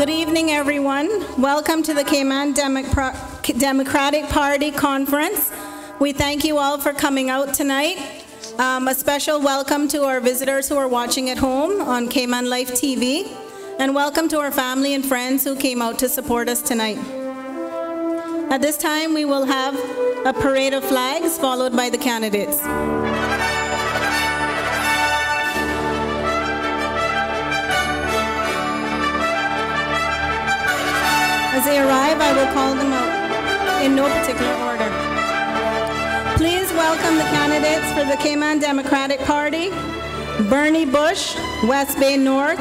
Good evening, everyone. Welcome to the Cayman Democratic Party Conference. We thank you all for coming out tonight. A special welcome to our visitors who are watching at home on Cayman Life TV, and welcome to our family and friends who came out to support us tonight. At this time, we will have a parade of flags followed by the candidates. As they arrive, I will call them out in no particular order. Please welcome the candidates for the Cayman Democratic Party: Bernie Bush, West Bay North;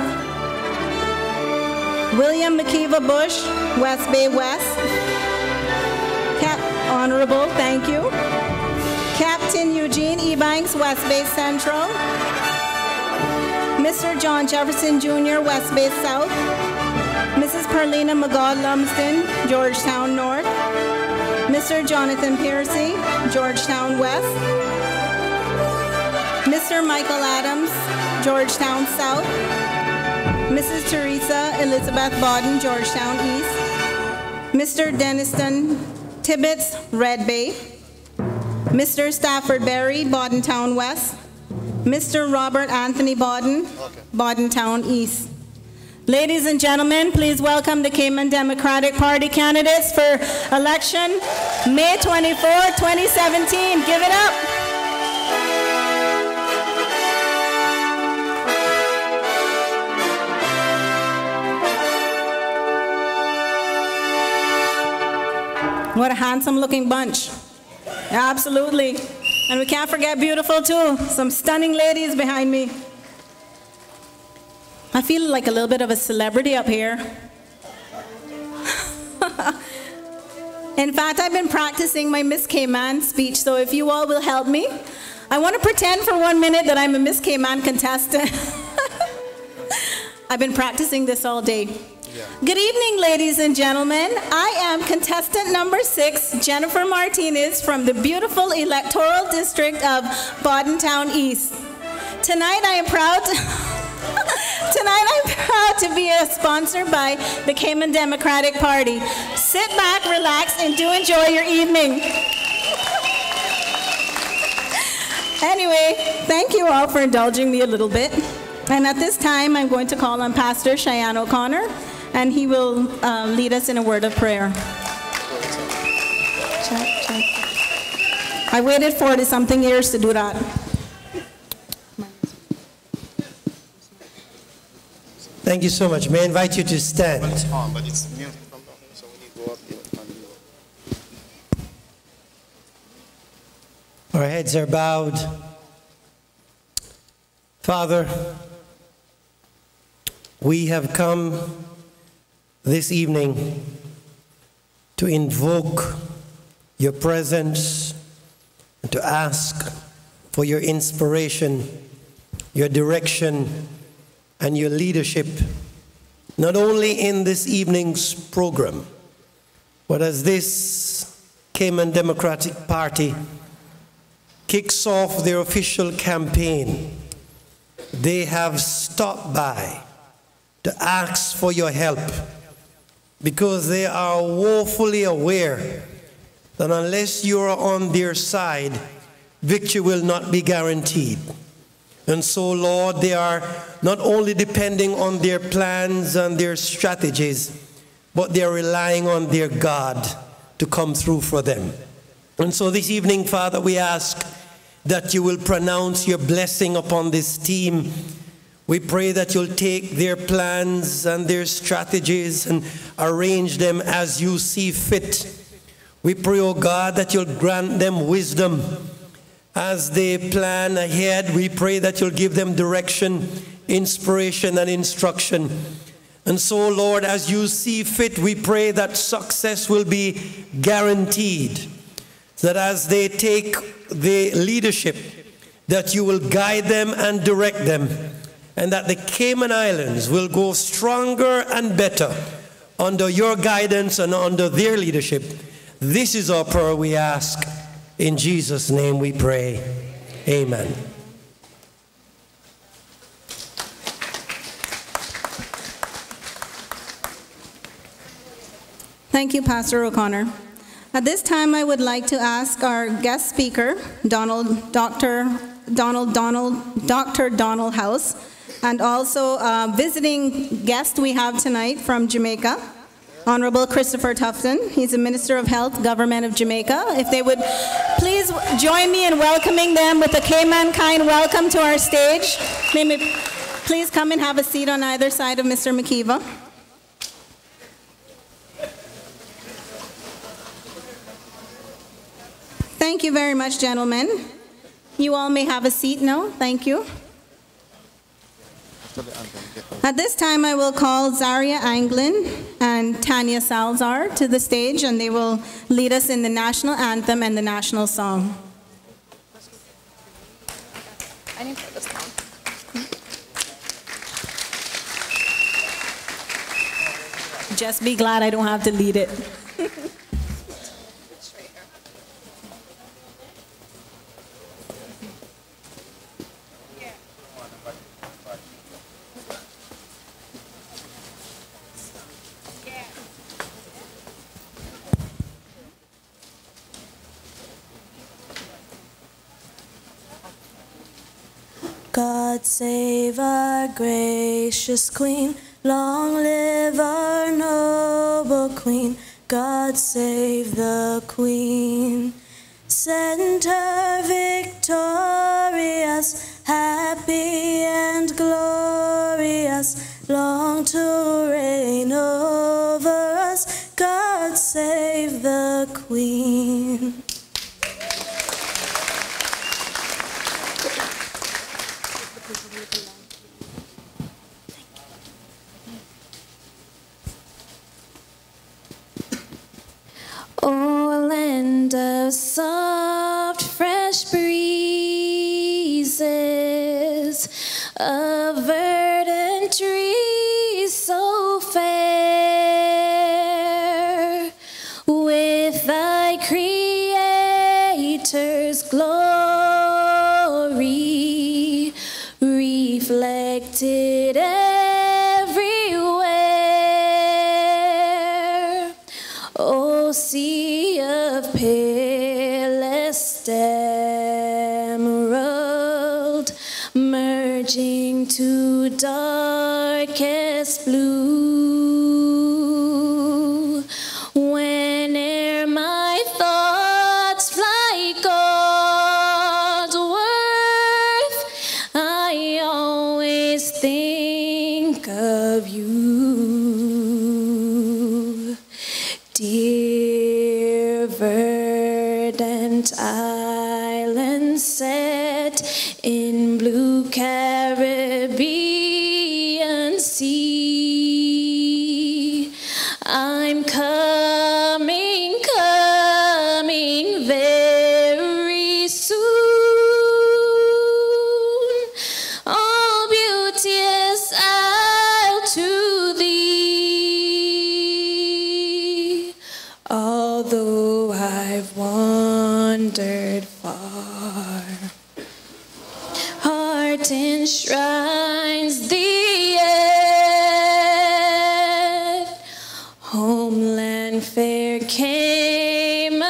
William McKeeva Bush, West Bay West; Honorable, thank you; Captain Eugene Ebanks, West Bay Central; Mr. John Jefferson Jr., West Bay South; Mrs. Perlina McGaw Lumsden, Georgetown North; Mr. Jonathan Piercy, Georgetown West; Mr. Michael Adams, Georgetown South; Mrs. Teresa Elizabeth Bodden, Georgetown East; Mr. Denniston Tibbetts, Red Bay; Mr. Stafford Berry, Boddentown West; Mr. Robert Anthony Bodden, Boddentown East. Ladies and gentlemen, please welcome the Cayman Democratic Party candidates for election May 24, 2017. Give it up. What a handsome looking bunch. Absolutely. And we can't forget beautiful too. Some stunning ladies behind me. I feel like a little bit of a celebrity up here. In fact, I've been practicing my Miss Cayman speech, so if you all will help me, I want to pretend for 1 minute that I'm a Miss Cayman contestant. I've been practicing this all day. Yeah. Good evening, ladies and gentlemen. I am contestant number 6, Jennifer Martinez, from the beautiful electoral district of Boddentown East. Tonight I am proud to be sponsored by the Cayman Democratic Party. Sit back, relax, and do enjoy your evening. Anyway, thank you all for indulging me a little bit. And at this time, I'm going to call on Pastor Cheyenne O'Connor, and he will lead us in a word of prayer. I waited 40-something years to do that. Thank you so much. May I invite you to stand? But it's on, but it's music from down, so when you go up here, Our heads are bowed. Father, we have come this evening to invoke your presence and to ask for your inspiration, your direction, and your leadership, not only in this evening's program, but as this Cayman Democratic Party kicks off their official campaign. They have stopped by to ask for your help because they are woefully aware that unless you are on their side, victory will not be guaranteed. And so, Lord, they are not only depending on their plans and their strategies, but they are relying on their God to come through for them. And so this evening, Father, we ask that you will pronounce your blessing upon this team. We pray that you'll take their plans and their strategies and arrange them as you see fit. We pray, oh God, that you'll grant them wisdom as they plan ahead. We pray that you'll give them direction, inspiration, and instruction. And so, Lord, as you see fit, we pray that success will be guaranteed. That as they take the leadership, that you will guide them and direct them, and that the Cayman Islands will go stronger and better under your guidance and under their leadership. This is our prayer we ask. In Jesus' name we pray. Amen. Thank you, Pastor O'Connor. At this time, I would like to ask our guest speaker, Dr. Donald House, and also a visiting guest we have tonight from Jamaica, Honorable Christopher Tufton. He's the Minister of Health, Government of Jamaica. If they would please join me in welcoming them with a Cayman kind welcome to our stage. Please come and have a seat on either side of Mr. McKeeva. Thank you very much, gentlemen. You all may have a seat now. Thank you. At this time, I will call Zaria Anglin and Tanya Salzar to the stage, and they will lead us in the national anthem and the national song. I need to put this down. Just be glad I don't have to lead it. God save our gracious Queen, long live our noble Queen. God save the Queen. Send her victorious, happy and glorious, long to reign over us. God save the Queen. Oh, land of soft, fresh breezes, of verdant trees so fair, with thy Creator's glory reflected everywhere. O sea of palest emerald, merging to darkest blue, whene'er my thoughts fly Godward, I always think of you. Dear verdant island set in blue Caribbean sea, I'm coming very soon. All beauteous I'll to thee. Although I've wandered far, heart enshrines thee yet. Homeland fair Cayman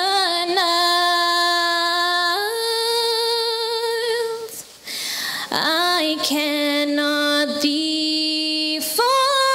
Isles, I cannot thee forget.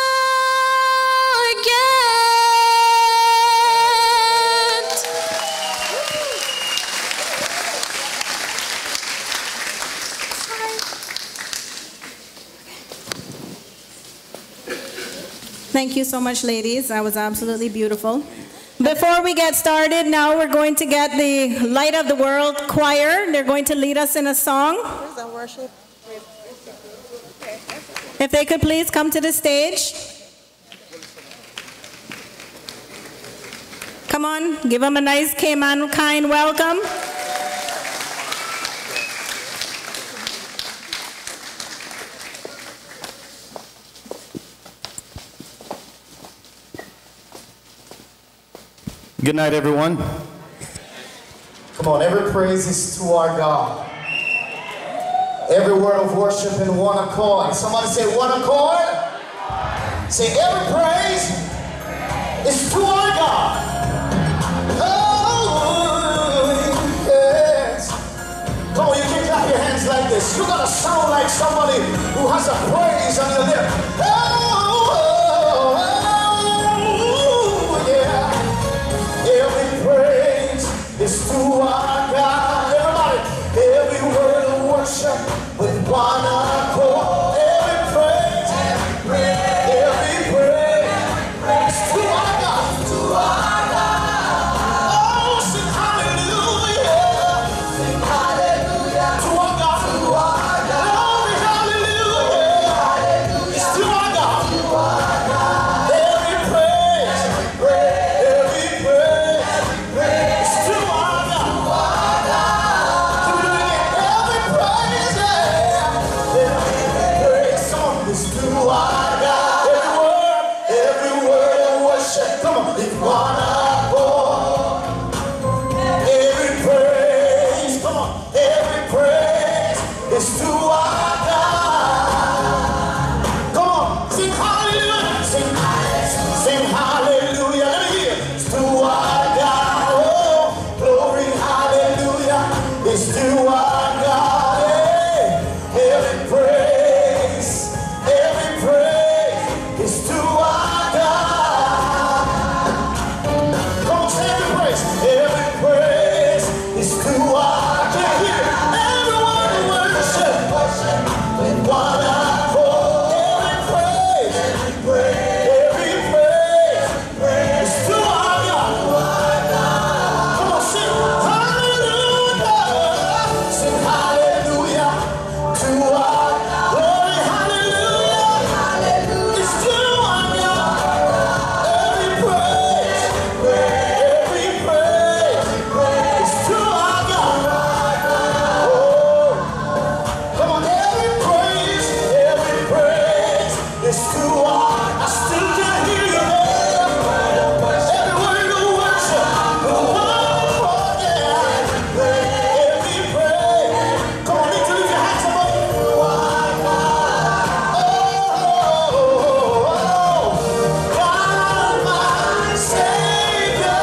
Thank you so much, ladies. That was absolutely beautiful. Before we get started, now we're going to get the Light of the World Choir. They're going to lead us in a song. If they could please come to the stage. Come on, give them a nice Cayman kind welcome. Good night, everyone. Come on, every praise is to our God. Every word of worship in one accord. Somebody say one accord. Say every praise is to our God. Oh, yes. Come on, you can clap your hands like this. You're gonna sound like somebody who has a praise on your lip. Oh, yeah. Every praise is to our God. Everybody, every word of worship with one accord. Every praise is to our God. To our God. Oh, sing hallelujah. Sing hallelujah. To our God. To our God. Glory, hallelujah. It's to our God. To our God. Every praise. Every praise. It's to our God. To our God. To do it again. Every praise, yeah. Every praise song is to our God. Every word of worship. Come on, it's one accord. Every praise, come on, every praise is to our God. Come on, sing hallelujah, sing hallelujah. Let me hear. It's to our God. Oh, glory, hallelujah. It's to our God. Hey, every praise is to our God. Come on, say every praise. Every praise is to our God. Hear it. Every word of worship with one accord. Every praise is to our God. Come on, sing hallelujah. Sing hallelujah to our glory. Hallelujah. It's to our God. Every praise is to our God. Oh, come on, every praise is to our. I still can hear you there. Every word of worship, the one for yeah. Every praise. Come on, need to lift your hands above. Oh, God, my Savior,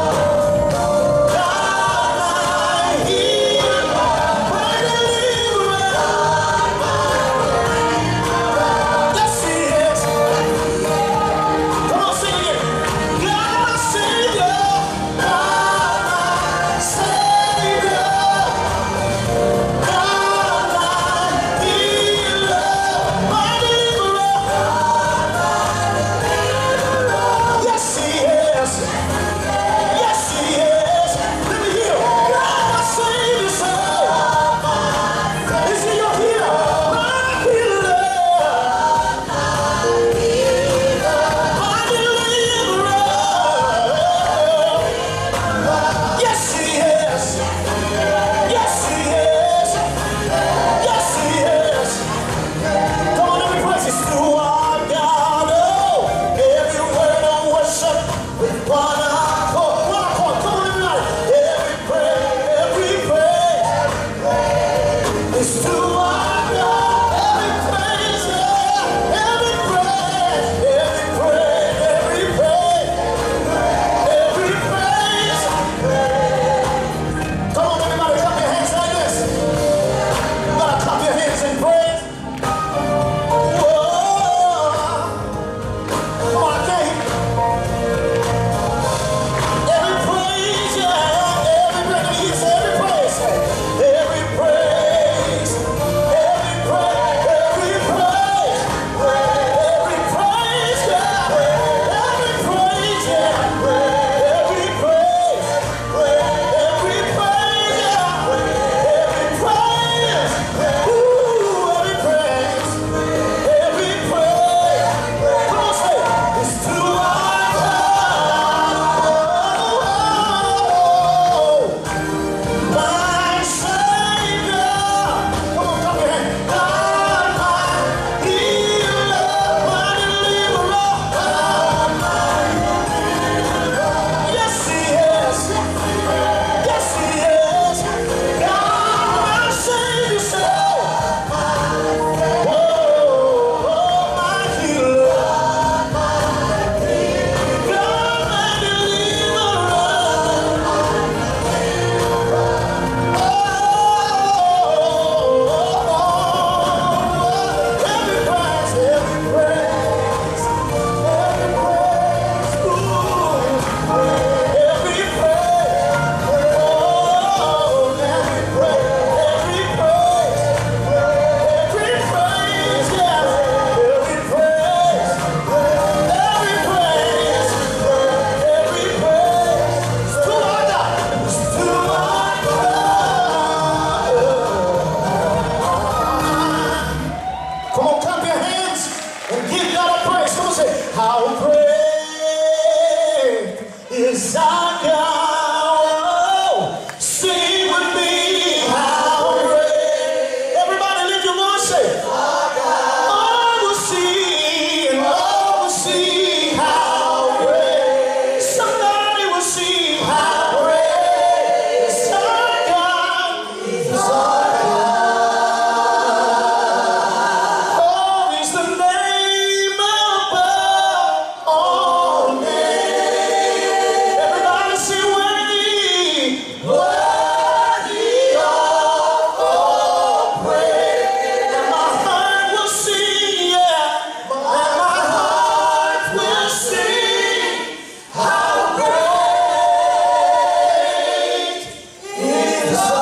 God, my healer, my deliverer. Yes, He is. How great is our God? Sing with me, how great. Everybody lift your voice, say, all will see, and all will see how great. Somebody will see how great is our God. Is our God. Oh, is the name above all names. Everybody say, worthy, worthy of all praise. And my heart will sing, yeah, and my heart will sing. How great is our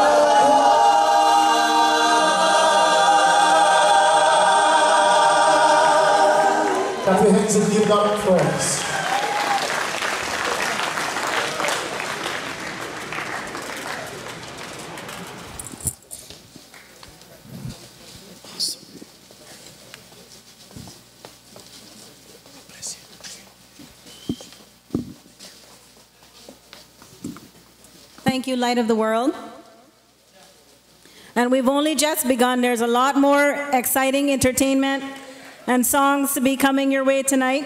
God. Clap your hands and give God praise. Thank you, Light of the World. And we've only just begun. There's a lot more exciting entertainment and songs to be coming your way tonight.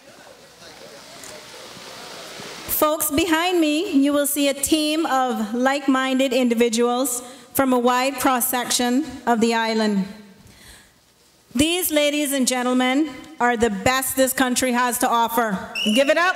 Folks, behind me, you will see a team of like-minded individuals from a wide cross-section of the island. These, ladies and gentlemen, are the best this country has to offer. Give it up.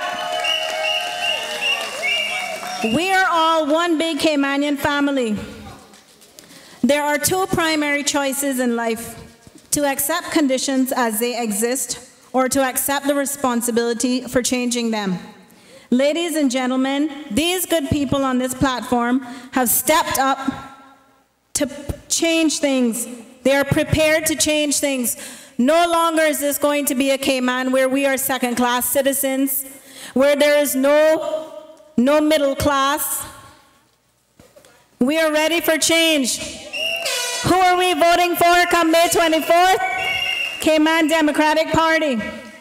We are all one big Caymanian family. There are two primary choices in life: to accept conditions as they exist, or to accept the responsibility for changing them. Ladies and gentlemen, these good people on this platform have stepped up to change things. They are prepared to change things. No longer is this going to be a Cayman where we are second-class citizens, where there is no middle class. We are ready for change. Who are we voting for come May 24th? Cayman Democratic Party.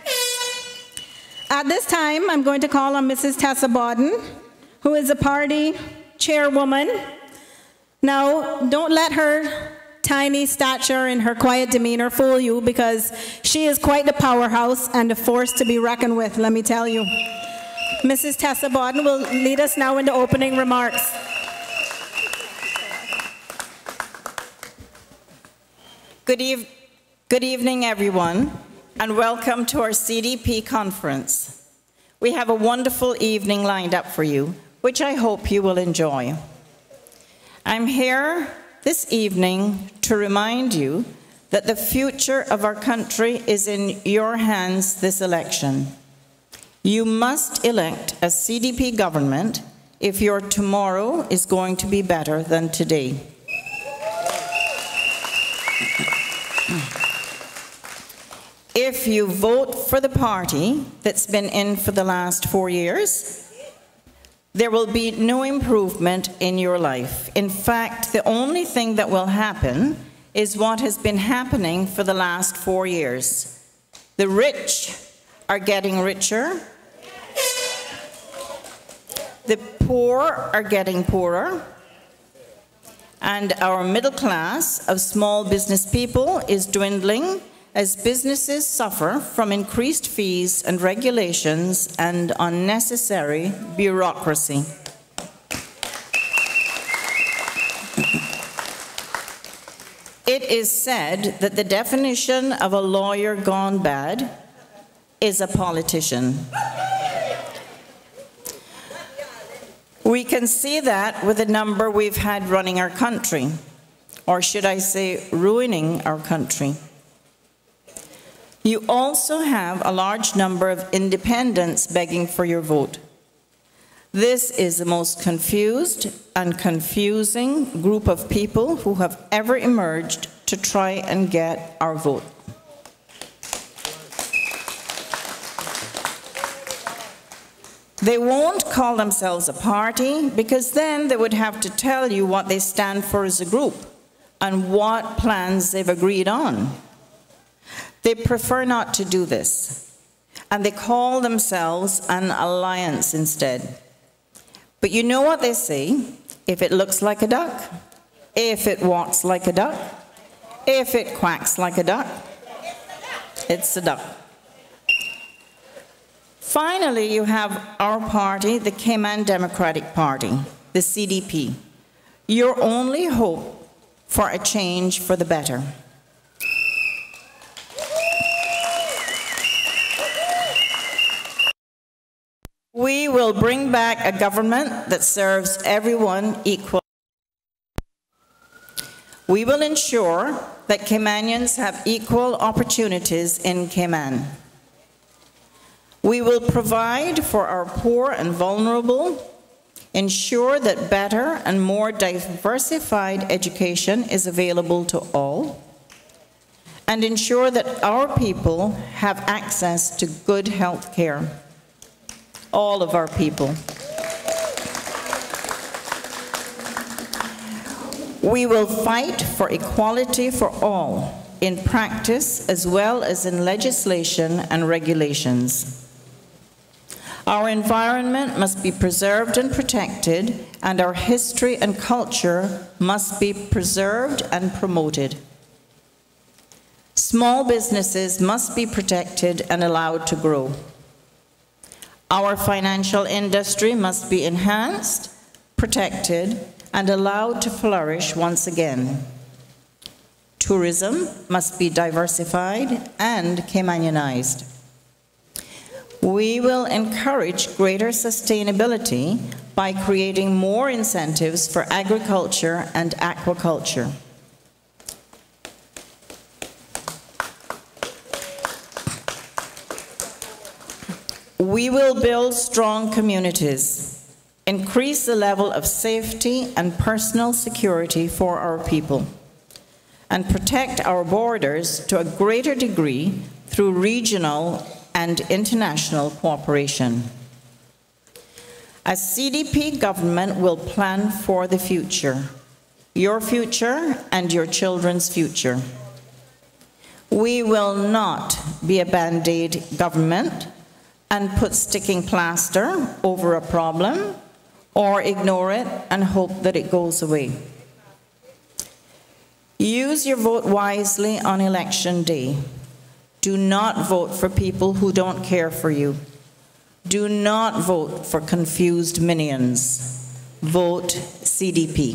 At this time, I'm going to call on Mrs. Tessa Bawden, who is a party chairwoman. Now, don't let her tiny stature and her quiet demeanor fool you, because she is quite the powerhouse and a force to be reckoned with, let me tell you. Mrs. Tessa Bawden will lead us now into opening remarks. Good evening, everyone, and welcome to our CDP conference. We have a wonderful evening lined up for you, which I hope you will enjoy. I'm here this evening to remind you that the future of our country is in your hands this election. You must elect a CDP government if your tomorrow is going to be better than today. If you vote for the party that's been in for the last 4 years, there will be no improvement in your life. In fact, the only thing that will happen is what has been happening for the last 4 years. The rich are getting richer. The poor are getting poorer. And our middle class of small business people is dwindling as businesses suffer from increased fees and regulations and unnecessary bureaucracy. It is said that the definition of a lawyer gone bad is a politician. We can see that with the number we've had running our country, or should I say ruining our country. You also have a large number of independents begging for your vote. This is the most confused and confusing group of people who have ever emerged to try and get our vote. They won't call themselves a party, because then they would have to tell you what they stand for as a group and what plans they've agreed on. They prefer not to do this. and they call themselves an alliance instead. But you know what they say? If it looks like a duck, if it walks like a duck, if it quacks like a duck, it's a duck. Finally, you have our party, the Cayman Democratic Party, the CDP. Your only hope for a change for the better. We will bring back a government that serves everyone equally. We will ensure that Caymanians have equal opportunities in Cayman. We will provide for our poor and vulnerable, ensure that better and more diversified education is available to all, and ensure that our people have access to good health care. All of our people. We will fight for equality for all in practice as well as in legislation and regulations. Our environment must be preserved and protected, and our history and culture must be preserved and promoted. Small businesses must be protected and allowed to grow. Our financial industry must be enhanced, protected, and allowed to flourish once again. Tourism must be diversified and Caymanianized. We will encourage greater sustainability by creating more incentives for agriculture and aquaculture. We will build strong communities, increase the level of safety and personal security for our people, and protect our borders to a greater degree through regional and international cooperation. As CDP government will plan for the future, your future and your children's future. We will not be a band-aid government and put sticking plaster over a problem or ignore it and hope that it goes away. Use your vote wisely on election day. Do not vote for people who don't care for you. Do not vote for confused minions. Vote CDP.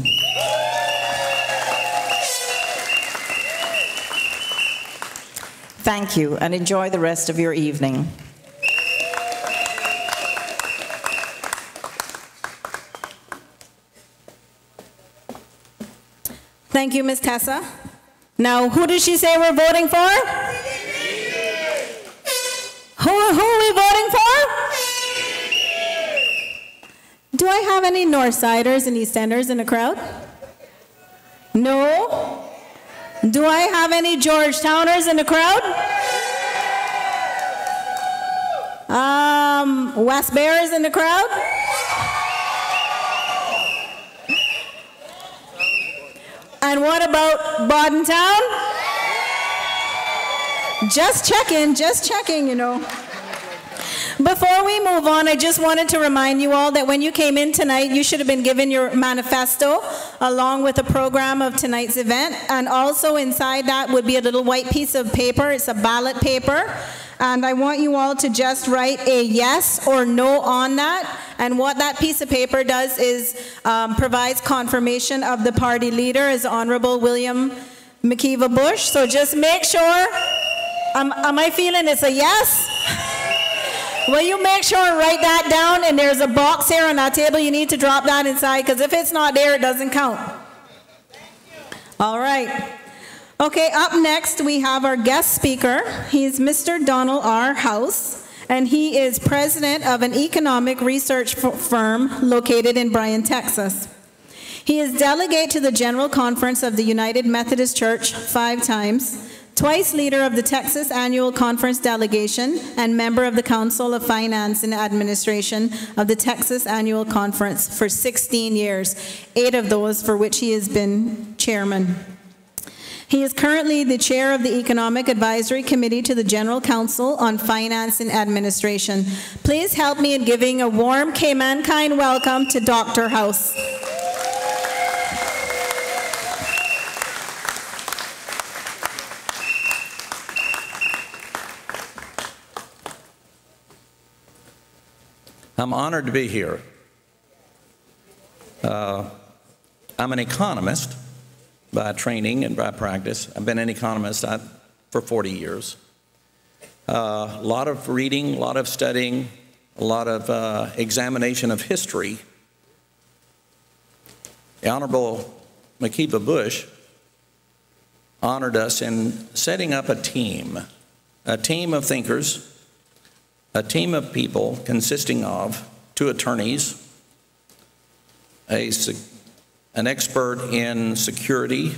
Thank you, and enjoy the rest of your evening. Thank you, Ms. Tessa. Now, who did she say we're voting for? Who are we voting for? Do I have any Northsiders and East Enders in the crowd? No? Do I have any Georgetowners in the crowd? West Bears in the crowd? And what about Bodden Town? Just checking, you know. Before we move on, I just wanted to remind you all that when you came in tonight, you should have been given your manifesto along with a program of tonight's event. And also inside that would be a little white piece of paper. It's a ballot paper. And I want you all to just write a yes or no on that. And what that piece of paper does is provides confirmation of the party leader as Honorable William McKeeva Bush. So just make sure, am I feeling it's a yes? Will you make sure and write that down? And there's a box here on that table. You need to drop that inside, because if it's not there, it doesn't count. All right. Okay, up next we have our guest speaker. He's Mr. Donald R. House, and he is president of an economic research firm located in Bryan, Texas. He is delegate to the General Conference of the United Methodist Church 5 times, twice leader of the Texas Annual Conference delegation, and member of the Council of Finance and Administration of the Texas Annual Conference for 16 years, 8 of those for which he has been chairman. He is currently the chair of the Economic Advisory Committee to the General Council on Finance and Administration. Please help me in giving a warm Cayman-kind welcome to Dr. House. I'm honored to be here. I'm an economist by training and by practice. I've been an economist for 40 years. A lot of reading, a lot of studying, a lot of examination of history. The Honorable Makiba Bush honored us in setting up a team of thinkers, a team of people consisting of 2 attorneys, an expert in security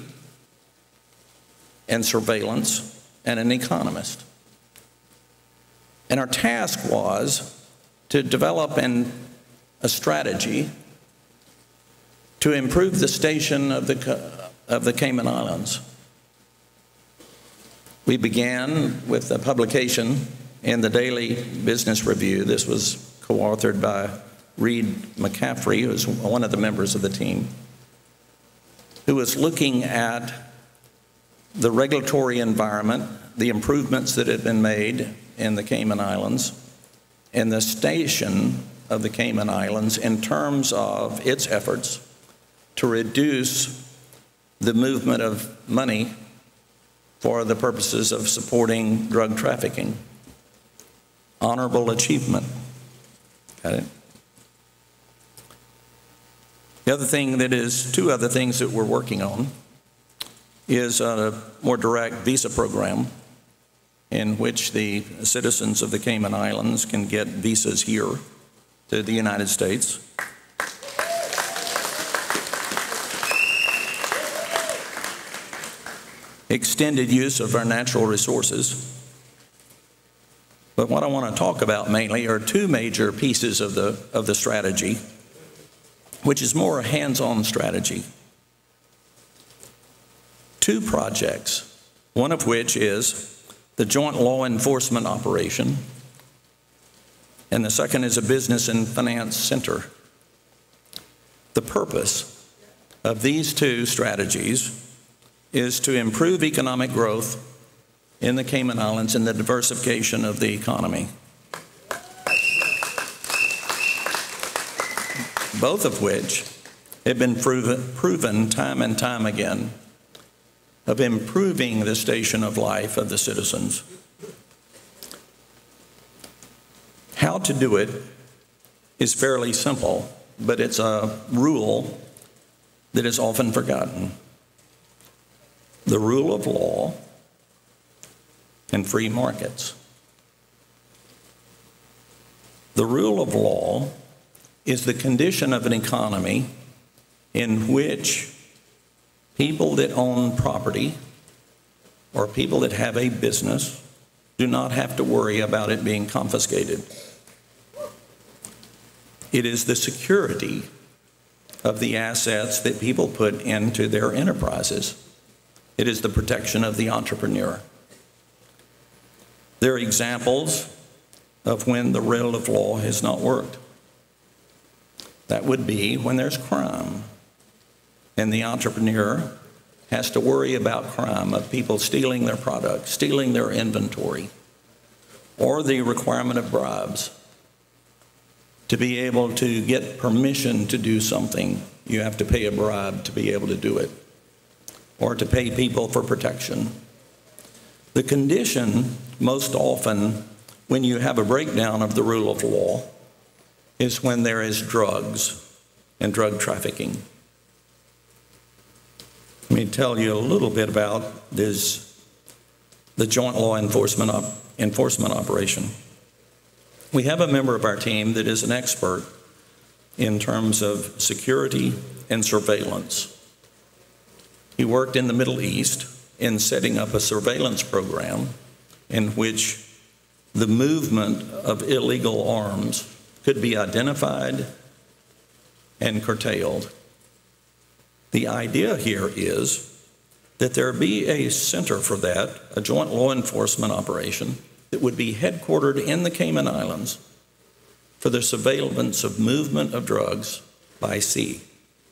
and surveillance, and an economist. And our task was to develop a strategy to improve the station of the Cayman Islands. We began with a publication in the Daily Business Review. This was co-authored by Reed McCaffrey, who was one of the members of the team, who was looking at the regulatory environment, the improvements that had been made in the Cayman Islands, and the station of the Cayman Islands in terms of its efforts to reduce the movement of money for the purposes of supporting drug trafficking. Honorable achievement. Got it? The other thing that is, 2 other things that we're working on is a more direct visa program in which the citizens of the Cayman Islands can get visas here to the United States. Extended use of our natural resources. But what I want to talk about mainly are 2 major pieces of the strategy, which is more a hands-on strategy. 2 projects, one of which is the Joint Law Enforcement Operation, and the second is a Business and Finance Center. The purpose of these 2 strategies is to improve economic growth in the Cayman Islands and the diversification of the economy. Both of which have been proven time and time again of improving the station of life of the citizens. How to do it is fairly simple, but it's a rule that is often forgotten. The rule of law and free markets. The rule of law is the condition of an economy in which people that own property or people that have a business do not have to worry about it being confiscated. It is the security of the assets that people put into their enterprises. It is the protection of the entrepreneur. There are examples of when the rule of law has not worked. That would be when there's crime and the entrepreneur has to worry about crime of people stealing their products, stealing their inventory, or the requirement of bribes. To be able to get permission to do something, you have to pay a bribe to be able to do it, or to pay people for protection. The condition, most often, when you have a breakdown of the rule of law, is when there is drugs and drug trafficking. Let me tell you a little bit about the Joint Law Enforcement Operation. We have a member of our team that is an expert in terms of security and surveillance. He worked in the Middle East in setting up a surveillance program in which the movement of illegal arms could be identified and curtailed. The idea here is that there be a center for that, a joint law enforcement operation that would be headquartered in the Cayman Islands for the surveillance of movement of drugs by sea.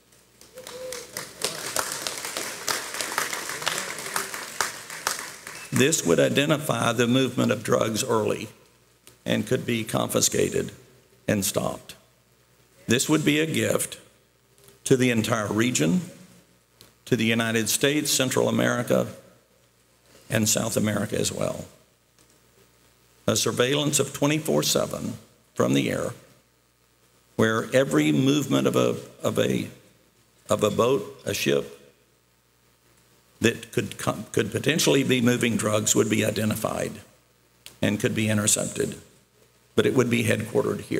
This would identify the movement of drugs early and could be confiscated and stopped. This would be a gift to the entire region, to the United States, Central America, and South America as well. A surveillance of 24/7 from the air, where every movement of a boat, a ship, that could potentially be moving drugs would be identified and could be intercepted, but it would be headquartered here.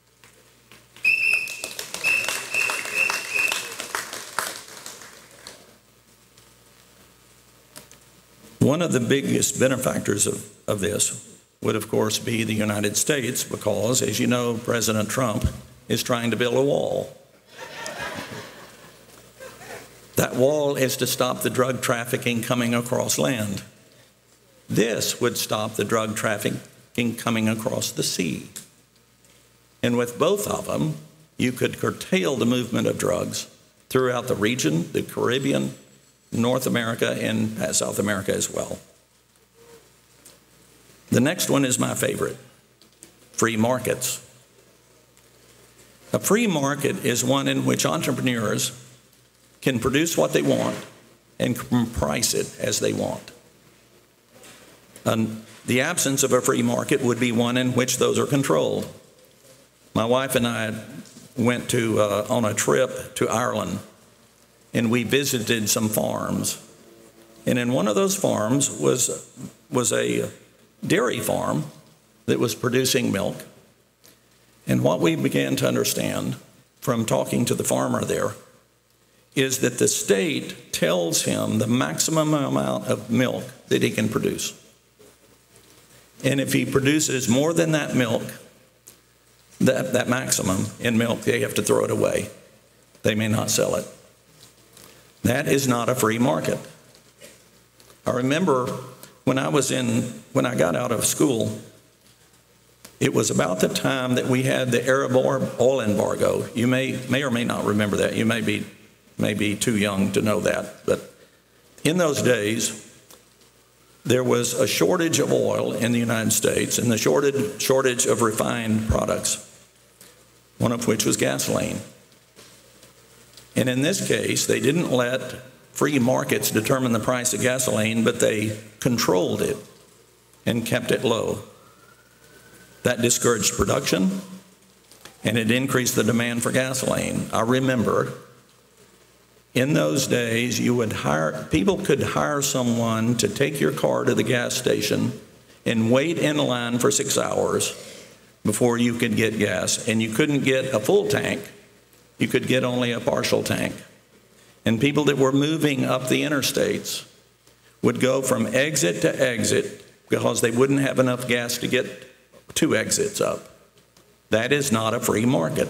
One of the biggest benefactors of this would, of course, be the United States because, as you know, President Trump is trying to build a wall. That wall is to stop the drug trafficking coming across land. This would stop the drug trafficking coming across the sea. And with both of them, you could curtail the movement of drugs throughout the region, the Caribbean, North America, and South America as well. The next one is my favorite, free markets. A free market is one in which entrepreneurs can produce what they want and can price it as they want. The absence of a free market would be one in which those are controlled. My wife and I went on a trip to Ireland, and we visited some farms. And in one of those farms was a dairy farm that was producing milk. And what we began to understand from talking to the farmer there is that the state tells him the maximum amount of milk that he can produce. And if he produces more than that milk, that maximum in milk, they have to throw it away. They may not sell it. That is not a free market. I remember when I got out of school, it was about the time that we had the Arab oil embargo. You may or may not remember that. You may be too young to know that. But in those days, there was a shortage of oil in the United States and the shortage of refined products, one of which was gasoline. And in this case, they didn't let free markets determine the price of gasoline, but they controlled it and kept it low. That discouraged production, and it increased the demand for gasoline. I remember in those days, people could hire someone to take your car to the gas station and wait in line for 6 hours before you could get gas. And you couldn't get a full tank. You could get only a partial tank. And people that were moving up the interstates would go from exit to exit because they wouldn't have enough gas to get 2 exits up. That is not a free market.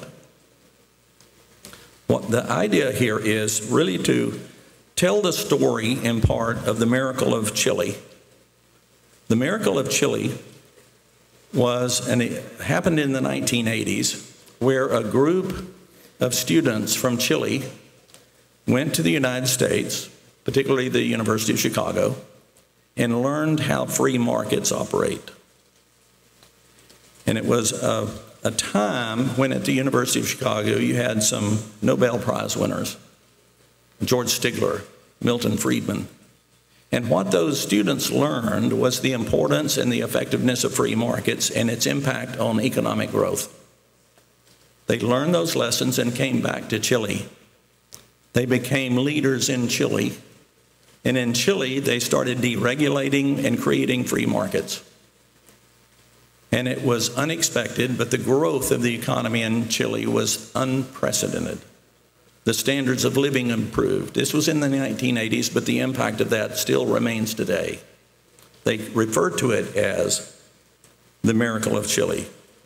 What the idea here is really to tell the story in part of the miracle of Chile. The miracle of Chile and it happened in the 1980s, where a group of students from Chile went to the United States, particularly the University of Chicago, and learned how free markets operate. And it was a time when at the University of Chicago you had some Nobel Prize winners, George Stigler, Milton Friedman. And what those students learned was the importance and the effectiveness of free markets and its impact on economic growth. They learned those lessons and came back to Chile. They became leaders in Chile. And in Chile, they started deregulating and creating free markets. And it was unexpected, but the growth of the economy in Chile was unprecedented. The standards of living improved. This was in the 1980s, but the impact of that still remains today. They refer to it as the miracle of Chile.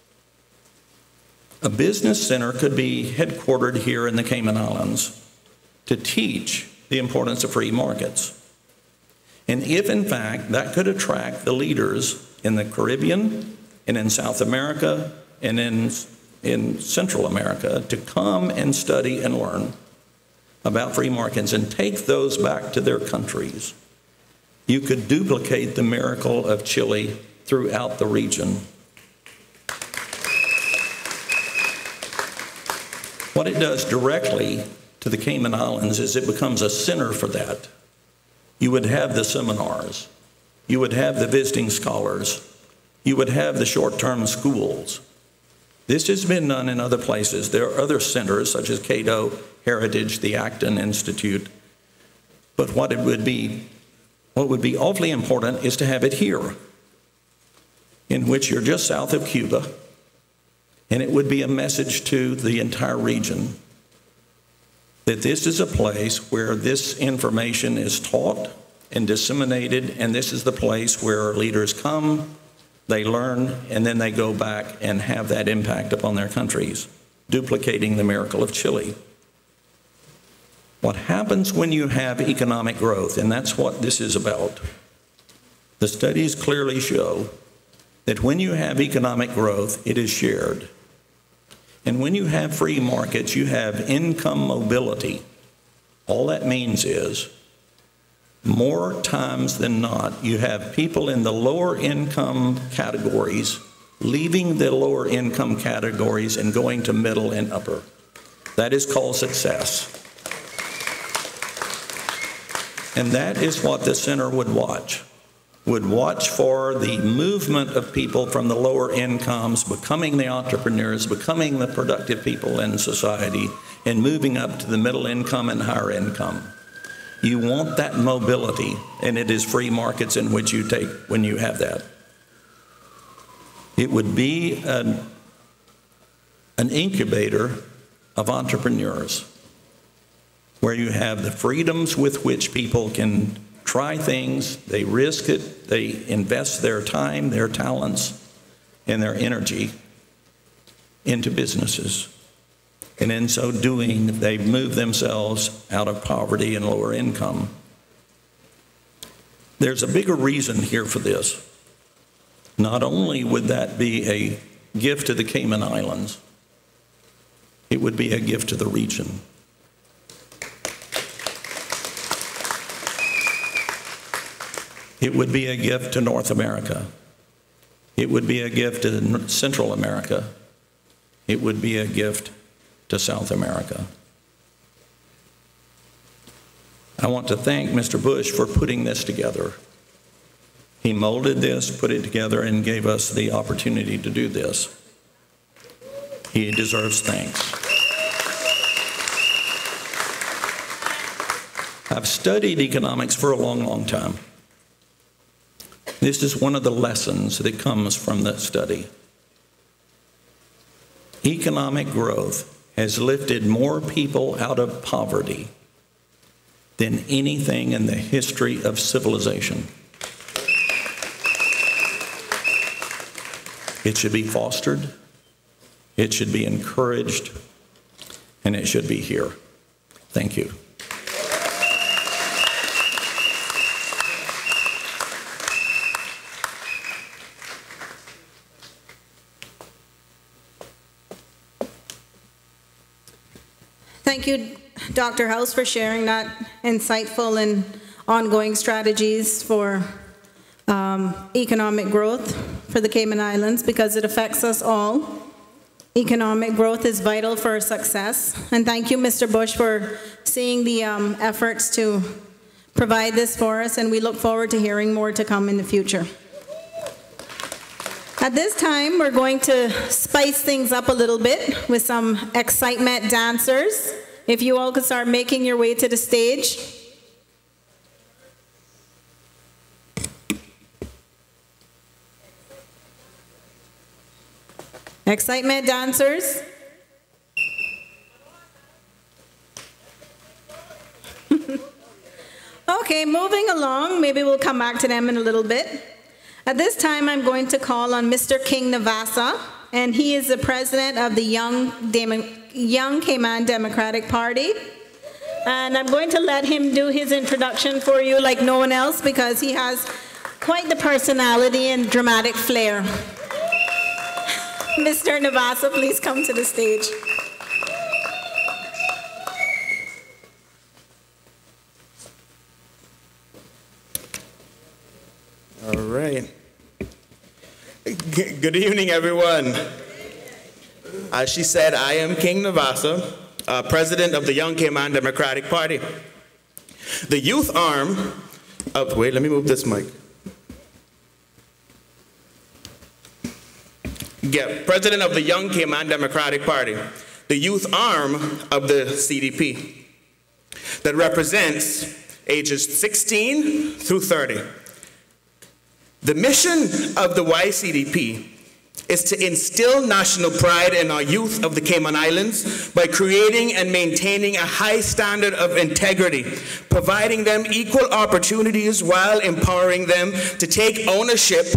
A business center could be headquartered here in the Cayman Islands to teach the importance of free markets. And if, in fact, that could attract the leaders in the Caribbean and in South America and in Central America to come and study and learn about free markets and take those back to their countries, you could duplicate the miracle of Chile throughout the region. What it does directly to the Cayman Islands is it becomes a center for that. You would have the seminars. You would have the visiting scholars. You would have the short-term schools. This has been done in other places. There are other centers such as Cato Heritage, the Acton Institute. But what would be awfully important is to have it here, in which you're just south of Cuba, and it would be a message to the entire region that this is a place where this information is taught and disseminated, and this is the place where leaders come, they learn, and then they go back and have that impact upon their countries, duplicating the miracle of Chile. What happens when you have economic growth, and that's what this is about. The studies clearly show that when you have economic growth, it is shared. And when you have free markets, you have income mobility. All that means is, more times than not, you have people in the lower income categories leaving the lower income categories and going to middle and upper. That is called success. And that is what the center would watch for the movement of people from the lower incomes, becoming the entrepreneurs, becoming the productive people in society, and moving up to the middle income and higher income. You want that mobility, and it is free markets in which you take when you have that. It would be an incubator of entrepreneurs, where you have the freedoms with which people can try things, they risk it, they invest their time, their talents, and their energy into businesses. And in so doing, they move themselves out of poverty and lower income. There's a bigger reason here for this. Not only would that be a gift to the Cayman Islands, it would be a gift to the region. It would be a gift to North America. It would be a gift to Central America. It would be a gift to South America. I want to thank Mr. Bush for putting this together. He molded this, put it together, and gave us the opportunity to do this. He deserves thanks. I've studied economics for a long, long time. This is one of the lessons that comes from that study. Economic growth has lifted more people out of poverty than anything in the history of civilization. It should be fostered, it should be encouraged, and it should be here. Thank you. Thank you, Dr. House, for sharing that insightful and ongoing strategies for economic growth for the Cayman Islands, because it affects us all. Economic growth is vital for our success. And thank you, Mr. Bush, for seeing the efforts to provide this for us, and we look forward to hearing more to come in the future. At this time, we're going to spice things up a little bit with some excitement dancers. If you all could start making your way to the stage. Excitement dancers. Okay, moving along. Maybe we'll come back to them in a little bit. At this time, I'm going to call on Mr. King Navassa, and he is the president of the Young Cayman Democratic Party. And I'm going to let him do his introduction for you like no one else because he has quite the personality and dramatic flair. Mr. Navasa, please come to the stage. All right. Good evening, everyone. As she said, I am King Navasa, president of the Young Cayman Democratic Party. The youth arm of, wait, let me move this mic. Yeah, president of the Young Cayman Democratic Party, the youth arm of the CDP that represents ages 16 through 30. The mission of the YCDP is to instill national pride in our youth of the Cayman Islands by creating and maintaining a high standard of integrity, providing them equal opportunities while empowering them to take ownership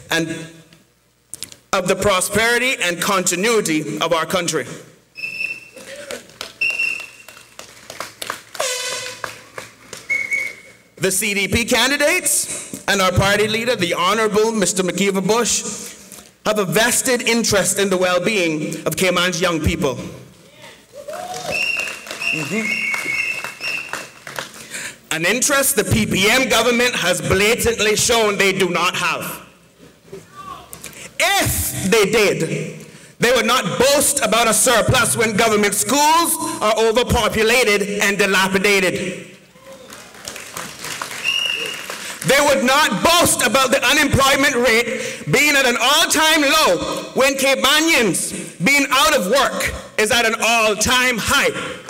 of the prosperity and continuity of our country. The CDP candidates and our party leader, the Honorable Mr. McKeever Bush, have a vested interest in the well-being of Cayman's young people. An interest the PPM government has blatantly shown they do not have. If they did, they would not boast about a surplus when government schools are overpopulated and dilapidated. They would not boast about the unemployment rate being at an all-time low when Caymanians being out of work is at an all-time high.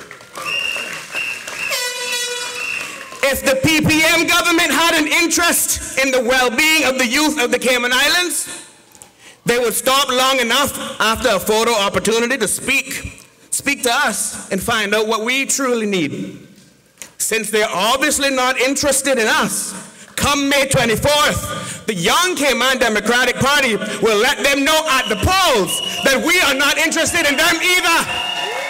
If the PPM government had an interest in the well-being of the youth of the Cayman Islands, they would stop long enough after a photo opportunity to speak to us and find out what we truly need. Since they're obviously not interested in us, come May 24th, the Young Cayman Democratic Party will let them know at the polls that we are not interested in them either.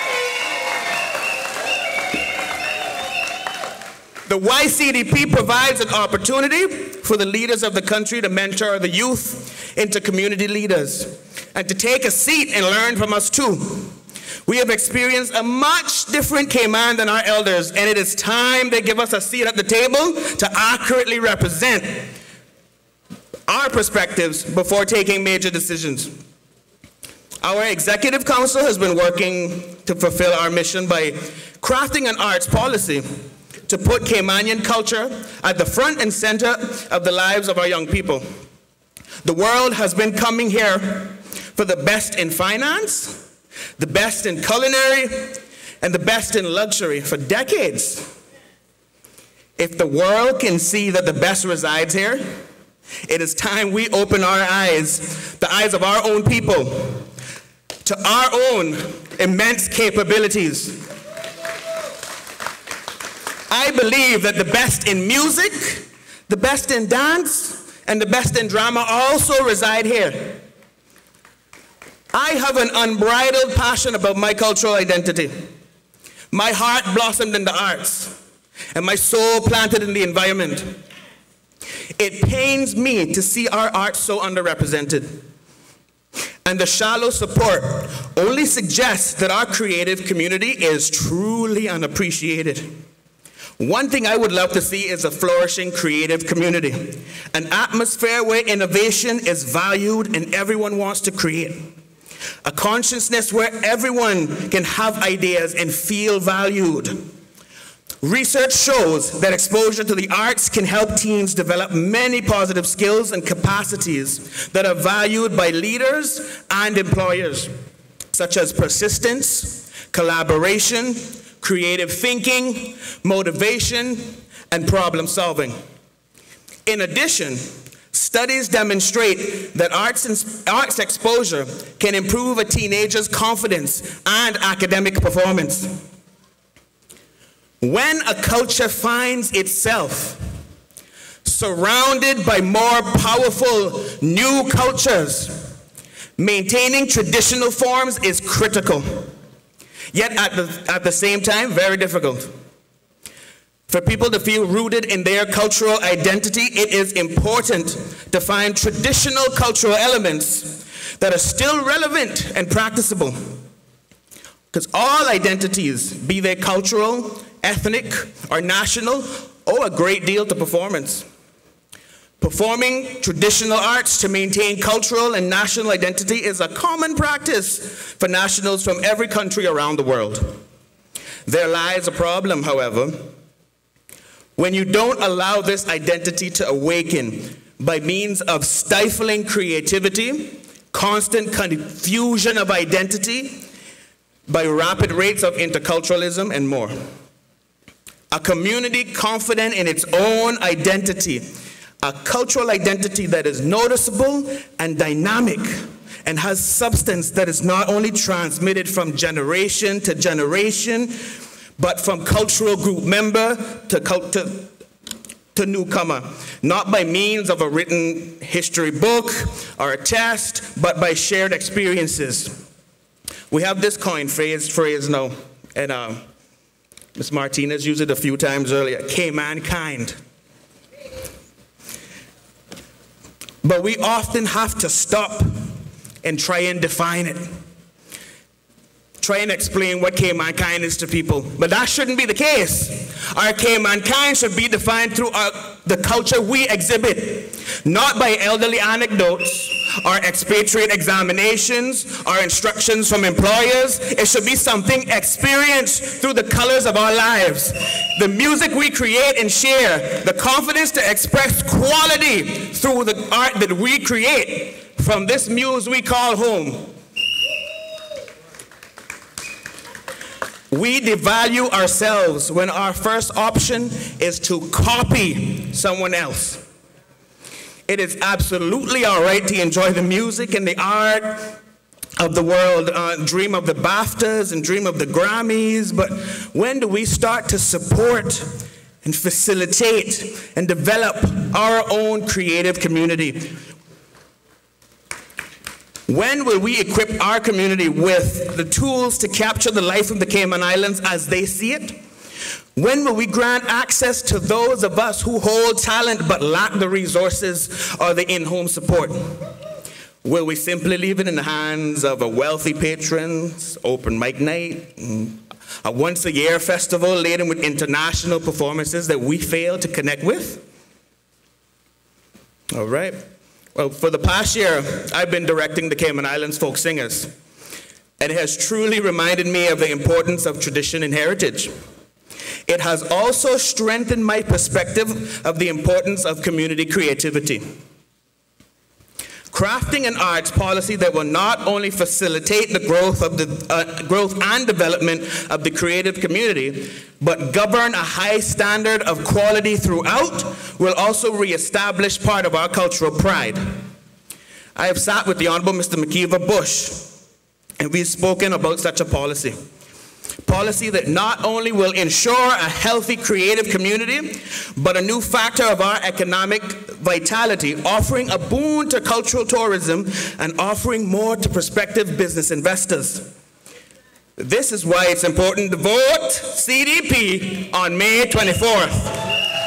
The YCDP provides an opportunity for the leaders of the country to mentor the youth into community leaders and to take a seat and learn from us too. We have experienced a much different Cayman than our elders, and it is time they give us a seat at the table to accurately represent our perspectives before taking major decisions. Our Executive Council has been working to fulfill our mission by crafting an arts policy to put Caymanian culture at the front and center of the lives of our young people. The world has been coming here for the best in finance, the best in culinary, and the best in luxury for decades. If the world can see that the best resides here, it is time we open our eyes, the eyes of our own people, to our own immense capabilities. I believe that the best in music, the best in dance, and the best in drama also reside here. I have an unbridled passion about my cultural identity. My heart blossomed in the arts, and my soul planted in the environment. It pains me to see our arts so underrepresented, and the shallow support only suggests that our creative community is truly unappreciated. One thing I would love to see is a flourishing creative community, an atmosphere where innovation is valued and everyone wants to create. A consciousness where everyone can have ideas and feel valued. Research shows that exposure to the arts can help teens develop many positive skills and capacities that are valued by leaders and employers, such as persistence, collaboration, creative thinking, motivation, and problem solving. In addition, studies demonstrate that arts exposure can improve a teenager's confidence and academic performance. When a culture finds itself surrounded by more powerful new cultures, maintaining traditional forms is critical, yet at the same time, very difficult. For people to feel rooted in their cultural identity, it is important to find traditional cultural elements that are still relevant and practicable. Because all identities, be they cultural, ethnic, or national, owe a great deal to performance. Performing traditional arts to maintain cultural and national identity is a common practice for nationals from every country around the world. There lies a problem, however, when you don't allow this identity to awaken by means of stifling creativity, constant confusion of identity, by rapid rates of interculturalism, and more. A community confident in its own identity, a cultural identity that is noticeable and dynamic and has substance that is not only transmitted from generation to generation, but from cultural group member to newcomer, not by means of a written history book or a test, but by shared experiences. We have this coined phrase now, and Ms. Martinez used it a few times earlier, Cayman kind. But we often have to stop and try and define it. Try and explain what Cayman kind is to people. But that shouldn't be the case. Our Cayman kind should be defined through the culture we exhibit, not by elderly anecdotes or expatriate examinations or instructions from employers. It should be something experienced through the colors of our lives. The music we create and share, the confidence to express quality through the art that we create from this muse we call home. We devalue ourselves when our first option is to copy someone else. It is absolutely all right to enjoy the music and the art of the world, dream of the BAFTAs and dream of the Grammys, but when do we start to support and facilitate and develop our own creative community? When will we equip our community with the tools to capture the life of the Cayman Islands as they see it? When will we grant access to those of us who hold talent but lack the resources or the in-home support? Will we simply leave it in the hands of a wealthy patrons, open mic night, a once-a-year festival laden with international performances that we fail to connect with? All right. Well, for the past year, I've been directing the Cayman Islands Folk Singers, and it has truly reminded me of the importance of tradition and heritage. It has also strengthened my perspective of the importance of community creativity. Crafting an arts policy that will not only facilitate the growth and development of the creative community, but govern a high standard of quality throughout, will also reestablish part of our cultural pride. I have sat with the Honorable Mr. McKeever Bush, and we've spoken about such a policy. Policy that not only will ensure a healthy creative community, but a new factor of our economic vitality, offering a boon to cultural tourism and offering more to prospective business investors. This is why it's important to vote CDP on May 24th.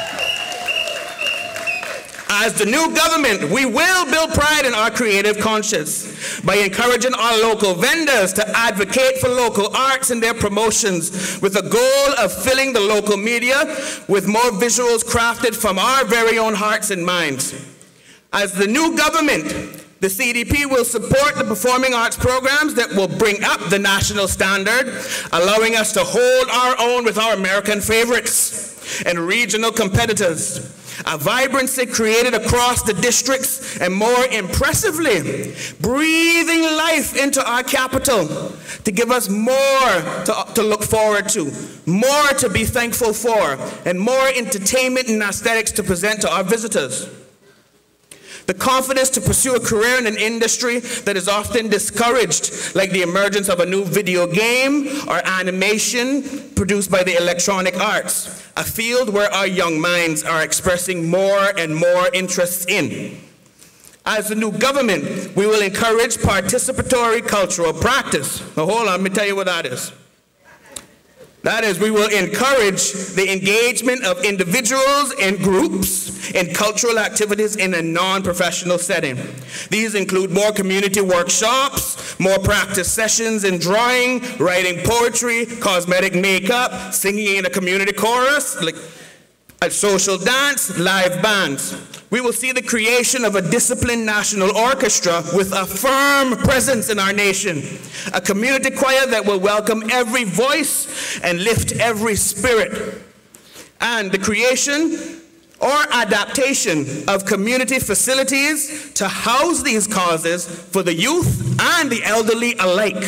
As the new government, we will build pride in our creative conscience by encouraging our local vendors to advocate for local arts in their promotions, with the goal of filling the local media with more visuals crafted from our very own hearts and minds. As the new government, the CDP will support the performing arts programs that will bring up the national standard, allowing us to hold our own with our American favorites and regional competitors. A vibrancy created across the districts, and more impressively, breathing life into our capital to give us more to look forward to, more to be thankful for, and more entertainment and aesthetics to present to our visitors. The confidence to pursue a career in an industry that is often discouraged, like the emergence of a new video game or animation produced by the electronic arts, a field where our young minds are expressing more and more interest in. As the new government, we will encourage participatory cultural practice. Now hold on, let me tell you what that is. That is, we will encourage the engagement of individuals and groups in cultural activities in a non-professional setting. These include more community workshops, more practice sessions in drawing, writing poetry, cosmetic makeup, singing in a community chorus, like a social dance, live bands. We will see the creation of a disciplined national orchestra with a firm presence in our nation, a community choir that will welcome every voice and lift every spirit, and the creation or adaptation of community facilities to house these causes for the youth and the elderly alike.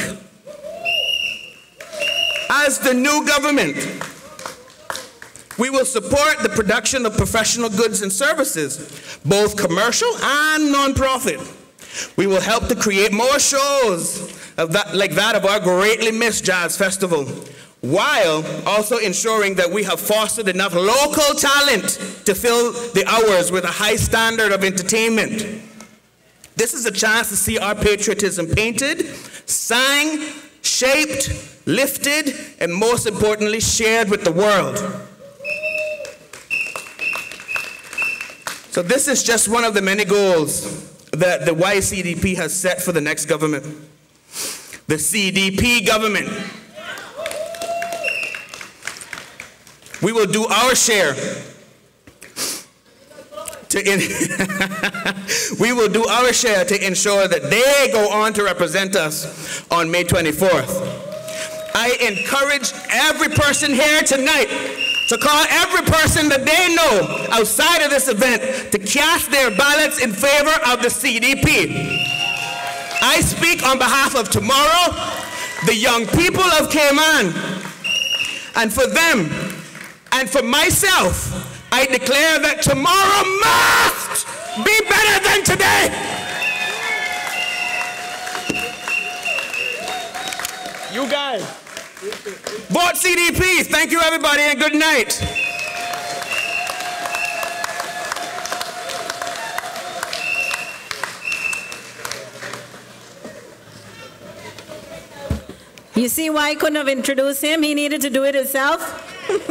As the new government, we will support the production of professional goods and services, both commercial and nonprofit. We will help to create more shows like that of our greatly missed Jazz Festival, while also ensuring that we have fostered enough local talent to fill the hours with a high standard of entertainment. This is a chance to see our patriotism painted, sang, shaped, lifted, and most importantly, shared with the world. So this is just one of the many goals that the YCDP has set for the next government. The CDP government. We will do our share we will do our share to ensure that they go on to represent us on May 24th. I encourage every person here tonight to call every person that they know outside of this event to cast their ballots in favor of the CDP. I speak on behalf of tomorrow, the young people of Cayman, and for them, and for myself, I declare that tomorrow must be better than today. You guys. Vote CDP. Thank you, everybody, and good night. You see why I couldn't have introduced him? He needed to do it himself.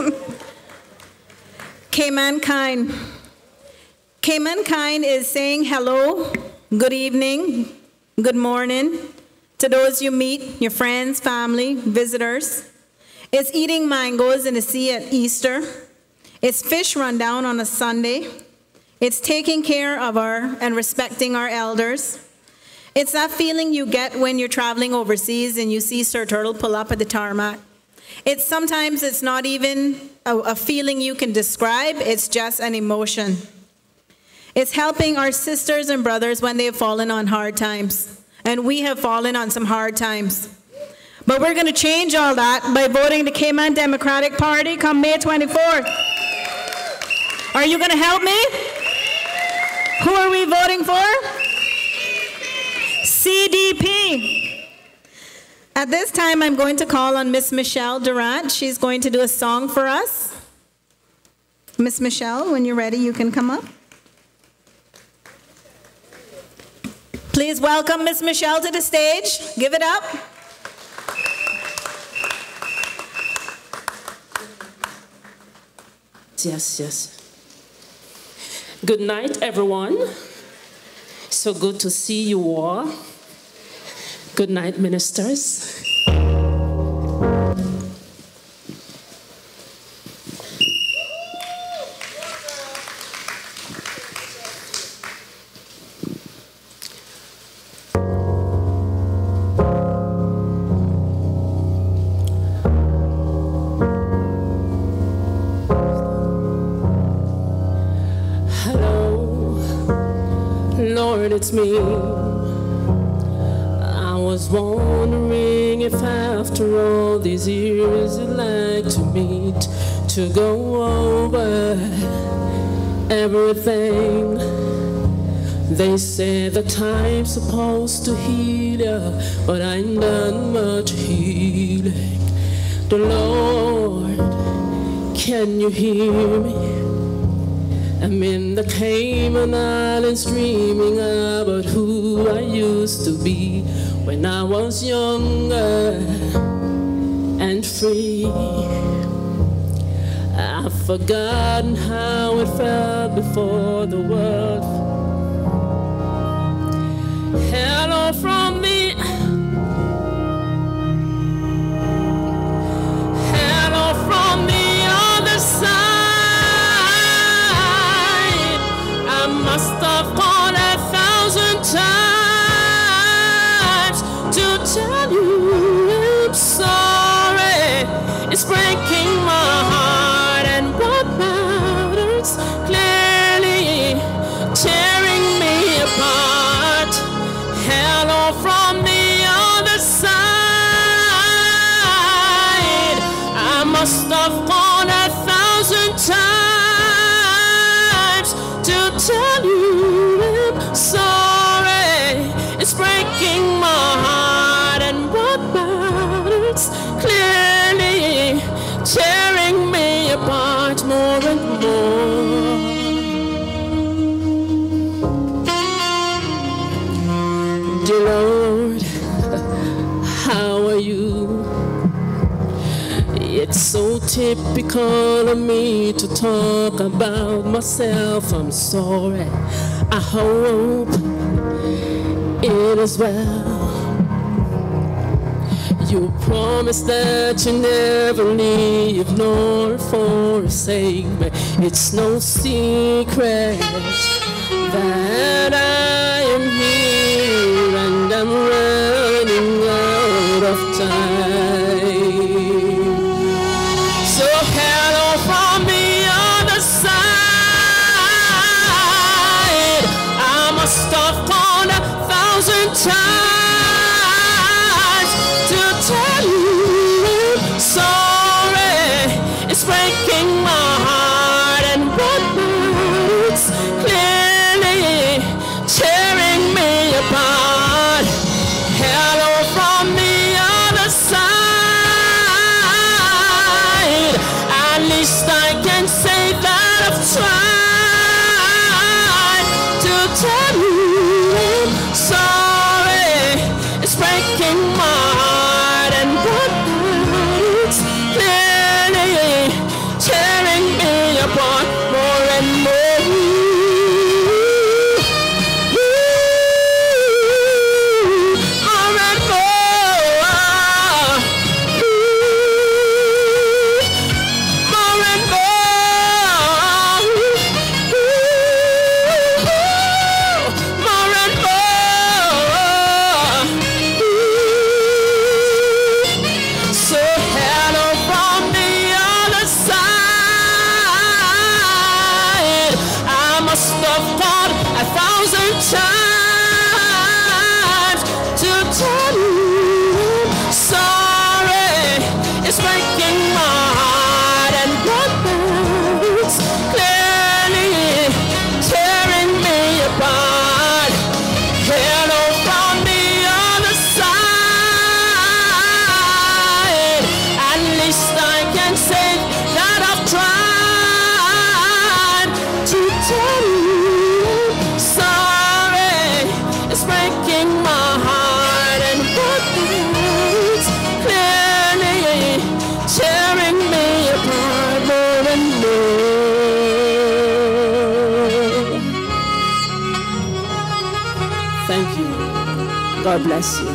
Caymankind. Caymankind is saying hello, good evening, good morning to those you meet, your friends, family, visitors. It's eating mangoes in the sea at Easter. It's fish rundown on a Sunday. It's taking care of and respecting our elders. It's that feeling you get when you're traveling overseas and you see Sir Turtle pull up at the tarmac. Sometimes it's not even a feeling you can describe, it's just an emotion. It's helping our sisters and brothers when they've fallen on hard times. And we have fallen on some hard times. But we're going to change all that by voting the Cayman Democratic Party come May 24th. Are you going to help me? Who are we voting for? CDP. At this time, I'm going to call on Miss Michelle Durant. She's going to do a song for us. Miss Michelle, when you're ready, you can come up. Please welcome Miss Michelle to the stage. Give it up. Yes, yes. Good night, everyone. So good to see you all. Good night, ministers. It's me. I was wondering if after all these years you'd like to meet, to go over everything. They say the time's supposed to heal ya, but I ain't done much healing. The Lord, can you hear me? I'm in the Cayman Islands dreaming about who I used to be when I was younger. and free. I've forgotten how it felt before the world. Hello from the other side. I must have gone 1,000 times to tell you I'm sorry. It's breaking my heart, and what matters clearly tearing me apart. Hello from the other side. I must have gone 1,000 times to tell you I'm sorry. It's breaking my heart, and what matters clearly tearing me apart more and more. Dear Lord, how are you? It's so typical of me to talk about myself. I'm sorry. I hope it is well. You promised that you never leave nor forsake me. It's no secret that I am here and I'm running out of time. So hello from the other side. I must have gone 1,000 times to tell you I'm sorry. It's breaking my heart, and what matters clearly tearing me apart. Hello from the other side. At least I can say that I've tried to tell you I'm sorry. It's breaking my heart, and what matters clearly tearing me apart more and more. More and more. More and more. More and more. So hello from the other side. I must have gone 1,000 times to tell you I'm sorry. It's breaking my heart, and what matters clearly tearing me apart. Hello from the other side. At least I can say that I've tried to tell you I'm sorry. It's breaking my heart, and what matters clearly tearing me apart more and more. Thank you. God bless you.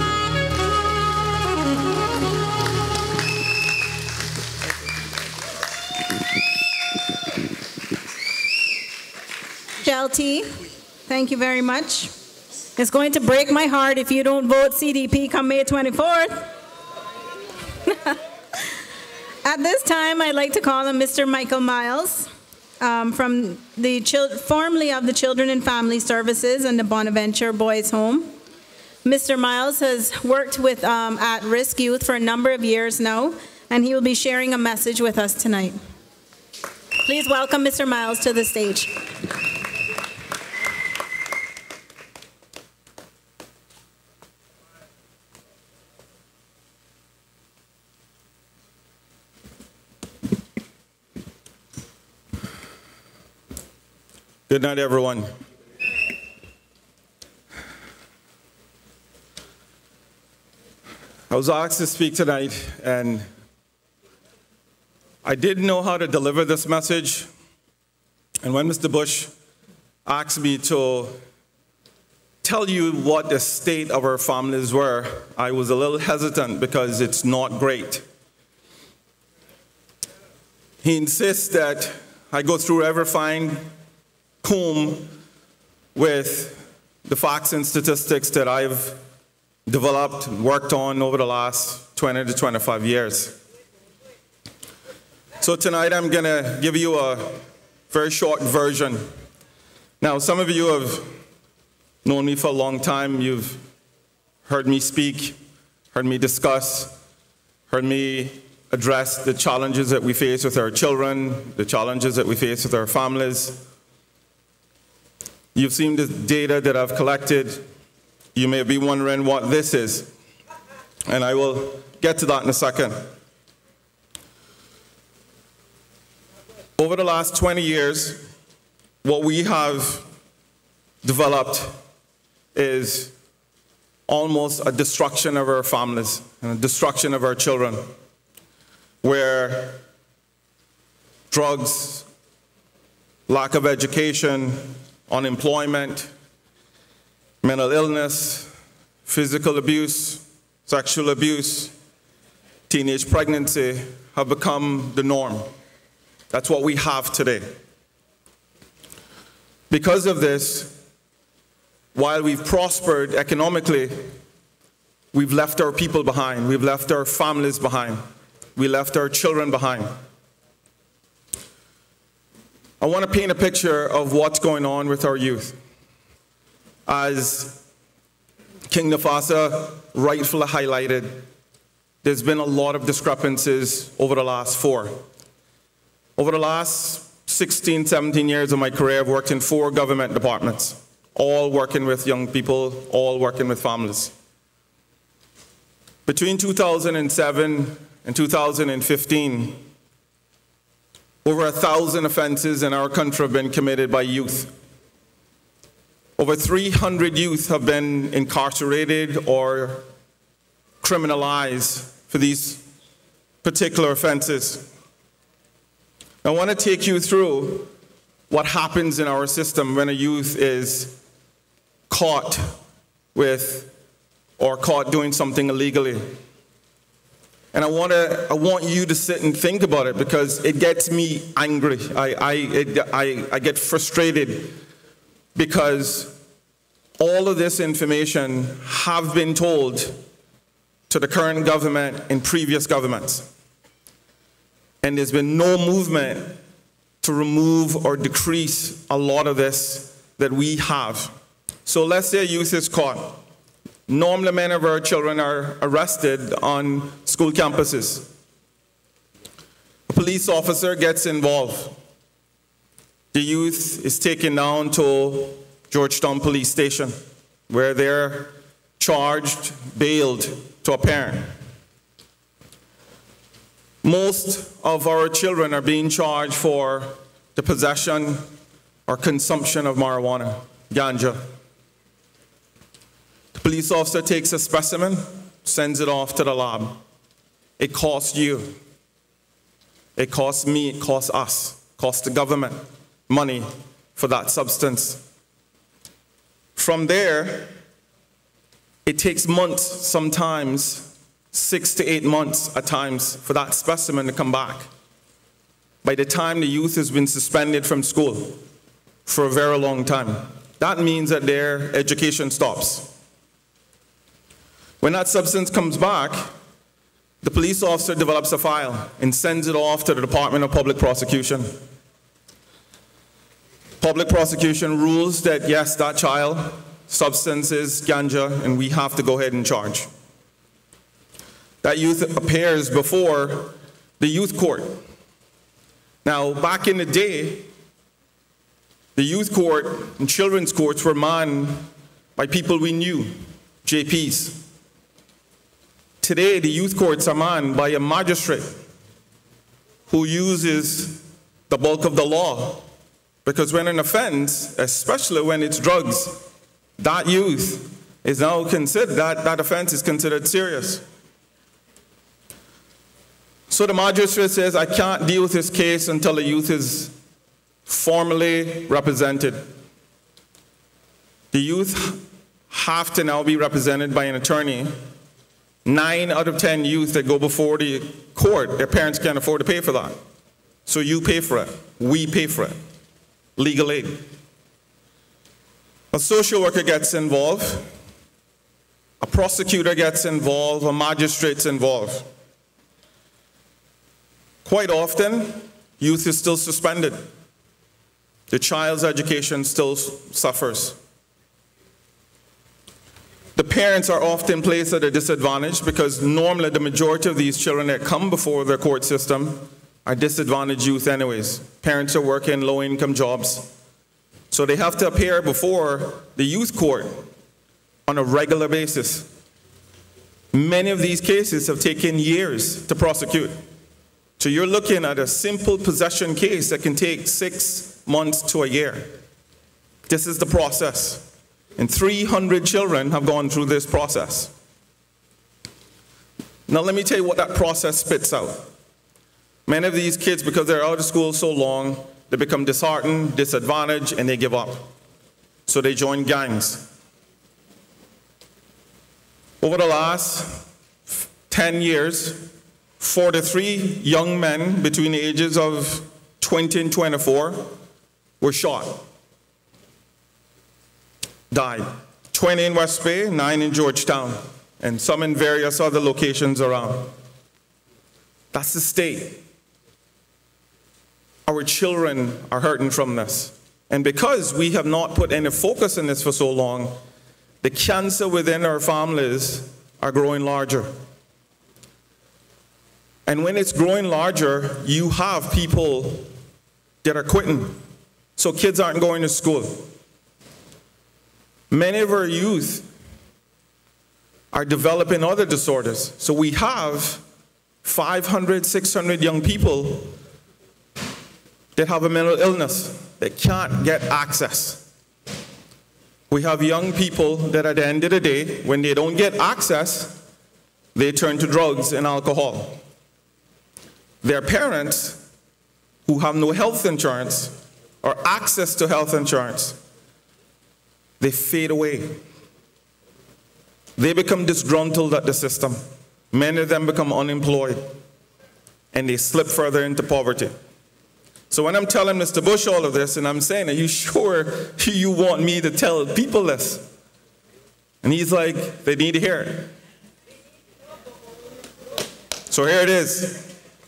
Shelty, thank you very much. It's going to break my heart if you don't vote CDP come May 24th. At this time, I'd like to call on Mr. Michael Miles from the formerly of the Children and Family Services and the Bonaventure Boys Home. Mr. Miles has worked with at-risk youth for a number of years now, and he will be sharing a message with us tonight. Please welcome Mr. Miles to the stage. Good night, everyone. I was asked to speak tonight, and I didn't know how to deliver this message, and when Mr. Bush asked me to tell you what the state of our families were, I was a little hesitant because it's not great. He insists that I go through every fine comb with the facts and statistics that I've developed and worked on over the last 20 to 25 years. So tonight I'm going to give you a very short version. Now, some of you have known me for a long time. You've heard me speak, heard me discuss, heard me address the challenges that we face with our children, the challenges that we face with our families. You've seen the data that I've collected. You may be wondering what this is, and I will get to that in a second. Over the last 20 years, what we have developed is almost a destruction of our families and a destruction of our children, where drugs, lack of education, unemployment, mental illness, physical abuse, sexual abuse, teenage pregnancy have become the norm. That's what we have today. Because of this, while we've prospered economically, we've left our people behind. We've left our families behind. We left our children behind. I want to paint a picture of what's going on with our youth. As King Nafasa rightfully highlighted, there's been a lot of discrepancies over the last 4. Over the last 16, 17 years of my career, I've worked in 4 government departments, all working with young people, all working with families. Between 2007 and 2015, over 1,000 offenses in our country have been committed by youth. Over 300 youth have been incarcerated or criminalized for these particular offenses. I want to take you through what happens in our system when a youth is caught with or caught doing something illegally. And I want you to sit and think about it because it gets me angry. I get frustrated because all of this information have been told to the current government and previous governments. And there's been no movement to remove or decrease a lot of this that we have. So let's say a youth is caught. Normally, many of our children are arrested on school campuses. A police officer gets involved. The youth is taken down to Georgetown Police Station, where they're charged, bailed to a parent. Most of our children are being charged for the possession or consumption of marijuana, ganja. The police officer takes a specimen, sends it off to the lab. It costs you. It costs me, it costs us, it costs the government money for that substance. From there, it takes months, sometimes 6 to 8 months at times, for that specimen to come back. By the time the youth has been suspended from school for a very long time, that means that their education stops. When that substance comes back, the police officer develops a file and sends it off to the Department of Public Prosecution. Public prosecution rules that yes, that child, substance is ganja, and we have to go ahead and charge. That youth appears before the youth court. Now, back in the day, the youth court and children's courts were manned by people we knew, JPs. Today, the youth courts are manned by a magistrate who uses the bulk of the law. Because when an offense, especially when it's drugs, that youth is now considered, that offense is considered serious. So the magistrate says, I can't deal with this case until the youth is formally represented. The youth have to now be represented by an attorney. 9 out of 10 youth that go before the court, their parents can't afford to pay for that. So you pay for it. We pay for it. Legal aid. A social worker gets involved. A prosecutor gets involved. A magistrate's involved. Quite often, youth is still suspended. The child's education still suffers. The parents are often placed at a disadvantage because normally the majority of these children that come before the court system are disadvantaged youth anyways. Parents are working low-income jobs. So they have to appear before the youth court on a regular basis. Many of these cases have taken years to prosecute. So you're looking at a simple possession case that can take 6 months to a year. This is the process. And 300 children have gone through this process. Now let me tell you what that process spits out. Many of these kids, because they're out of school so long, they become disheartened, disadvantaged, and they give up. So they join gangs. Over the last 10 years, 43 young men between the ages of 20 and 24 were shot. Died. 20 in West Bay, 9 in Georgetown, and some in various other locations around. That's the state. Our children are hurting from this. And because we have not put any focus on this for so long, the cancer within our families are growing larger. And when it's growing larger, you have people that are quitting. So kids aren't going to school. Many of our youth are developing other disorders. So we have 500, 600 young people that have a mental illness that can't get access. We have young people that at the end of the day, when they don't get access, they turn to drugs and alcohol. Their parents, who have no health insurance or access to health insurance, they fade away. They become disgruntled at the system. Many of them become unemployed, and they slip further into poverty. So when I'm telling Mr. Bush all of this, and I'm saying, are you sure you want me to tell people this? And he's like, they need to hear it. So here it is.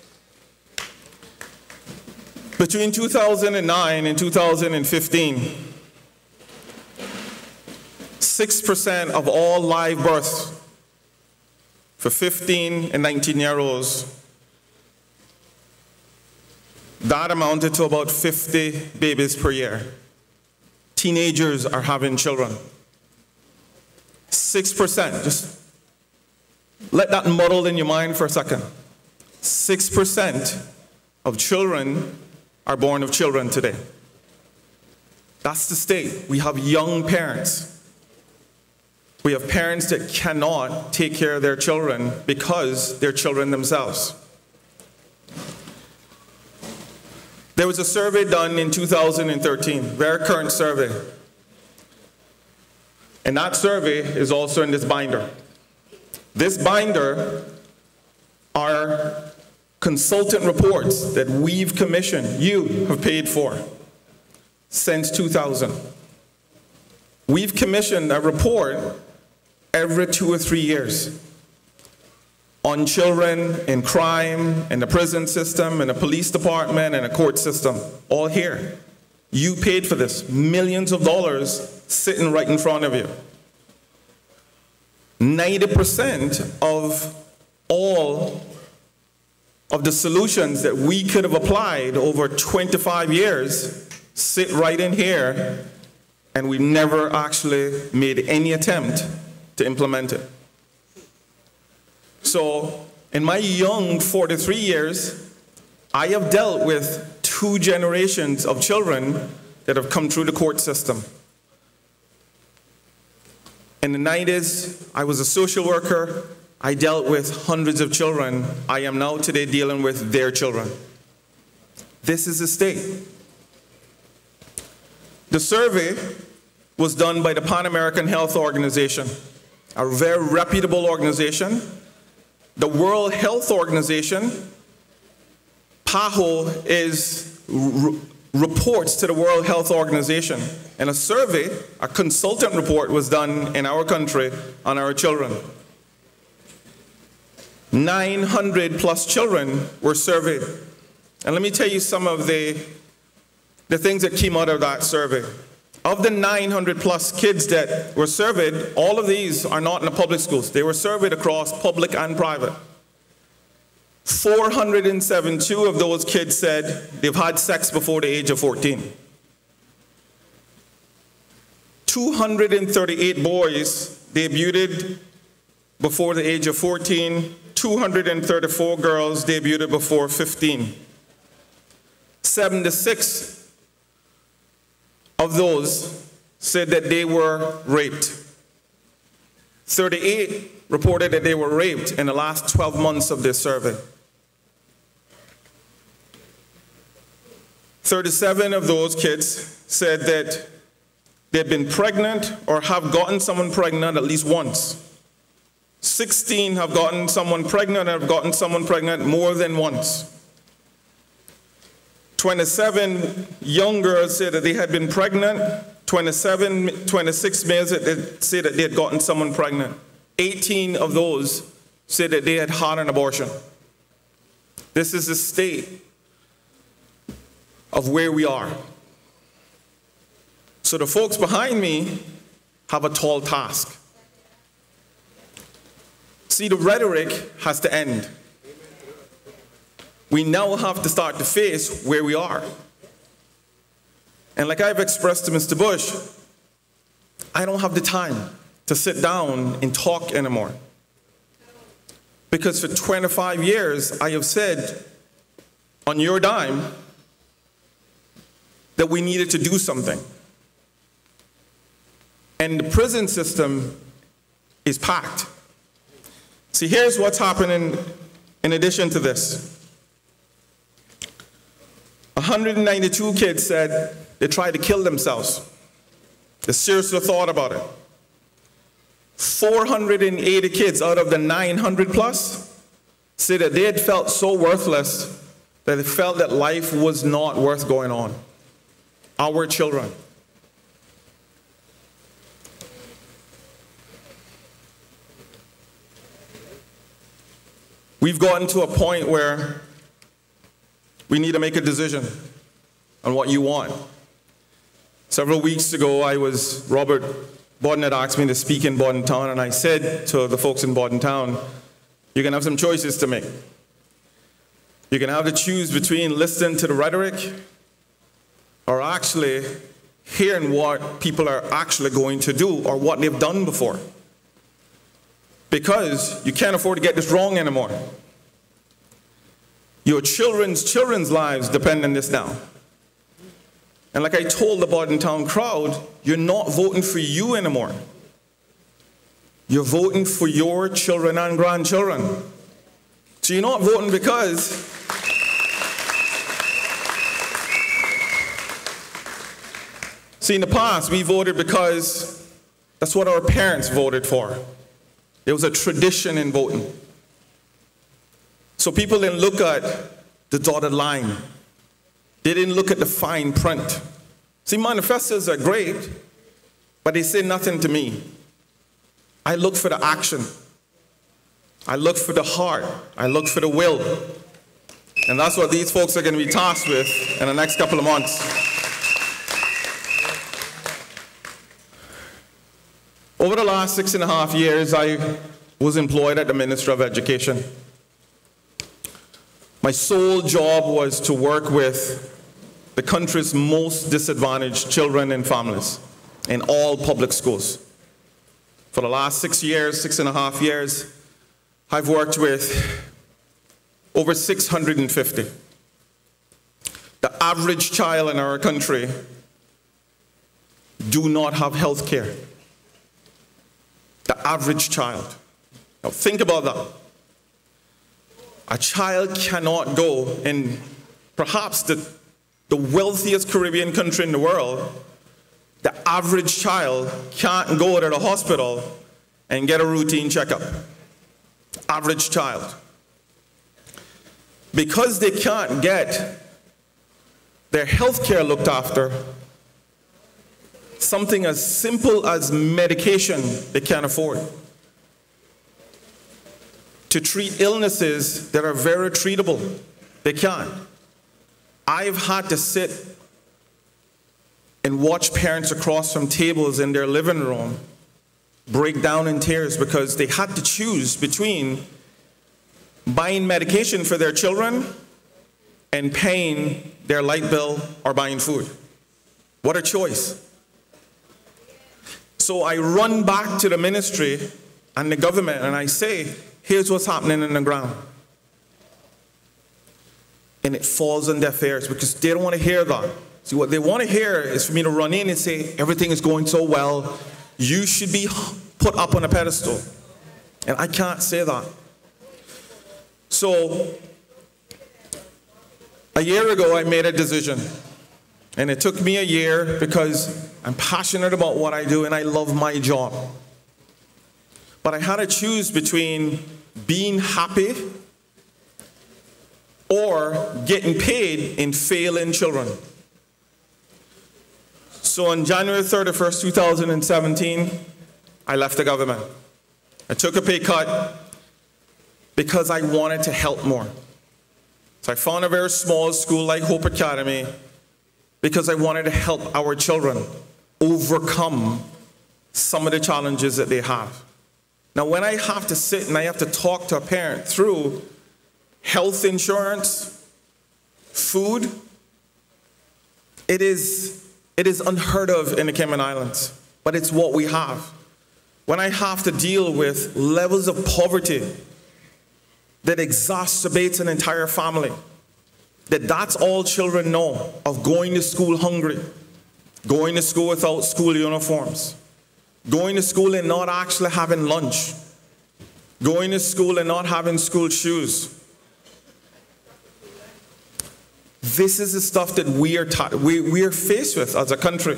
Between 2009 and 2015, 6% of all live births for 15 and 19-year-olds, that amounted to about 50 babies per year. Teenagers are having children. 6%, just let that muddle in your mind for a second. 6% of children are born of children today. That's the state. We have young parents. We have parents that cannot take care of their children because they're children themselves. There was a survey done in 2013, very current survey. And that survey is also in this binder. This binder are consultant reports that we've commissioned, you have paid for, since 2000. We've commissioned a report every 2 or 3 years on children in crime, in the prison system, in the police department, in the court system, all here. You paid for this, millions of dollars sitting right in front of you. 90% of all of the solutions that we could have applied over 25 years sit right in here, and we've never actually made any attempt to implement it. So in my young 43 years, I have dealt with 2 generations of children that have come through the court system. In the 90s, I was a social worker. I dealt with hundreds of children. I am now today dealing with their children. This is the state. The survey was done by the Pan American Health Organization, a very reputable organization. The World Health Organization, PAHO, reports to the World Health Organization. And a survey, a consultant report was done in our country on our children. 900 plus children were surveyed. And let me tell you some of the things that came out of that survey. Of the 900 plus kids that were surveyed, all of these are not in the public schools. They were surveyed across public and private. 472 of those kids said they've had sex before the age of 14. 238 boys debuted before the age of 14. 234 girls debuted before 15. 76 of those said that they were raped. 38 reported that they were raped in the last 12 months of this survey. 37 of those kids said that they'd been pregnant or have gotten someone pregnant at least once. 16 have gotten someone pregnant or have gotten someone pregnant more than once. 27 young girls said that they had been pregnant. 26 males said that they had gotten someone pregnant. 18 of those said that they had had an abortion. This is the state of where we are. So the folks behind me have a tall task. See, the rhetoric has to end. We now have to start to face where we are. And like I've expressed to Mr. Bush, I don't have the time to sit down and talk anymore. Because for 25 years, I have said, on your dime, that we needed to do something. And the prison system is packed. See, here's what's happening in addition to this. 192 kids said they tried to kill themselves. They seriously thought about it. 480 kids out of the 900 plus said that they had felt so worthless that they felt that life was not worth going on. Our children. We've gotten to a point where we need to make a decision on what you want. Several weeks ago, Robert Borden had asked me to speak in Bordentown, and I said to the folks in Bordentown, you're going to have some choices to make. You're going to have to choose between listening to the rhetoric or actually hearing what people are actually going to do or what they've done before. Because you can't afford to get this wrong anymore. Your children's lives depend on this now. And like I told the Bordentown crowd, you're not voting for you anymore. You're voting for your children and grandchildren. So you're not voting because see, in the past, we voted because that's what our parents voted for. There was a tradition in voting. So people didn't look at the dotted line. They didn't look at the fine print. See, manifestos are great, but they say nothing to me. I look for the action. I look for the heart. I look for the will. And that's what these folks are going to be tasked with in the next couple of months. Over the last 6.5 years, I was employed at the Ministry of Education. My sole job was to work with the country's most disadvantaged children and families in all public schools. For the last 6.5 years, I've worked with over 650. The average child in our country do not have health care. The average child. Now think about that. A child cannot go in perhaps the wealthiest Caribbean country in the world. The average child can't go to the hospital and get a routine checkup. Average child. Because they can't get their health care looked after, something as simple as medication they can't afford. To treat illnesses that are very treatable, they can't. I've had to sit and watch parents across from tables in their living room break down in tears because they had to choose between buying medication for their children and paying their light bill or buying food. What a choice. So I run back to the ministry and the government and I say, here's what's happening in the ground. And it falls on deaf ears because they don't want to hear that. See, what they want to hear is for me to run in and say, everything is going so well, you should be put up on a pedestal. And I can't say that. So, a year ago I made a decision. And it took me a year because I'm passionate about what I do and I love my job. But I had to choose between being happy or getting paid in failing children. So on January 31st, 2017, I left the government. I took a pay cut because I wanted to help more. So I found a very small school like Hope Academy because I wanted to help our children overcome some of the challenges that they have. Now, when I have to sit and I have to talk to a parent through health insurance, food, it is unheard of in the Cayman Islands, but it's what we have. When I have to deal with levels of poverty that exacerbates an entire family, that's all children know, of going to school hungry, going to school without school uniforms, going to school and not actually having lunch, going to school and not having school shoes. This is the stuff that we are faced with as a country.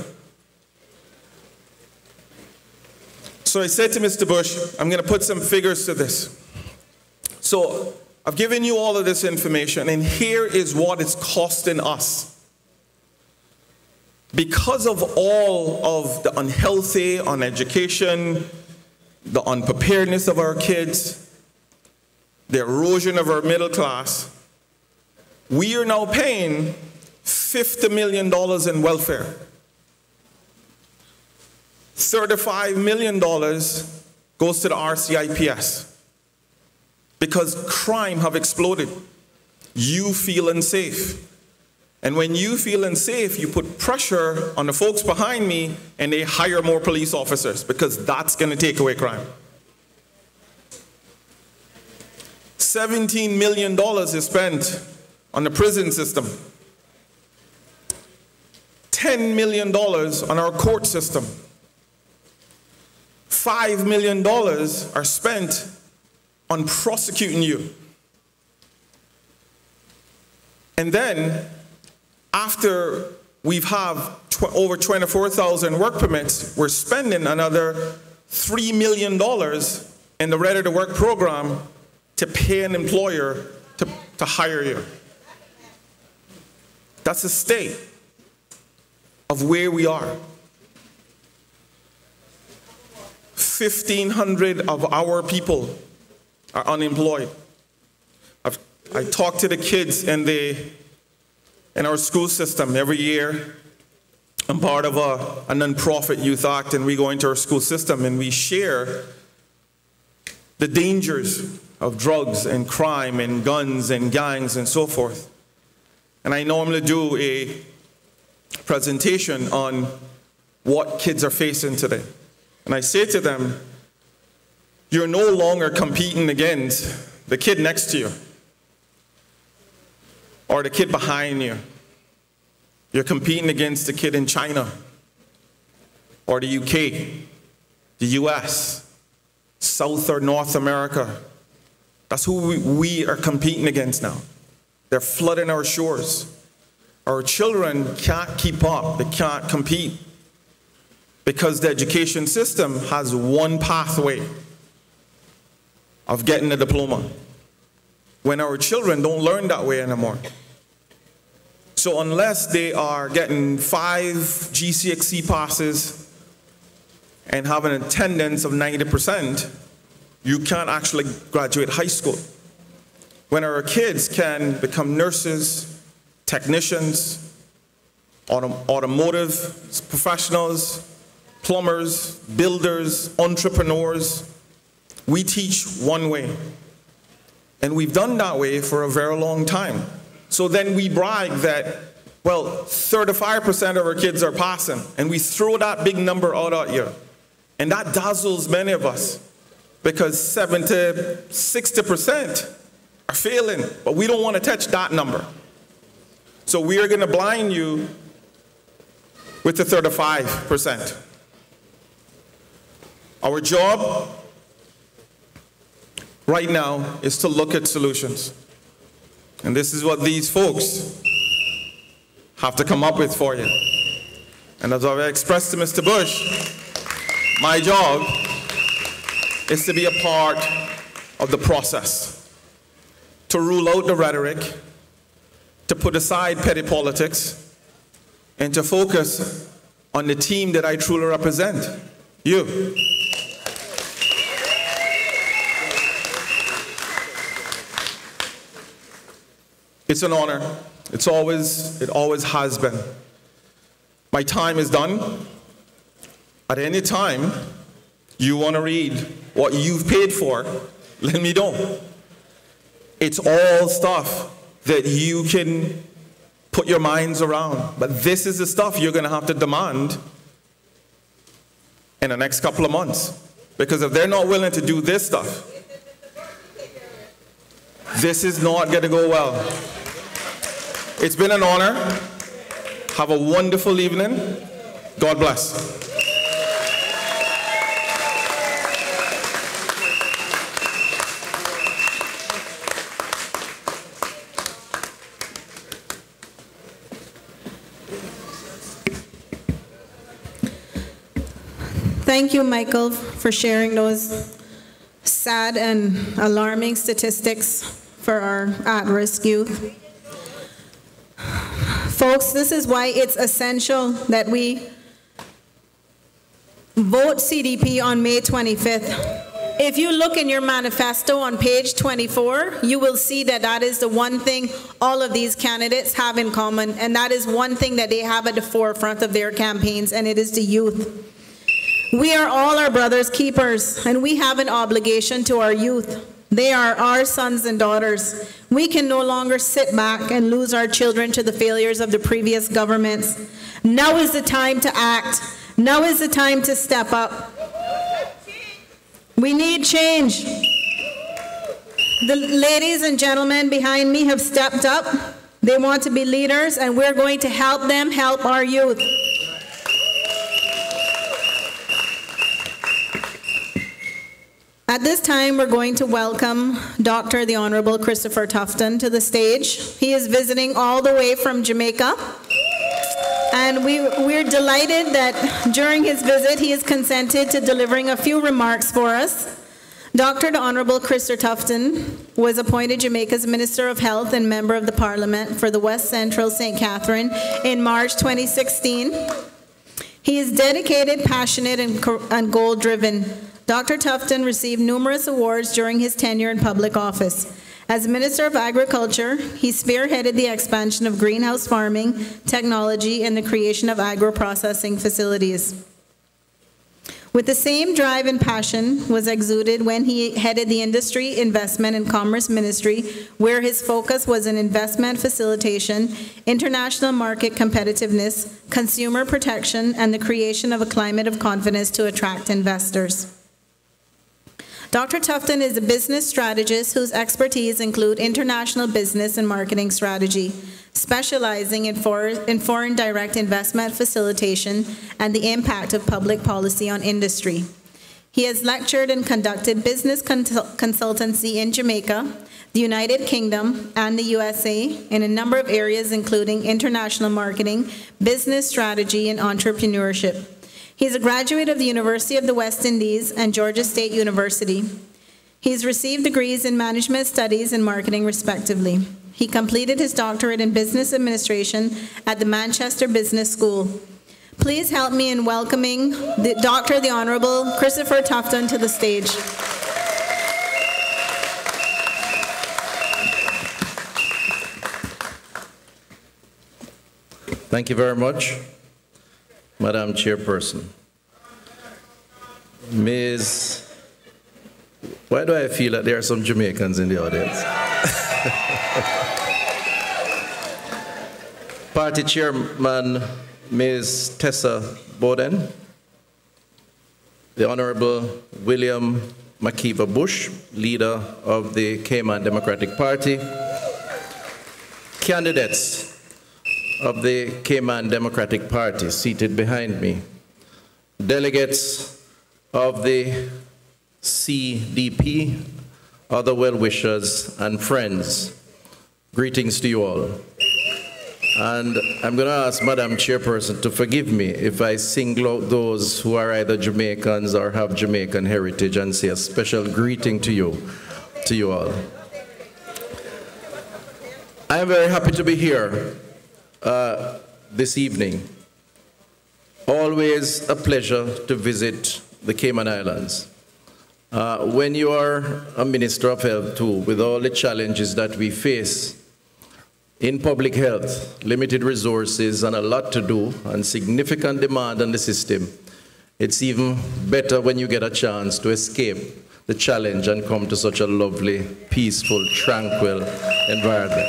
So I said to Mr. Bush, I'm going to put some figures to this. So I've given you all of this information, and here is what it's costing us. Because of all of the unhealthy, uneducation, the unpreparedness of our kids, the erosion of our middle class, we are now paying $50 million in welfare. $35 million goes to the RCIPS because crime have exploded. You feel unsafe. And when you feel unsafe, you put pressure on the folks behind me and they hire more police officers because that's going to take away crime. $17 million is spent on the prison system. $10 million on our court system. $5 million are spent on prosecuting you. And then, after we've have over 24,000 work permits, we're spending another $3 million in the Ready to Work program to pay an employer to hire you. That's the state of where we are. 1,500 of our people are unemployed. I talk to the kids in our school system every year. I'm part of a nonprofit youth act, and we go into our school system and we share the dangers of drugs and crime and guns and gangs and so forth. And I normally do a presentation on what kids are facing today. And I say to them, you're no longer competing against the kid next to you or the kid behind you. You're competing against the kid in China or the UK, the US, South or North America. That's who we are competing against now. They're flooding our shores. Our children can't keep up. They can't compete because the education system has one pathway of getting a diploma, when our children don't learn that way anymore. So unless they are getting 5 GCSE passes and have an attendance of 90%, you can't actually graduate high school. When our kids can become nurses, technicians, automotive professionals, plumbers, builders, entrepreneurs, we teach one way. And we've done that way for a very long time. So then we brag that, well, 35% of our kids are passing, and we throw that big number out here. And that dazzles many of us, because 60% are failing, but we don't want to touch that number. So we are going to blind you with the 35%. Our job right now is to look at solutions. And this is what these folks have to come up with for you. And as I've expressed to Mr. Bush, my job is to be a part of the process, to rule out the rhetoric, to put aside petty politics, and to focus on the team that I truly represent, you. It's an honor. It always has been. My time is done. At any time you want to read what you've paid for, let me know. It's all stuff that you can put your minds around. But this is the stuff you're going to have to demand in the next couple of months. Because if they're not willing to do this stuff, this is not going to go well. It's been an honor. Have a wonderful evening. God bless. Thank you, Michael, for sharing those sad and alarming statistics for our at-risk youth. Folks, this is why it's essential that we vote CDP on May 25th. If you look in your manifesto on page 24, you will see that that is the one thing all of these candidates have in common, and that is one thing that they have at the forefront of their campaigns, and it is the youth. We are all our brother's keepers, and we have an obligation to our youth. They are our sons and daughters. We can no longer sit back and lose our children to the failures of the previous governments. Now is the time to act. Now is the time to step up. We need change. The ladies and gentlemen behind me have stepped up. They want to be leaders, and we're going to help them help our youth. At this time, we're going to welcome Dr. the Honorable Christopher Tufton to the stage. He is visiting all the way from Jamaica. And we're delighted that during his visit, he has consented to delivering a few remarks for us. Dr. the Honorable Christopher Tufton was appointed Jamaica's Minister of Health and Member of the Parliament for the West Central St. Catherine in March 2016. He is dedicated, passionate, and goal-driven. Dr. Tufton received numerous awards during his tenure in public office. As Minister of Agriculture, he spearheaded the expansion of greenhouse farming technology and the creation of agro-processing facilities. With the same drive and passion was exuded when he headed the Industry, Investment and Commerce Ministry, where his focus was in investment facilitation, international market competitiveness, consumer protection, and the creation of a climate of confidence to attract investors. Dr. Tufton is a business strategist whose expertise include international business and marketing strategy, specializing in foreign direct investment facilitation and the impact of public policy on industry. He has lectured and conducted business consultancy in Jamaica, the United Kingdom, and the USA in a number of areas including international marketing, business strategy, and entrepreneurship. He is a graduate of the University of the West Indies and Georgia State University. He's received degrees in management studies and marketing, respectively. He completed his doctorate in business administration at the Manchester Business School. Please help me in welcoming the Honorable Christopher Tufton to the stage. Thank you very much, Madam Chairperson. Ms. Why do I feel that there are some Jamaicans in the audience? Party Chairman, Ms. Tessa Bowden, the Honorable William Makiva Bush, leader of the Cayman Democratic Party, candidates of the Cayman Democratic Party seated behind me, delegates of the CDP, other well-wishers and friends, greetings to you all. And I'm going to ask Madam Chairperson to forgive me if I single out those who are either Jamaicans or have Jamaican heritage and say a special greeting to you all. I am very happy to be here this evening. Always a pleasure to visit the Cayman Islands. When you are a Minister of Health too, with all the challenges that we face in public health, limited resources and a lot to do and significant demand on the system, it's even better when you get a chance to escape the challenge and come to such a lovely, peaceful, tranquil environment.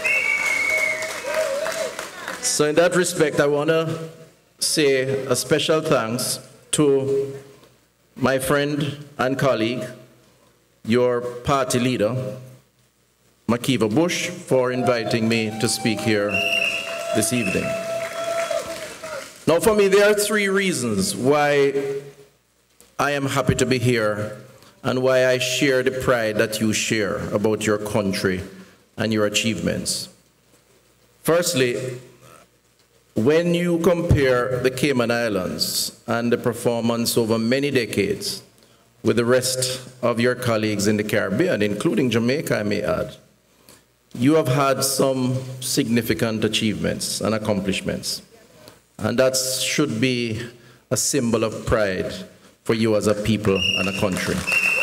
So in that respect, I want to say a special thanks to my friend and colleague, your party leader, Makiva Bush, for inviting me to speak here this evening. Now for me, there are three reasons why I am happy to be here and why I share the pride that you share about your country and your achievements. Firstly, when you compare the Cayman Islands and the performance over many decades with the rest of your colleagues in the Caribbean, including Jamaica, I may add, you have had some significant achievements and accomplishments. And that should be a symbol of pride for you as a people and a country.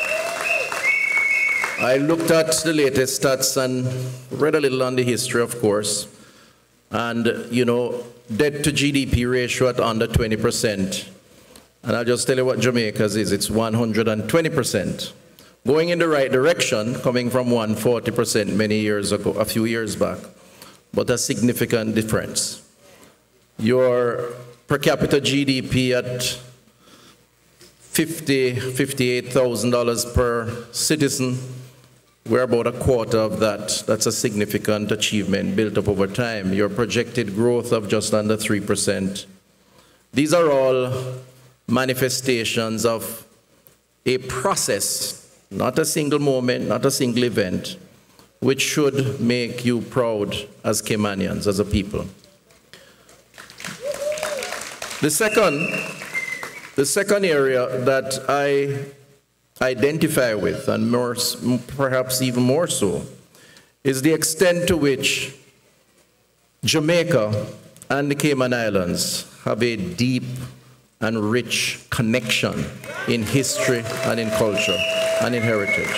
I looked at the latest stats and read a little on the history, of course. And, you know, debt to GDP ratio at under 20%. And I'll just tell you what Jamaica's is. It's 120%. Going in the right direction, coming from 140% many years ago, a few years back, but a significant difference. Your per capita GDP at $58,000 per citizen, we're about a quarter of that. That's a significant achievement built up over time. Your projected growth of just under 3%. These are all manifestations of a process, not a single moment, not a single event, which should make you proud as Caymanians, as a people. The second area that I identify with, and perhaps even more so, is the extent to which Jamaica and the Cayman Islands have a deep and rich connection in history and in culture and in heritage.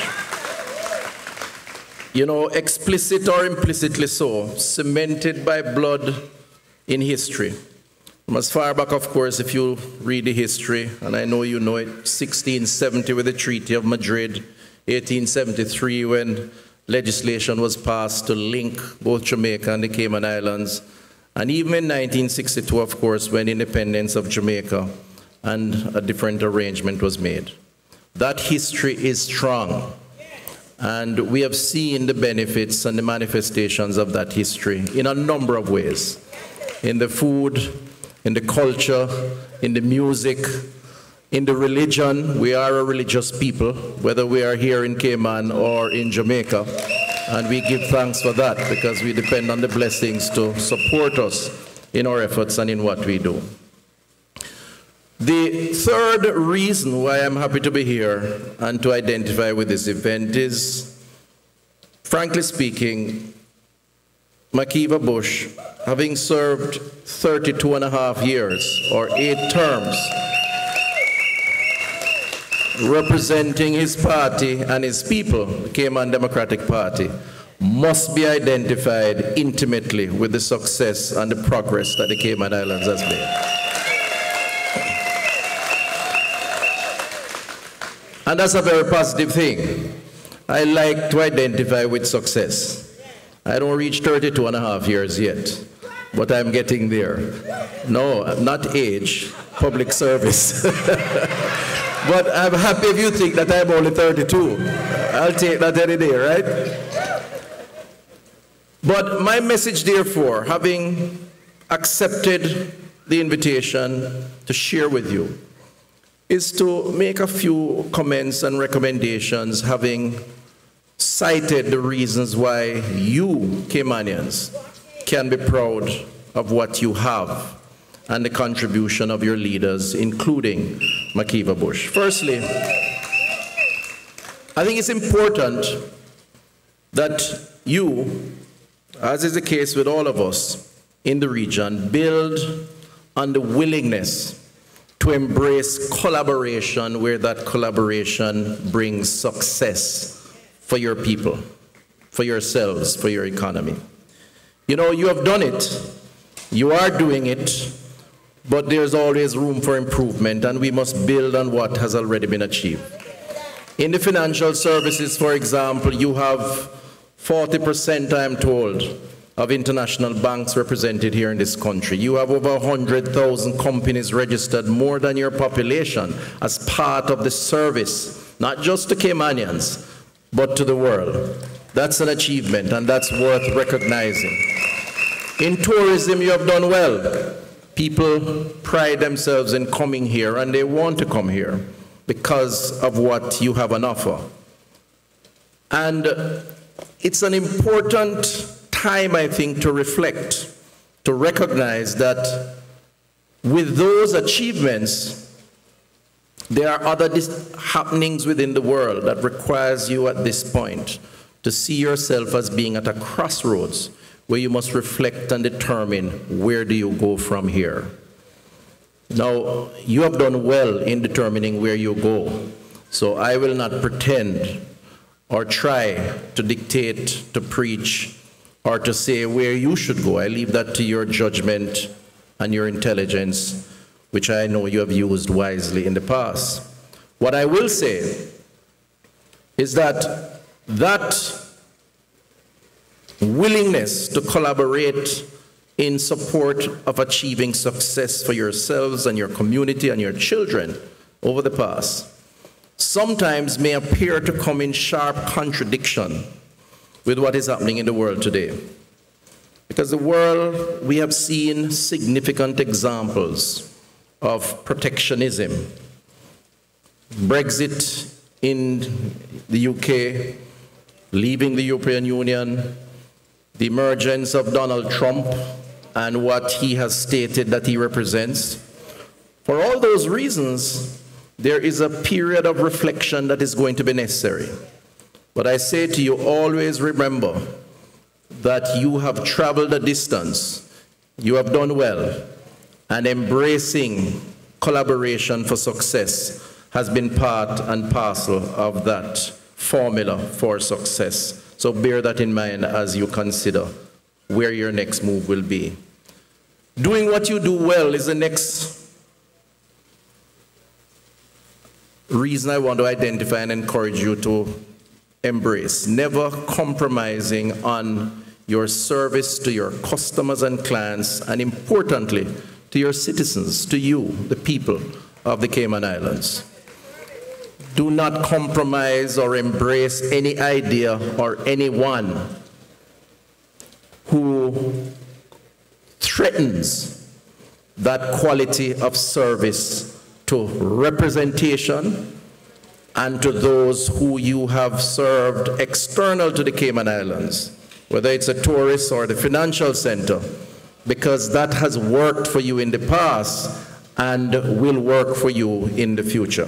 You know, explicit or implicitly so, cemented by blood in history. From as far back, of course, if you read the history, and I know you know it, 1670 with the Treaty of Madrid, 1873 when legislation was passed to link both Jamaica and the Cayman Islands, and even in 1962, of course, when independence of Jamaica and a different arrangement was made. That history is strong, and we have seen the benefits and the manifestations of that history in a number of ways. In the food, in the culture, in the music, in the religion. We are a religious people, whether we are here in Cayman or in Jamaica. And we give thanks for that because we depend on the blessings to support us in our efforts and in what we do. The third reason why I'm happy to be here and to identify with this event is, frankly speaking, Makiva Bush, having served 32.5 years, or 8 terms, representing his party and his people, the Cayman Democratic Party, must be identified intimately with the success and the progress that the Cayman Islands has made. And that's a very positive thing. I like to identify with success. I don't reach 32.5 years yet, but I'm getting there. No, not age, public service. But I'm happy if you think that I'm only 32. I'll take that any day, right? But my message, therefore, having accepted the invitation to share with you, is to make a few comments and recommendations, having cited the reasons why you, Caymanians, can be proud of what you have and the contribution of your leaders, including Makiva Bush. Firstly, I think it's important that you, as is the case with all of us in the region, build on the willingness to embrace collaboration where that collaboration brings success for your people, for yourselves, for your economy. You know, you have done it, you are doing it, but there's always room for improvement, and we must build on what has already been achieved. In the financial services, for example, you have 40%, I'm told, of international banks represented here in this country. You have over 100,000 companies registered, more than your population, as part of the service, not just to Caymanians, but to the world. That's an achievement, and that's worth recognizing. In tourism, you have done well. People pride themselves in coming here, and they want to come here because of what you have on offer. And it's an important time, I think, to reflect, to recognize that with those achievements, there are other happenings within the world that requires you at this point to see yourself as being at a crossroads where you must reflect and determine where do you go from here. Now, you have done well in determining where you go, so I will not pretend or try to dictate, to preach, or to say where you should go. I leave that to your judgment and your intelligence, which I know you have used wisely in the past. What I will say is that that willingness to collaborate in support of achieving success for yourselves and your community and your children over the past sometimes may appear to come in sharp contradiction with what is happening in the world today. Because the world, we have seen significant examples of protectionism. Brexit in the UK, leaving the European Union, the emergence of Donald Trump and what he has stated that he represents. For all those reasons, there is a period of reflection that is going to be necessary. But I say to you, always remember that you have traveled a distance, you have done well, and embracing collaboration for success has been part and parcel of that formula for success. So bear that in mind as you consider where your next move will be. Doing what you do well is the next reason I want to identify and encourage you to embrace. Never compromising on your service to your customers and clients, and importantly, to your citizens, to you, the people of the Cayman Islands. Do not compromise or embrace any idea or anyone who threatens that quality of service to representation and to those who you have served external to the Cayman Islands, whether it's a tourist or the financial center, because that has worked for you in the past and will work for you in the future.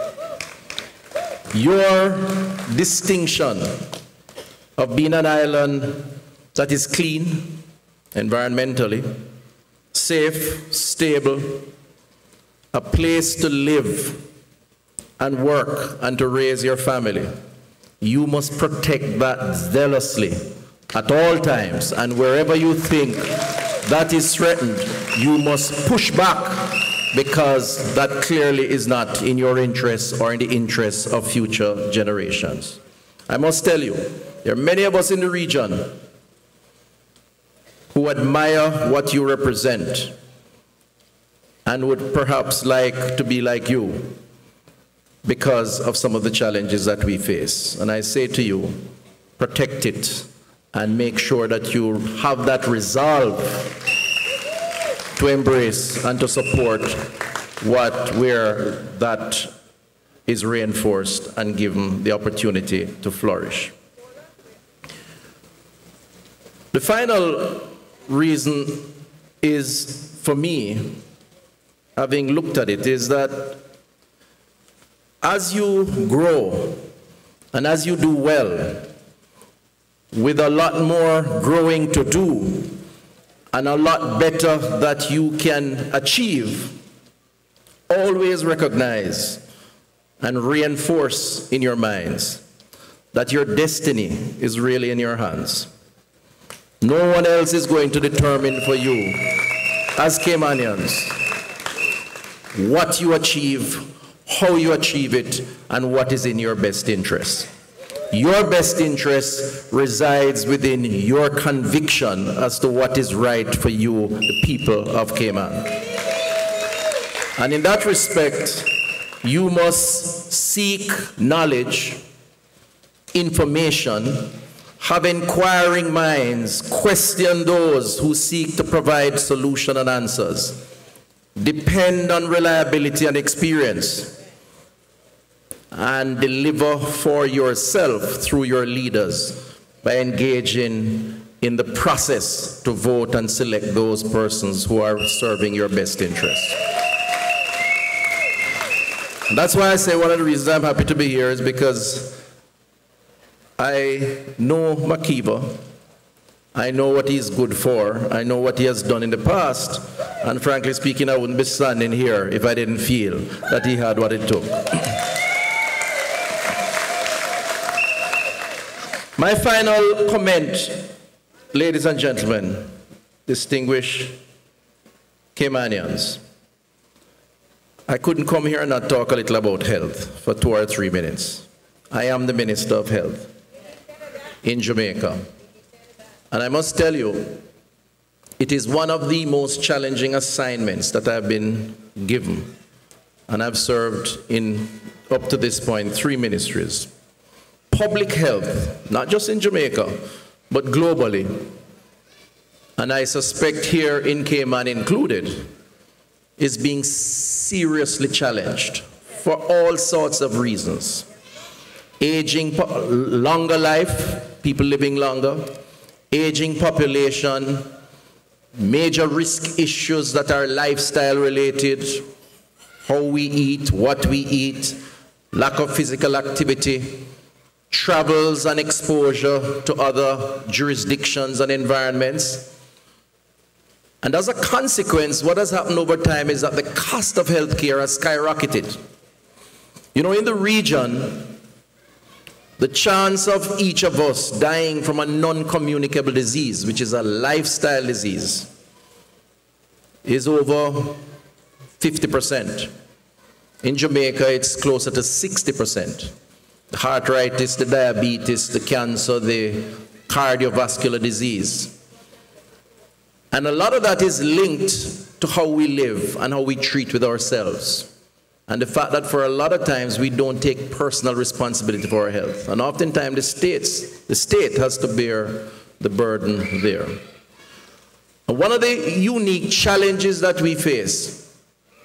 Your distinction of being an island that is clean environmentally, safe, stable, a place to live and work and to raise your family, you must protect that zealously at all times, and wherever you think that is threatened, you must push back, because that clearly is not in your interests or in the interests of future generations. I must tell you, there are many of us in the region who admire what you represent and would perhaps like to be like you because of some of the challenges that we face. And I say to you, protect it and make sure that you have that resolve to embrace and to support where that is reinforced and given the opportunity to flourish. The final reason is, for me, having looked at it, is that as you grow and as you do well, with a lot more growing to do and a lot better that you can achieve, always recognize and reinforce in your minds that your destiny is really in your hands. No one else is going to determine for you, as Caymanians, what you achieve, how you achieve it, and what is in your best interest. Your best interest resides within your conviction as to what is right for you, the people of Cayman. And in that respect, you must seek knowledge, information, have inquiring minds, question those who seek to provide solution and answers, depend on reliability and experience, and deliver for yourself through your leaders by engaging in the process to vote and select those persons who are serving your best interests. And that's why I say one of the reasons I'm happy to be here is because I know Makiba, I know what he's good for, I know what he has done in the past, and frankly speaking, I wouldn't be standing here if I didn't feel that he had what it took. My final comment, ladies and gentlemen, distinguished Caymanians, I couldn't come here and not talk a little about health for 2 or 3 minutes. I am the Minister of Health in Jamaica. And I must tell you, it is one of the most challenging assignments that I've been given. And I've served in, up to this point, 3 ministries. Public health, not just in Jamaica, but globally, and I suspect here in Cayman included, is being seriously challenged for all sorts of reasons. Aging, longer life, people living longer, aging population, major risk issues that are lifestyle related, how we eat, what we eat, lack of physical activity, travels and exposure to other jurisdictions and environments. And as a consequence, what has happened over time is that the cost of healthcare has skyrocketed. You know, in the region, the chance of each of us dying from a non-communicable disease, which is a lifestyle disease, is over 50%. In Jamaica, it's closer to 60%. The arthritis, the diabetes, the cancer, the cardiovascular disease. And a lot of that is linked to how we live and how we treat with ourselves. And the fact that for a lot of times we don't take personal responsibility for our health. And oftentimes the state has to bear the burden there. And one of the unique challenges that we face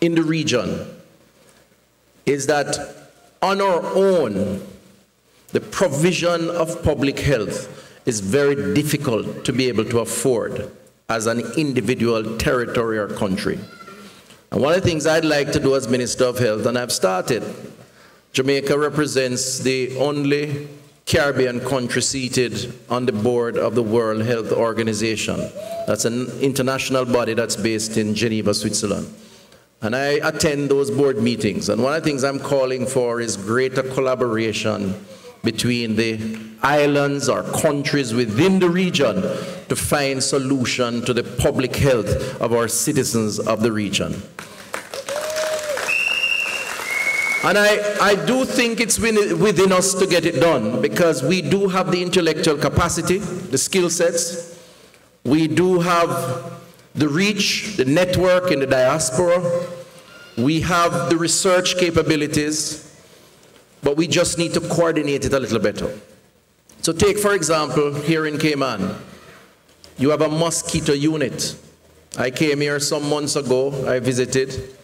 in the region is that on our own, the provision of public health is very difficult to be able to afford as an individual territory or country. And one of the things I'd like to do as Minister of Health, and I've started, Jamaica represents the only Caribbean country seated on the board of the World Health Organization. That's an international body that's based in Geneva, Switzerland. And I attend those board meetings. And one of the things I'm calling for is greater collaboration between the islands or countries within the region to find solution to the public health of our citizens of the region. And I do think it's within us to get it done, because we do have the intellectual capacity, the skill sets. We do have the reach, the network in the diaspora. We have the research capabilities, but we just need to coordinate it a little better. So take, for example, here in Cayman, you have a mosquito unit. I came here some months ago, I visited.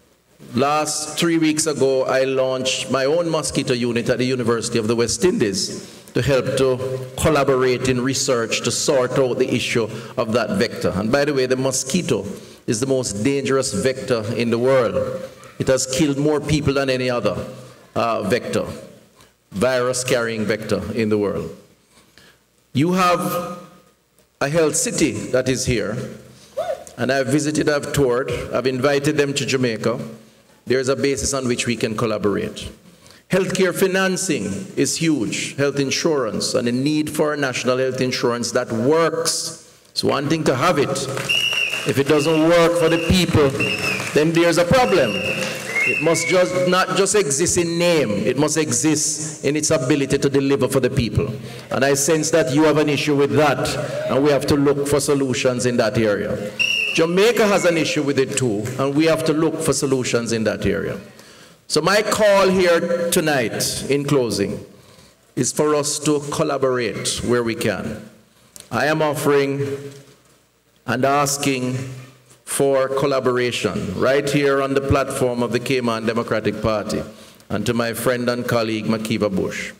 Last 3 weeks ago, I launched my own mosquito unit at the University of the West Indies to help to collaborate in research to sort out the issue of that vector. And by the way, the mosquito is the most dangerous vector in the world. It has killed more people than any other vector, virus-carrying vector in the world. You have a health city that is here, and I've visited, I've toured, I've invited them to Jamaica. There's a basis on which we can collaborate. Healthcare financing is huge, health insurance, and the need for a national health insurance that works. It's one thing to have it. If it doesn't work for the people, then there's a problem. It must not just exist in name, it must exist in its ability to deliver for the people. And I sense that you have an issue with that, and we have to look for solutions in that area. Jamaica has an issue with it too, and we have to look for solutions in that area. So my call here tonight, in closing, is for us to collaborate where we can. I am offering and asking for collaboration right here on the platform of the Cayman Democratic Party, and to my friend and colleague Makiba Bush.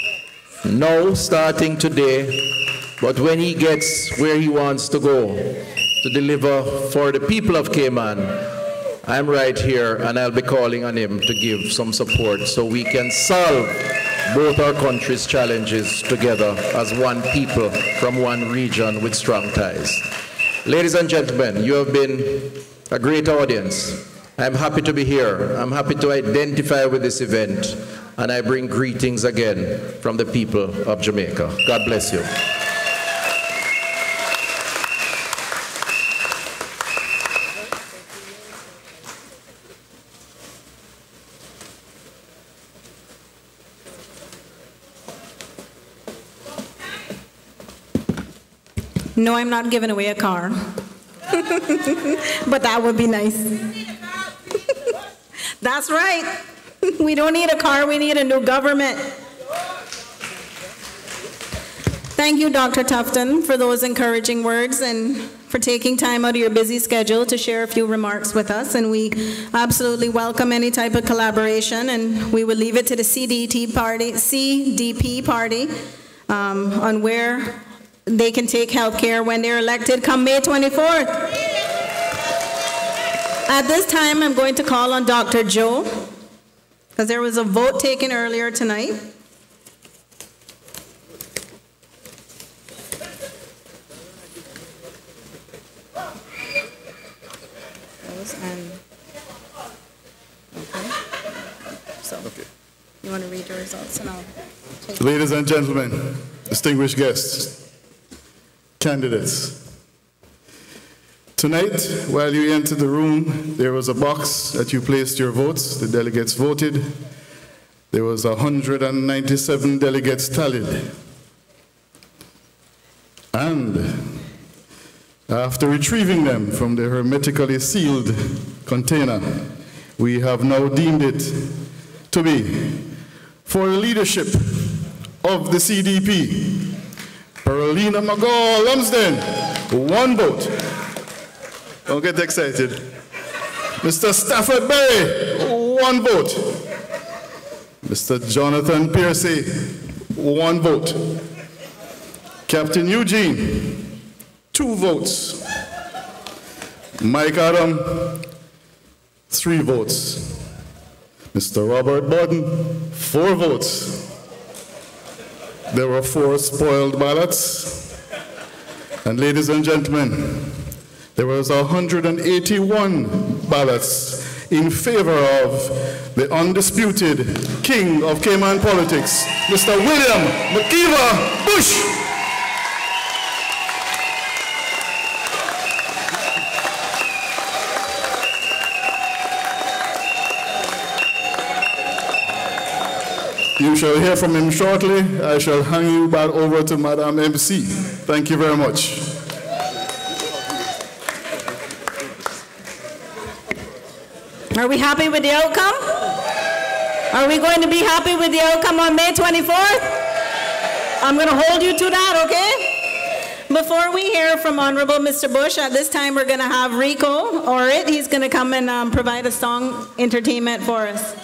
No starting today, but when he gets where he wants to go, to deliver for the people of Cayman, I'm right here, and I'll be calling on him to give some support so we can solve both our country's challenges together as one people from one region with strong ties. Ladies and gentlemen, you have been a great audience. I'm happy to be here. I'm happy to identify with this event, and I bring greetings again from the people of Jamaica. God bless you. No, I'm not giving away a car. But that would be nice. That's right. We don't need a car, we need a new government. Thank you, Dr. Tufton, for those encouraging words and for taking time out of your busy schedule to share a few remarks with us. And we absolutely welcome any type of collaboration, and we will leave it to the CDP party on where they can take health care when they're elected come May 24th. At this time, I'm going to call on Dr. Joe, because there was a vote taken earlier tonight. Okay. You want to read your results, and I'll take it. Ladies and gentlemen, distinguished guests, candidates. Tonight, while you entered the room, there was a box that you placed your votes. The delegates voted. There was 197 delegates tallied. And after retrieving them from the hermetically sealed container, we have now deemed it to be for the leadership of the CDP. Carolina McGaw Lumsden, one vote. Don't get excited. Mr. Stafford Berry, 1 vote. Mr. Jonathan Piercy, 1 vote. Captain Eugene, 2 votes. Mike Adam, 3 votes. Mr. Robert Borden, 4 votes. There were 4 spoiled ballots. And ladies and gentlemen, there was 181 ballots in favor of the undisputed king of Cayman politics, Mr. William McKeever Bush. You shall hear from him shortly. I shall hand you back over to Madam MC. Thank you very much. Are we happy with the outcome? Are we going to be happy with the outcome on May 24th? I'm going to hold you to that, okay? Before we hear from Honorable Mr. Bush, at this time we're going to have Rico Orit. He's going to come and provide a song entertainment for us.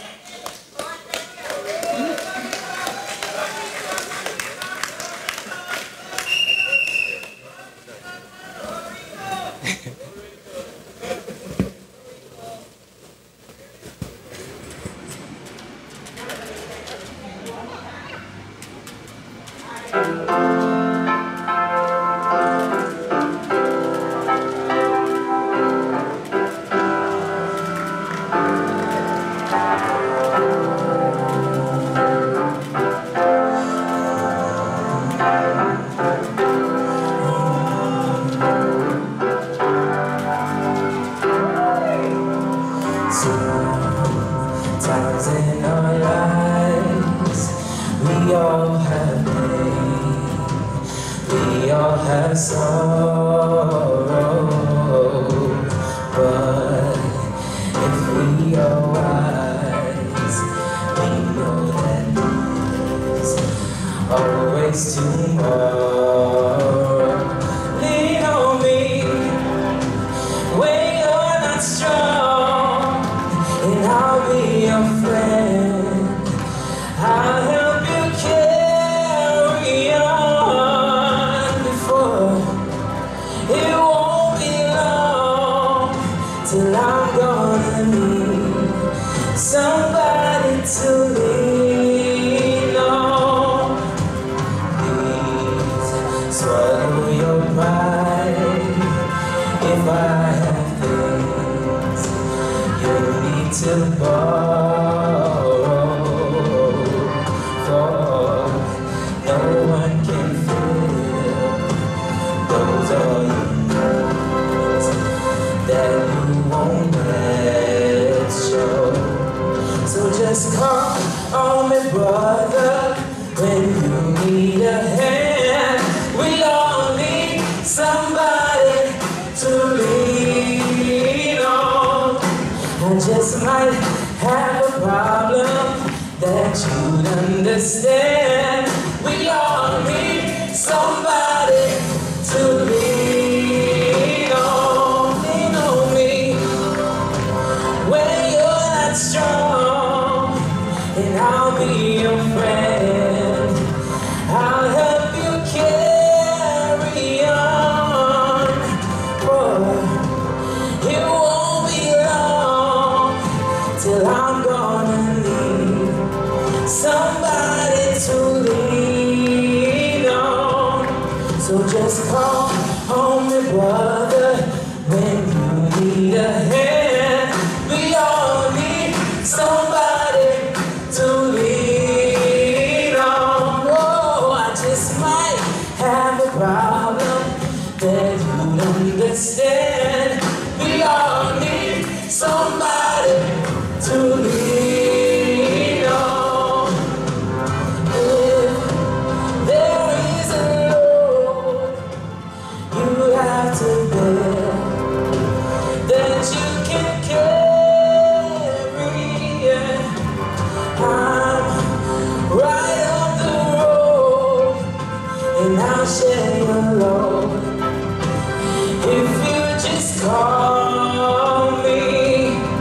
If you just call me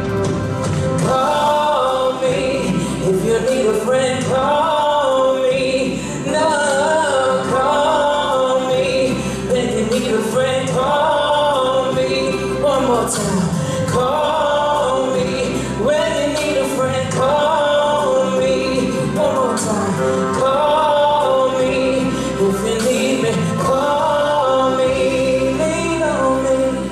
more time. Call me when you need a friend. Call me one more time. Call me if you need me. Call me, lean on me.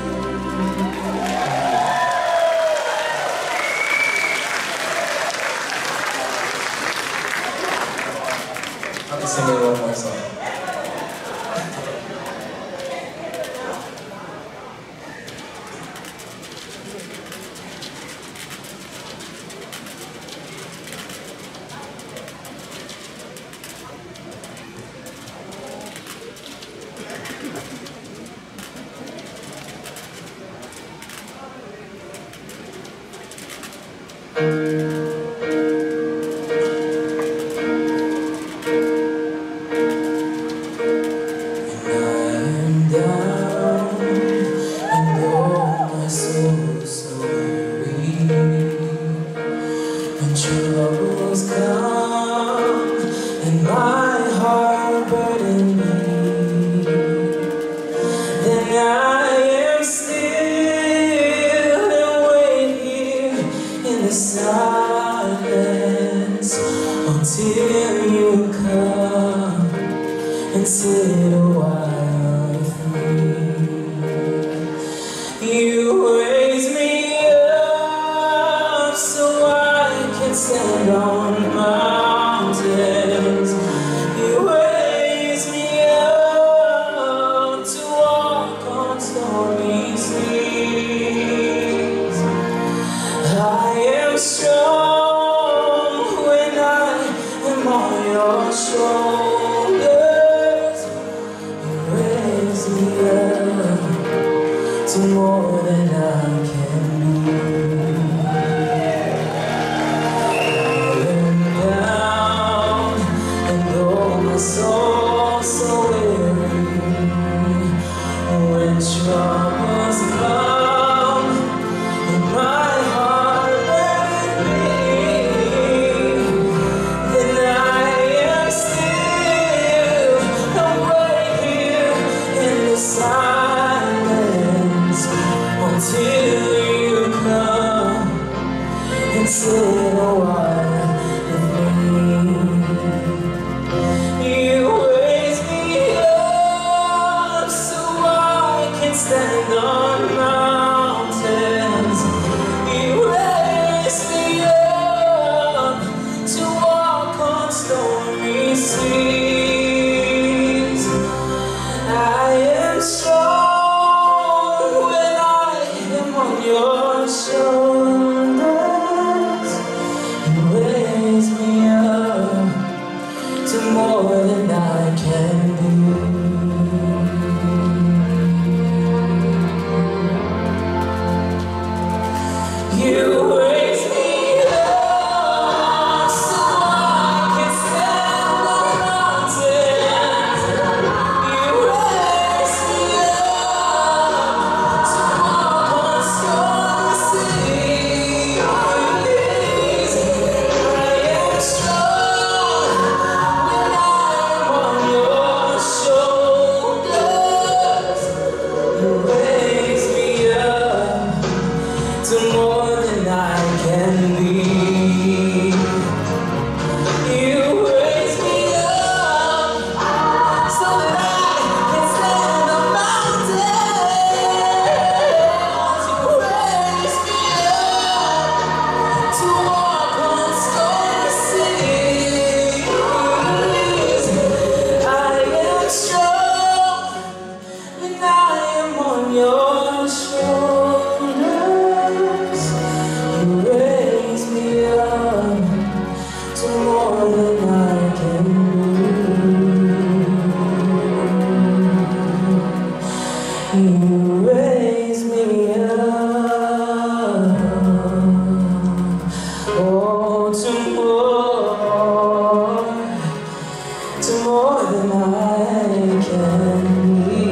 I can sing it one more song. Troubles come and my heart burden me, then I am still and wait here in the silence until you come and sit a while with me. You raise me up so I can stand on mountains. You raise me up to walk on stormy seas. I am strong when I am on your shoulders. You raise me up to more than I can be. My soul so weary when troubles come and my heart burden me, then I am still away here in the silence until you come and sit a while with me. You raise me up so I can stand on mountains. You raise me up to walk on stormy seas. I am strong when I am on your shoulders. You raise me up to more than I can do. You raise me up so I can stand on mountains. You raise me up to walk on stormy seas. I am strong when I'm on your shoulders. You raise me up to more than I can be. You raise me up so that I can stand on mountains. You raise me up to walk on stormy seas. I am strong when I am on your shoulders. You raise me up to more than I can do. You raise me up, oh, to more than I can be.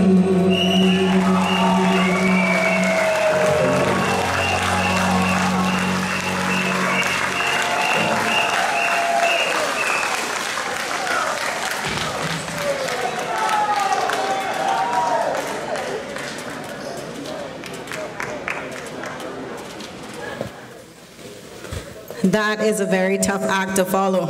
That is a very tough act to follow.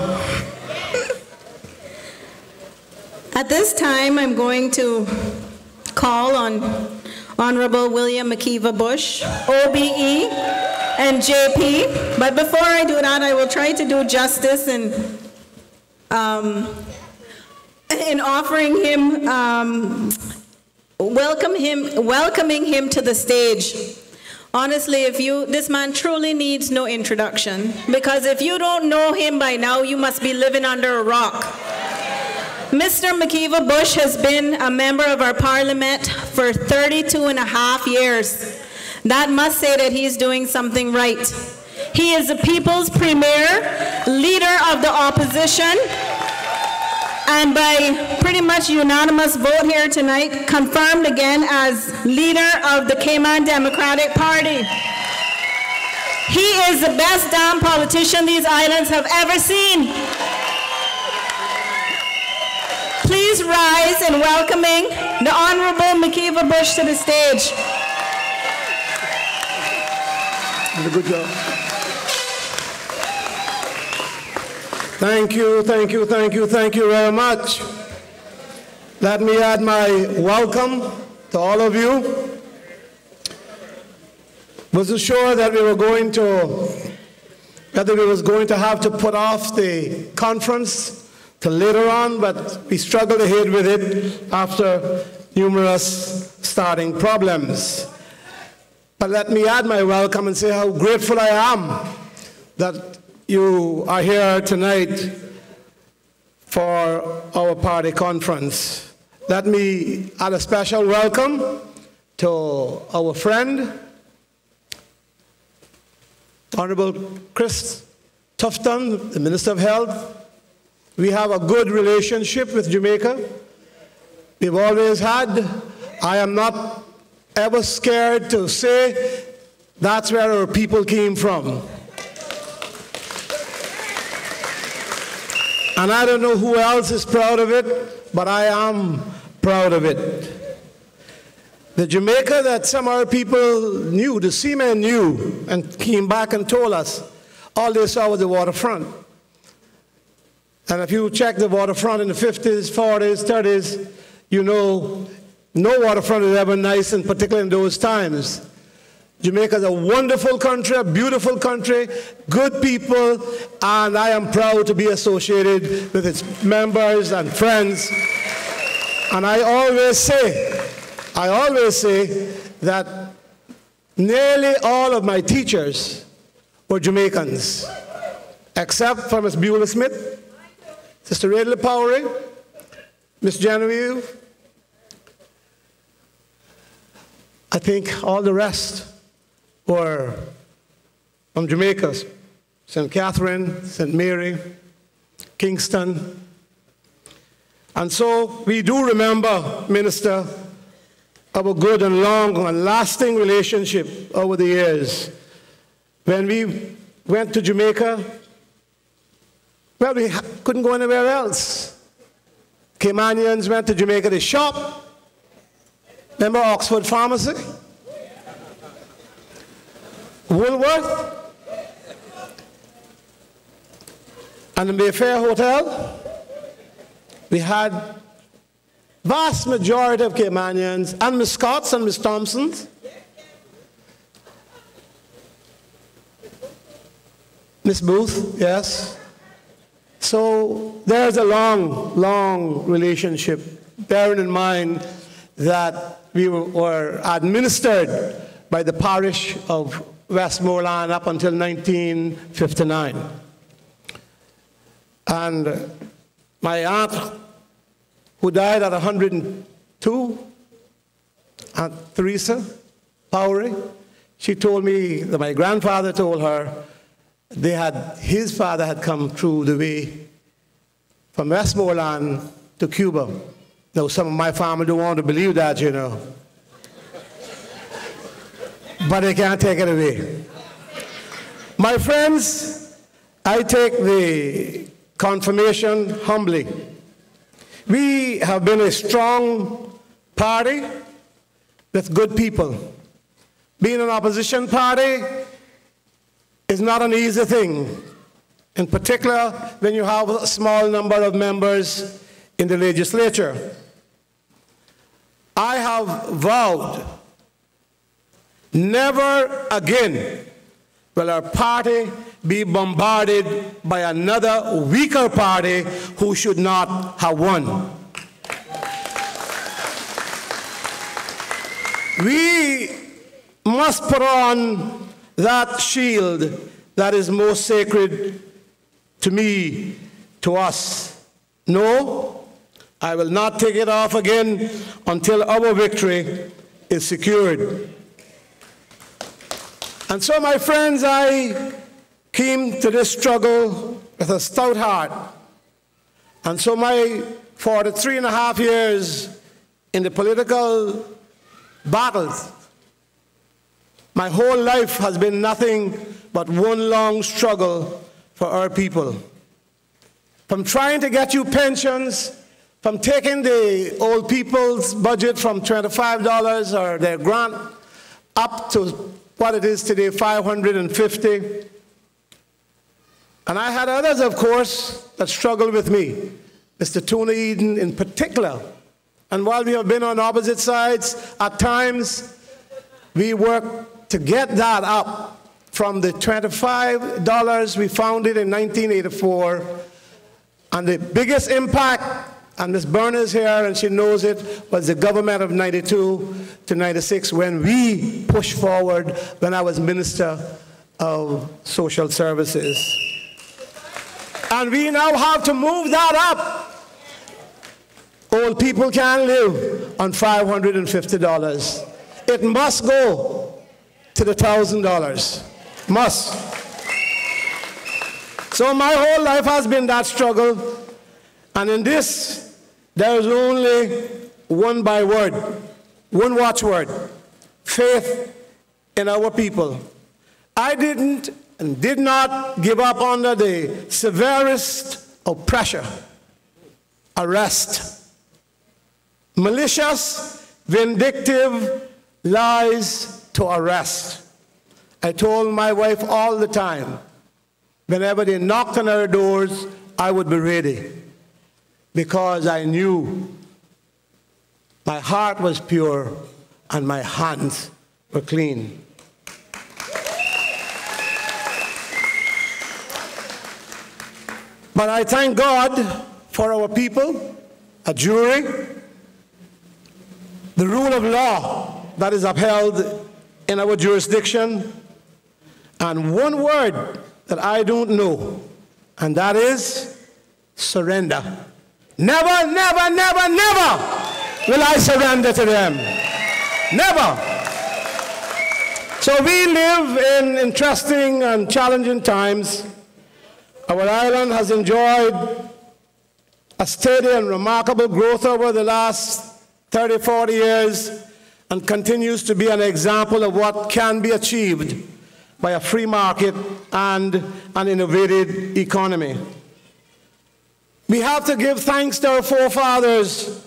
At this time, I'm going to call on Honorable William McKeever Bush, OBE, and JP. But before I do that, I will try to do justice in offering him, welcoming him to the stage. Honestly, this man truly needs no introduction, because if you don't know him by now, you must be living under a rock. Mr. McKeever Bush has been a member of our parliament for 32.5 years. That must say that he's doing something right. He is the people's premier, leader of the opposition, and by pretty much unanimous vote here tonight, confirmed again as leader of the Cayman Democratic Party. He is the best damn politician these islands have ever seen. Please rise in welcoming the Honorable McKeever Bush to the stage. Good job. Thank you, thank you, thank you, thank you very much. Let me add my welcome to all of you. Wasn't sure that we was going to have to put off the conference till later on, but we struggled ahead with it after numerous starting problems. But let me add my welcome and say how grateful I am that you are here tonight for our party conference. Let me add a special welcome to our friend, Honorable Chris Tufton, the Minister of Health. We have a good relationship with Jamaica. We've always had. I am not ever scared to say that's where our people came from. And I don't know who else is proud of it, but I am proud of it. The Jamaica that some of our people knew, the seamen knew, and came back and told us, all they saw was the waterfront. And if you check the waterfront in the 50s, 40s, 30s, you know no waterfront is ever nice, and particularly in those times. Jamaica is a wonderful country, a beautiful country, good people, and I am proud to be associated with its members and friends. And I always say that nearly all of my teachers were Jamaicans, except for Miss Beulah Smith, Sister Radley Powery, Miss Genevieve. I think all the rest were from Jamaica, St. Catherine, St. Mary, Kingston. And so we do remember, Minister, our good and long and lasting relationship over the years. When we went to Jamaica, well, we couldn't go anywhere else. Caymanians went to Jamaica to shop. Remember Oxford Pharmacy? Woolworth? And the Mayfair Hotel? We had vast majority of Caymanians, and Miss Scotts and Miss Thompsons. Miss Booth, yes. So there's a long, long relationship, bearing in mind that we were administered by the parish of Westmoreland up until 1959. And my aunt, who died at 102, Aunt Teresa Powery, she told me that my grandfather told her his father had come through the way from Westmoreland to Cuba. Now, some of my family don't want to believe that, you know. But they can't take it away. My friends, I take the confirmation humbly. We have been a strong party with good people. Being an opposition party is not an easy thing, in particular when you have a small number of members in the legislature. I have vowed never again will our party be bombarded by another weaker party who should not have won. We must put on that shield that is most sacred to me, to us. No, I will not take it off again until our victory is secured. And so, my friends, I came to this struggle with a stout heart. And so for the 3.5 years in the political battles, my whole life has been nothing but one long struggle for our people. From trying to get you pensions, from taking the old people's budget from $25 or their grant up to what it is today, $550. And I had others, of course, that struggled with me, Mr. Tony Eden in particular. And while we have been on opposite sides, at times we worked to get that up from the $25 we founded in 1984. And the biggest impact, and Ms. Berner's here and she knows it, was the government of 92 to 96 when we pushed forward when I was Minister of Social Services. And we now have to move that up. Old people can't live on $550. It must go to the $1,000. Must. So my whole life has been that struggle. And in this, there is only one byword, one watchword: faith in our people. I didn't and did not give up under the severest of pressure, arrest, malicious, vindictive lies to arrest. I told my wife all the time, whenever they knocked on our doors, I would be ready, because I knew my heart was pure and my hands were clean. But I thank God for our people, a jury, the rule of law that is upheld in our jurisdiction, and one word that I don't know, and that is surrender. Never, never, never, never will I surrender to them. Never. So we live in interesting and challenging times. Our island has enjoyed a steady and remarkable growth over the last 30, 40 years and continues to be an example of what can be achieved by a free market and an innovative economy. We have to give thanks to our forefathers.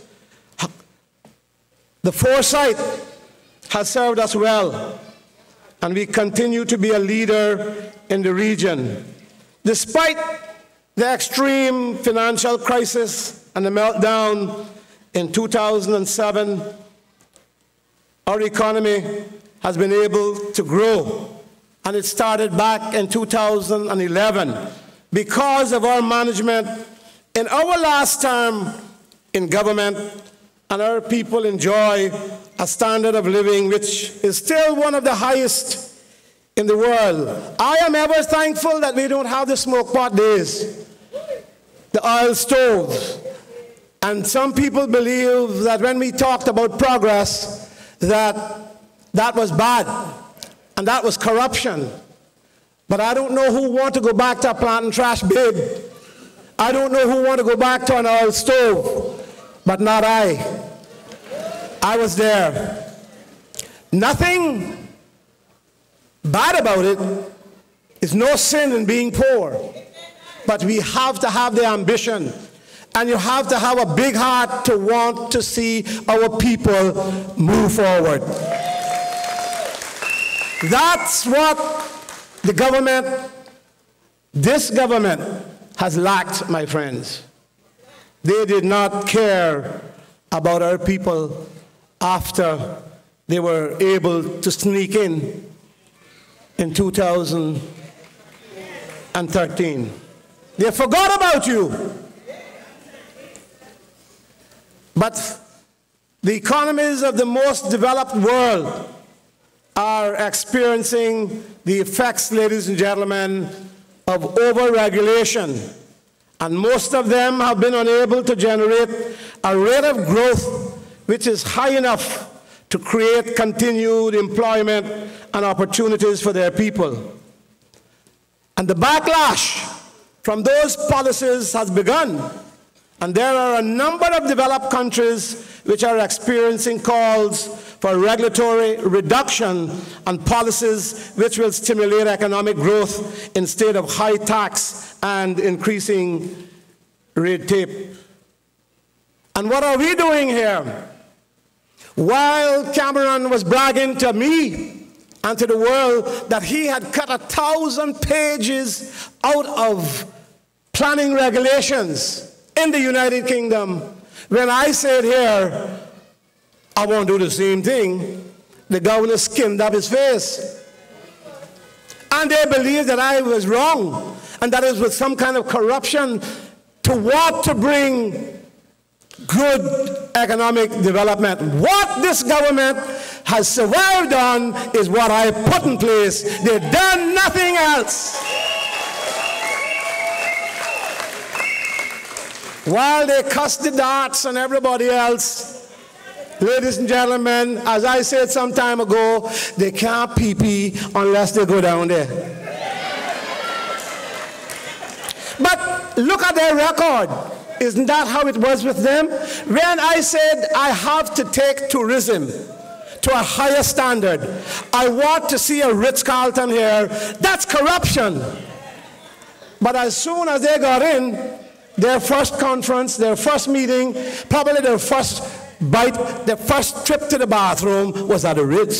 The foresight has served us well, and we continue to be a leader in the region. Despite the extreme financial crisis and the meltdown in 2007, our economy has been able to grow, and it started back in 2011 because of our management in our last term in government, and our people enjoy a standard of living which is still one of the highest in the world. I am ever thankful that we don't have the smoke pot days, the oil stoves. And some people believe that when we talked about progress, that was bad, and that was corruption. But I don't know who want to go back to a plant and trash bid. I don't know who want to go back to an oil stove, but not I. I was there. Nothing bad about it. Is no sin in being poor. But we have to have the ambition, and you have to have a big heart to want to see our people move forward. That's what the government, this government has lacked, my friends. They did not care about our people after they were able to sneak in 2013. They forgot about you. But the economies of the most developed world are experiencing the effects, ladies and gentlemen, of overregulation. And most of them have been unable to generate a rate of growth which is high enough to create continued employment and opportunities for their people. And the backlash from those policies has begun. And there are a number of developed countries which are experiencing calls for regulatory reduction and policies which will stimulate economic growth instead of high tax and increasing red tape. And what are we doing here? While Cameron was bragging to me and to the world that he had cut 1,000 pages out of planning regulations in the United Kingdom, when I said here, I won't do the same thing, the governor skinned up his face. And they believed that I was wrong, and that it was some kind of corruption to what to bring good economic development. What this government has survived on is what I put in place. They've done nothing else. While they cast the darts on everybody else, ladies and gentlemen, as I said some time ago, they can't pee-pee unless they go down there. But look at their record. Isn't that how it was with them? When I said I have to take tourism to a higher standard, I want to see a Ritz-Carlton here, that's corruption. But as soon as they got in, their first conference, their first meeting, probably their first bite, their first trip to the bathroom was at the Ritz.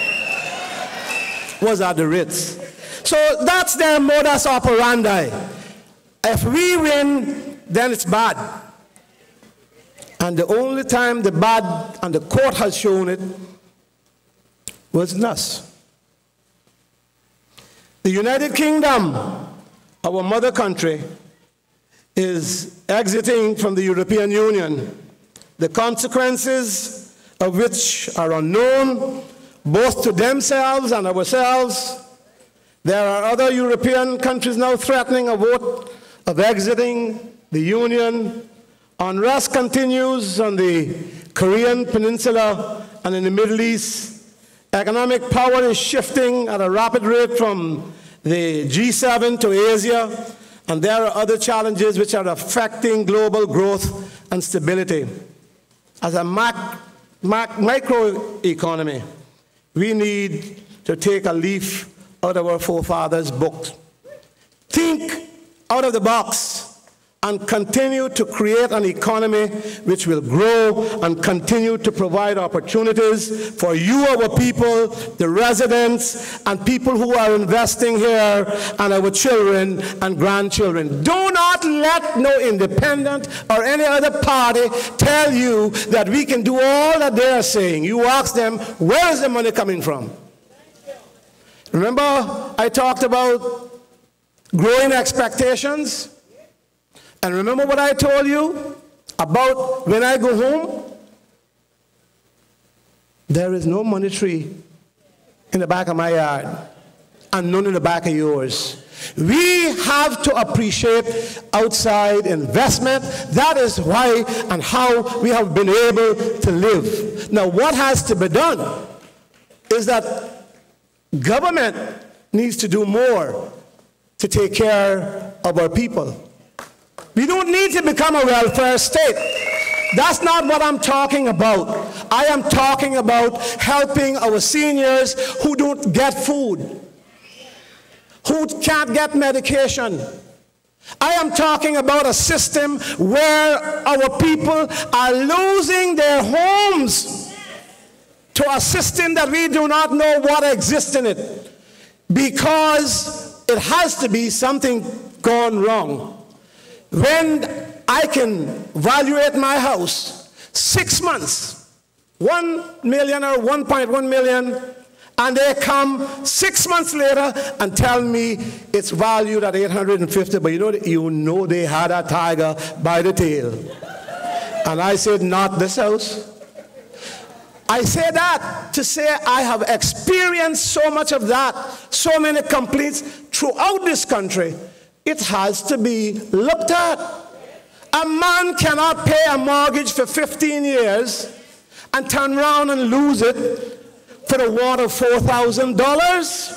Was at the Ritz. So that's their modus operandi. If we win, then it's bad. And the only time the bad, and the court has shown it, was in us. The United Kingdom, our mother country, is exiting from the European Union, the consequences of which are unknown both to themselves and ourselves. There are other European countries now threatening a vote of exiting the Union. Unrest continues on the Korean Peninsula and in the Middle East. Economic power is shifting at a rapid rate from the G7 to Asia. And there are other challenges which are affecting global growth and stability. As a microeconomy, we need to take a leaf out of our forefathers' books. Think out of the box and continue to create an economy which will grow and continue to provide opportunities for you, our people, the residents, and people who are investing here, and our children and grandchildren. Do not let no independent or any other party tell you that we can do all that they are saying. You ask them, where is the money coming from? Remember, I talked about growing expectations? And remember what I told you about when I go home? There is no money tree in the back of my yard and none in the back of yours. We have to appreciate outside investment. That is why and how we have been able to live. Now, what has to be done is that government needs to do more to take care of our people. We don't need to become a welfare state. That's not what I'm talking about. I am talking about helping our seniors who don't get food, who can't get medication. I am talking about a system where our people are losing their homes to a system that we do not know what exists in it. because it has to be something gone wrong. When I can valuate my house 6 months, 1 million or 1.1 million, and they come 6 months later and tell me it's valued at 850, but you know they had a tiger by the tail. And I said, not this house. I say that to say I have experienced so much of that, so many complaints throughout this country. It has to be looked at. A man cannot pay a mortgage for 15 years and turn around and lose it for the want of $4,000.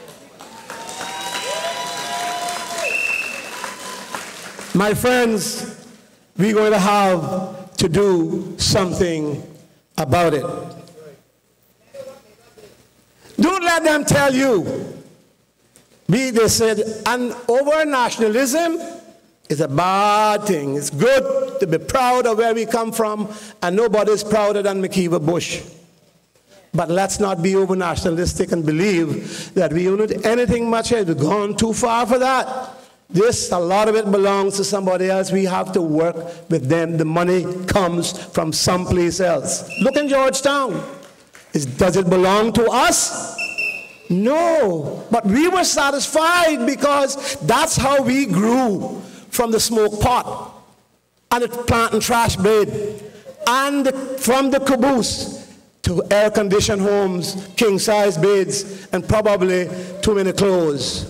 My friends, we're going to have to do something about it. Don't let them tell you. They said, and over nationalism is a bad thing. It's good to be proud of where we come from, and nobody's prouder than McKeever Bush. But let's not be over nationalistic and believe that we own anything much. We've gone too far for that. A lot of it belongs to somebody else. We have to work with them. The money comes from someplace else. Look in Georgetown. Does it belong to us? No. But we were satisfied because that's how we grew, from the smoke pot and the plant and trash bed, and from the caboose to air-conditioned homes, king-size beds, and probably too many clothes.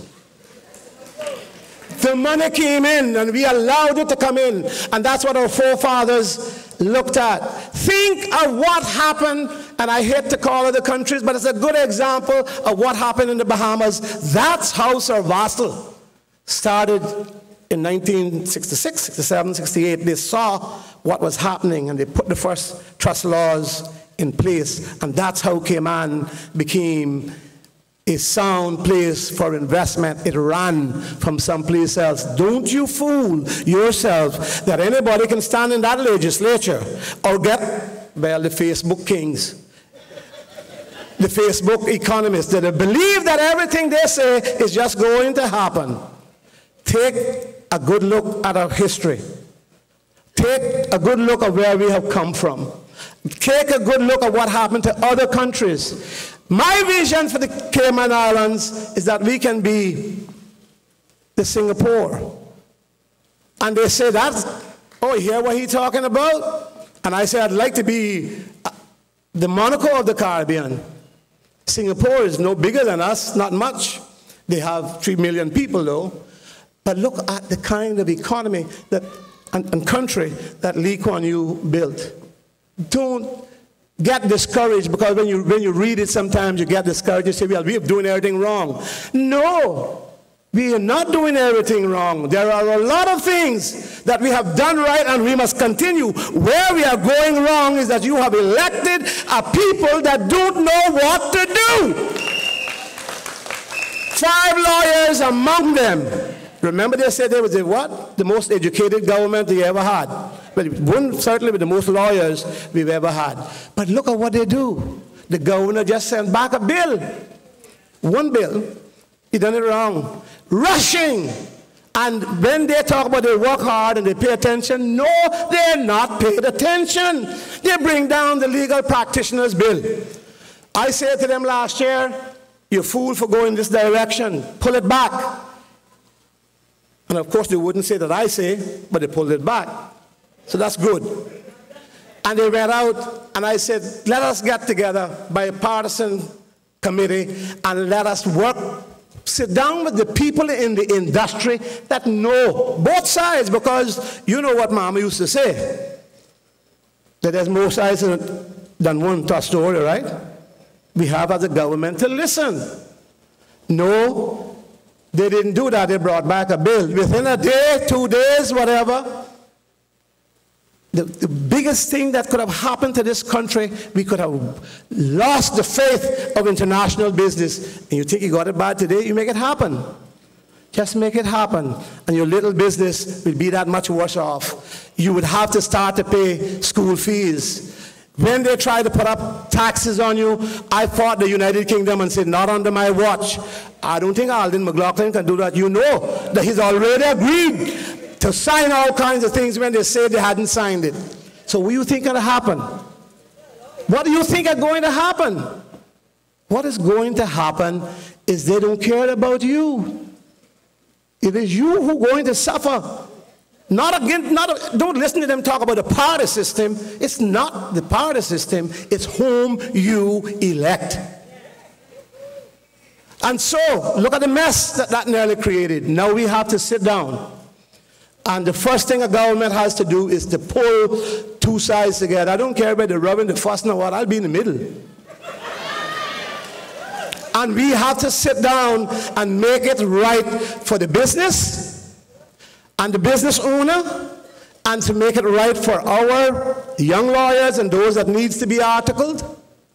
The money came in, and we allowed it to come in, and that's what our forefathers looked at. Think of what happened, and I hate to call it the countries, but it's a good example of what happened in the Bahamas. That's how Survastal started in 1966, 67, 68. They saw what was happening, and they put the first trust laws in place, and that's how Cayman became a sound place for investment. It ran from someplace else. Don't you fool yourself that anybody can stand in that legislature or get, well, the Facebook kings, the Facebook economists that believe that everything they say is just going to happen. Take a good look at our history. Take a good look at where we have come from. Take a good look at what happened to other countries. My vision for the Cayman Islands is that we can be the Singapore. And they say, oh, you hear what he's talking about? And I say, I'd like to be the Monaco of the Caribbean. Singapore is no bigger than us, not much. They have 3 million people, though. But look at the kind of economy and country that Lee Kuan Yew built. Don't get discouraged, because when you read it, sometimes you get discouraged. You say, well, we are doing everything wrong. No, we are not doing everything wrong. There are a lot of things that we have done right, and we must continue. Where we are going wrong is that you have elected a people that don't know what to do. 5 lawyers among them. Remember they said they was the most educated government they ever had. Well, it wouldn't certainly be the most lawyers we've ever had. But look at what they do. The governor just sent back a bill. One bill. He done it wrong. Rushing. And when they talk about they work hard and they pay attention, no, they're not paid attention. They bring down the legal practitioners bill. I said to them last year, you're fool for going this direction. Pull it back. And of course they wouldn't say that I say, but they pulled it back. So that's good. And they went out, and I said, let us get together by a partisan committee and let us work, sit down with the people in the industry that know both sides, because you know what Mama used to say, that there's more sides than one to a story, right? We have as a government to listen. No, they didn't do that. They brought back a bill. Within a day, 2 days, whatever, the biggest thing that could have happened to this country, we could have lost the faith of international business. And you think you got it bad today, you make it happen. Just make it happen. And your little business will be that much worse off. You would have to start to pay school fees. When they try to put up taxes on you, I fought the United Kingdom and said, not under my watch. I don't think Alden McLaughlin can do that. You know that he's already agreed to sign all kinds of things when they said they hadn't signed it. So what do you think will happen? What do you think is going to happen? What is going to happen is they don't care about you. It is you who are going to suffer. Don't listen to them talk about the party system. It's not the party system. It's whom you elect. And so, look at the mess that nearly created. Now we have to sit down. And the first thing a government has to do is to pull two sides together. I don't care about the rubbing, the fussing, or what. I'll be in the middle. And we have to sit down and make it right for the business and the business owner, and to make it right for our young lawyers and those that needs to be articled,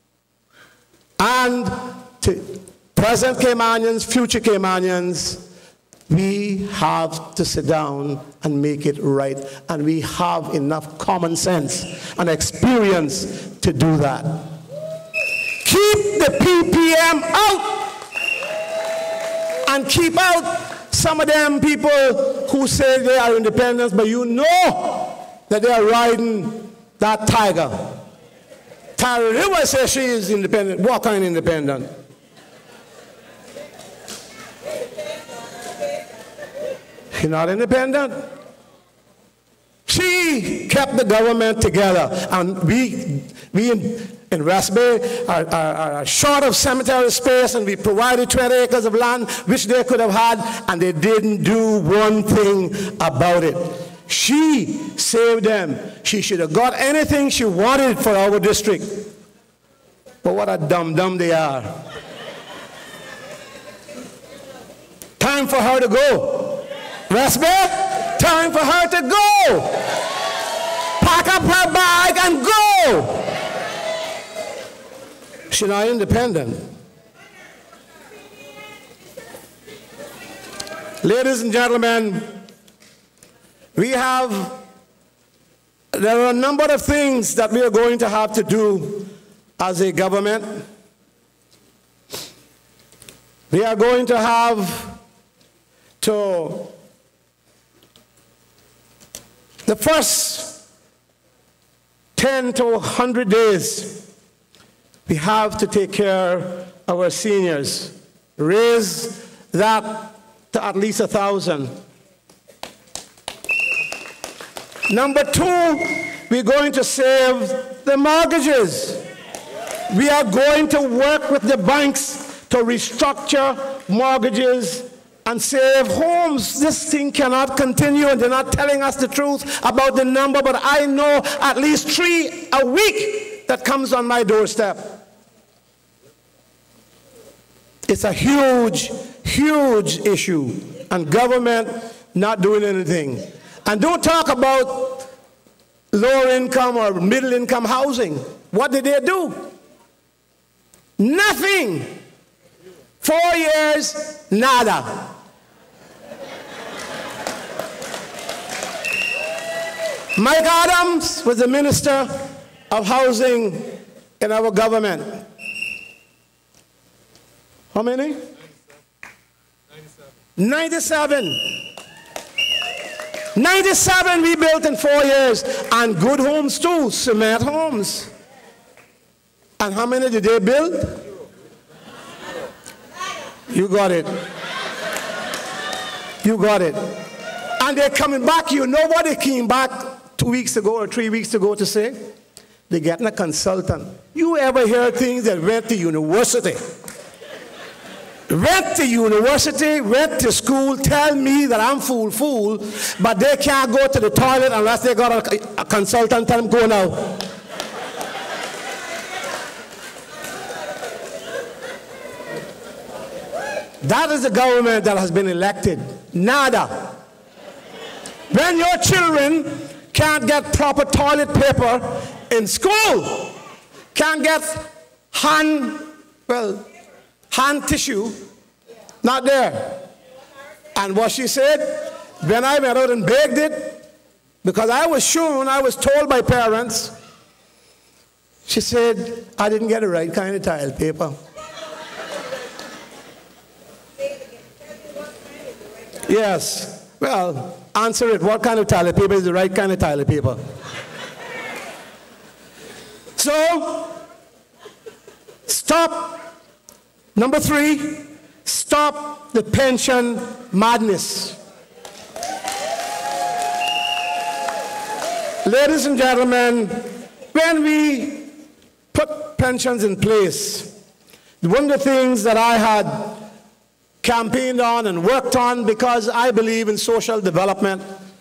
and to present Caymanians, future Caymanians. We have to sit down and make it right, and we have enough common sense and experience to do that. Keep the PPM out, and keep out some of them people who say they are independents, but you know that they are riding that tiger. Tara River says she is independent. What kind of independent? She's not independent. She kept the government together, and we in Raspberry are short of cemetery space, and we provided 20 acres of land which they could have had, and they didn't do one thing about it. She saved them. She should have got anything she wanted for our district. But what a dum-dum they are. Time for her to go. Raspberry, time for her to go. Pack up her bag and go. She's not independent. Ladies and gentlemen, there are a number of things that we are going to have to do as a government. We are going to have to, the first 10 to 100 days, we have to take care of our seniors. Raise that to at least 1,000. Number two, we're going to save the mortgages. We are going to work with the banks to restructure mortgages and save homes. This thing cannot continue, and they're not telling us the truth about the number, but I know at least 3 a week that comes on my doorstep. It's a huge, huge issue, and government not doing anything. And don't talk about lower income or middle income housing. What did they do? Nothing. 4 years, nada. Mike Adams was the Minister of Housing in our government. How many? 97. 97 we built in 4 years, and good homes too, cement homes. And how many did they build? You got it. You got it. And they're coming back. You know what they came back 2 weeks ago or 3 weeks ago to say? They're getting a consultant. You ever hear things that went to university? Went to university, went to school, tell me that I'm fool, but they can't go to the toilet unless they got a consultant tell them go now. That is the government that has been elected. Nada. When your children can't get proper toilet paper in school, can't get hand tissue, not there. And what she said, when I went out and begged it, because I was told by parents She said, I didn't get the right kind of tile paper. Yes. Well, answer it. What kind of toilet paper is the right kind of toilet paper? So, stop. Number 3, stop the pension madness. Ladies and gentlemen, when we put pensions in place, one of the things that I had campaigned on and worked on, because I believe in social development,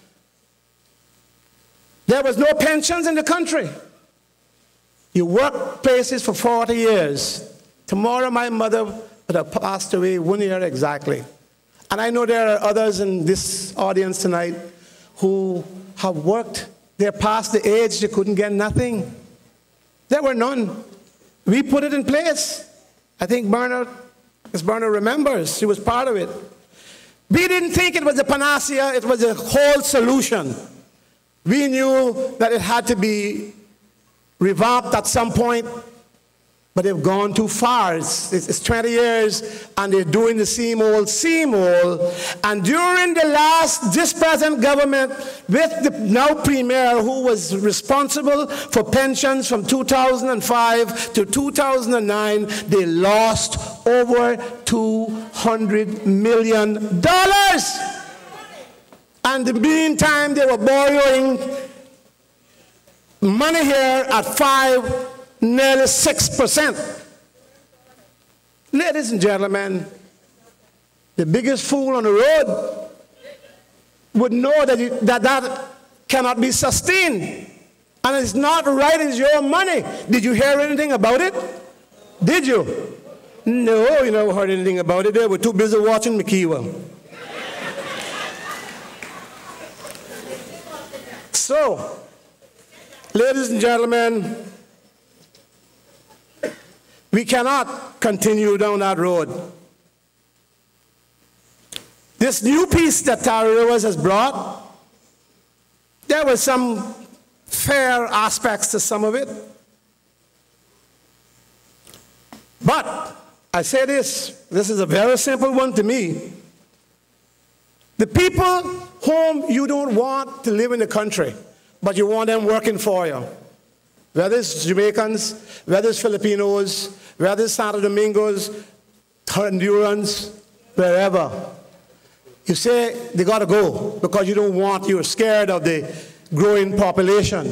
there was no pensions in the country. You work places for 40 years. Tomorrow my mother would have passed away 1 year exactly. And I know there are others in this audience tonight who have worked. They're past the age they couldn't get nothing. There were none. We put it in place. I think Ms. Berner remembers. She was part of it. We didn't think it was a panacea. It was a whole solution. We knew that it had to be revamped at some point, but they've gone too far. It's 20 years, and they're doing the same old. And during this present government, with the now Premier, who was responsible for pensions from 2005 to 2009, they lost over $200 million. And in the meantime, they were borrowing money here at 5%. Nearly 6%. Ladies and gentlemen, the biggest fool on the road would know that cannot be sustained. And it's not right, it's your money. Did you hear anything about it? Did you? No, you never heard anything about it. They were too busy watching McKeever. So, ladies and gentlemen, we cannot continue down that road. This new peace that Tara Rivers has brought, there were some fair aspects to some of it. But I say this is a very simple one to me. The people whom you don't want to live in the country, but you want them working for you, whether it's Jamaicans, whether it's Filipinos, whether it's Santo Domingos, Hondurans, wherever. You say they got to go because you're scared of the growing population.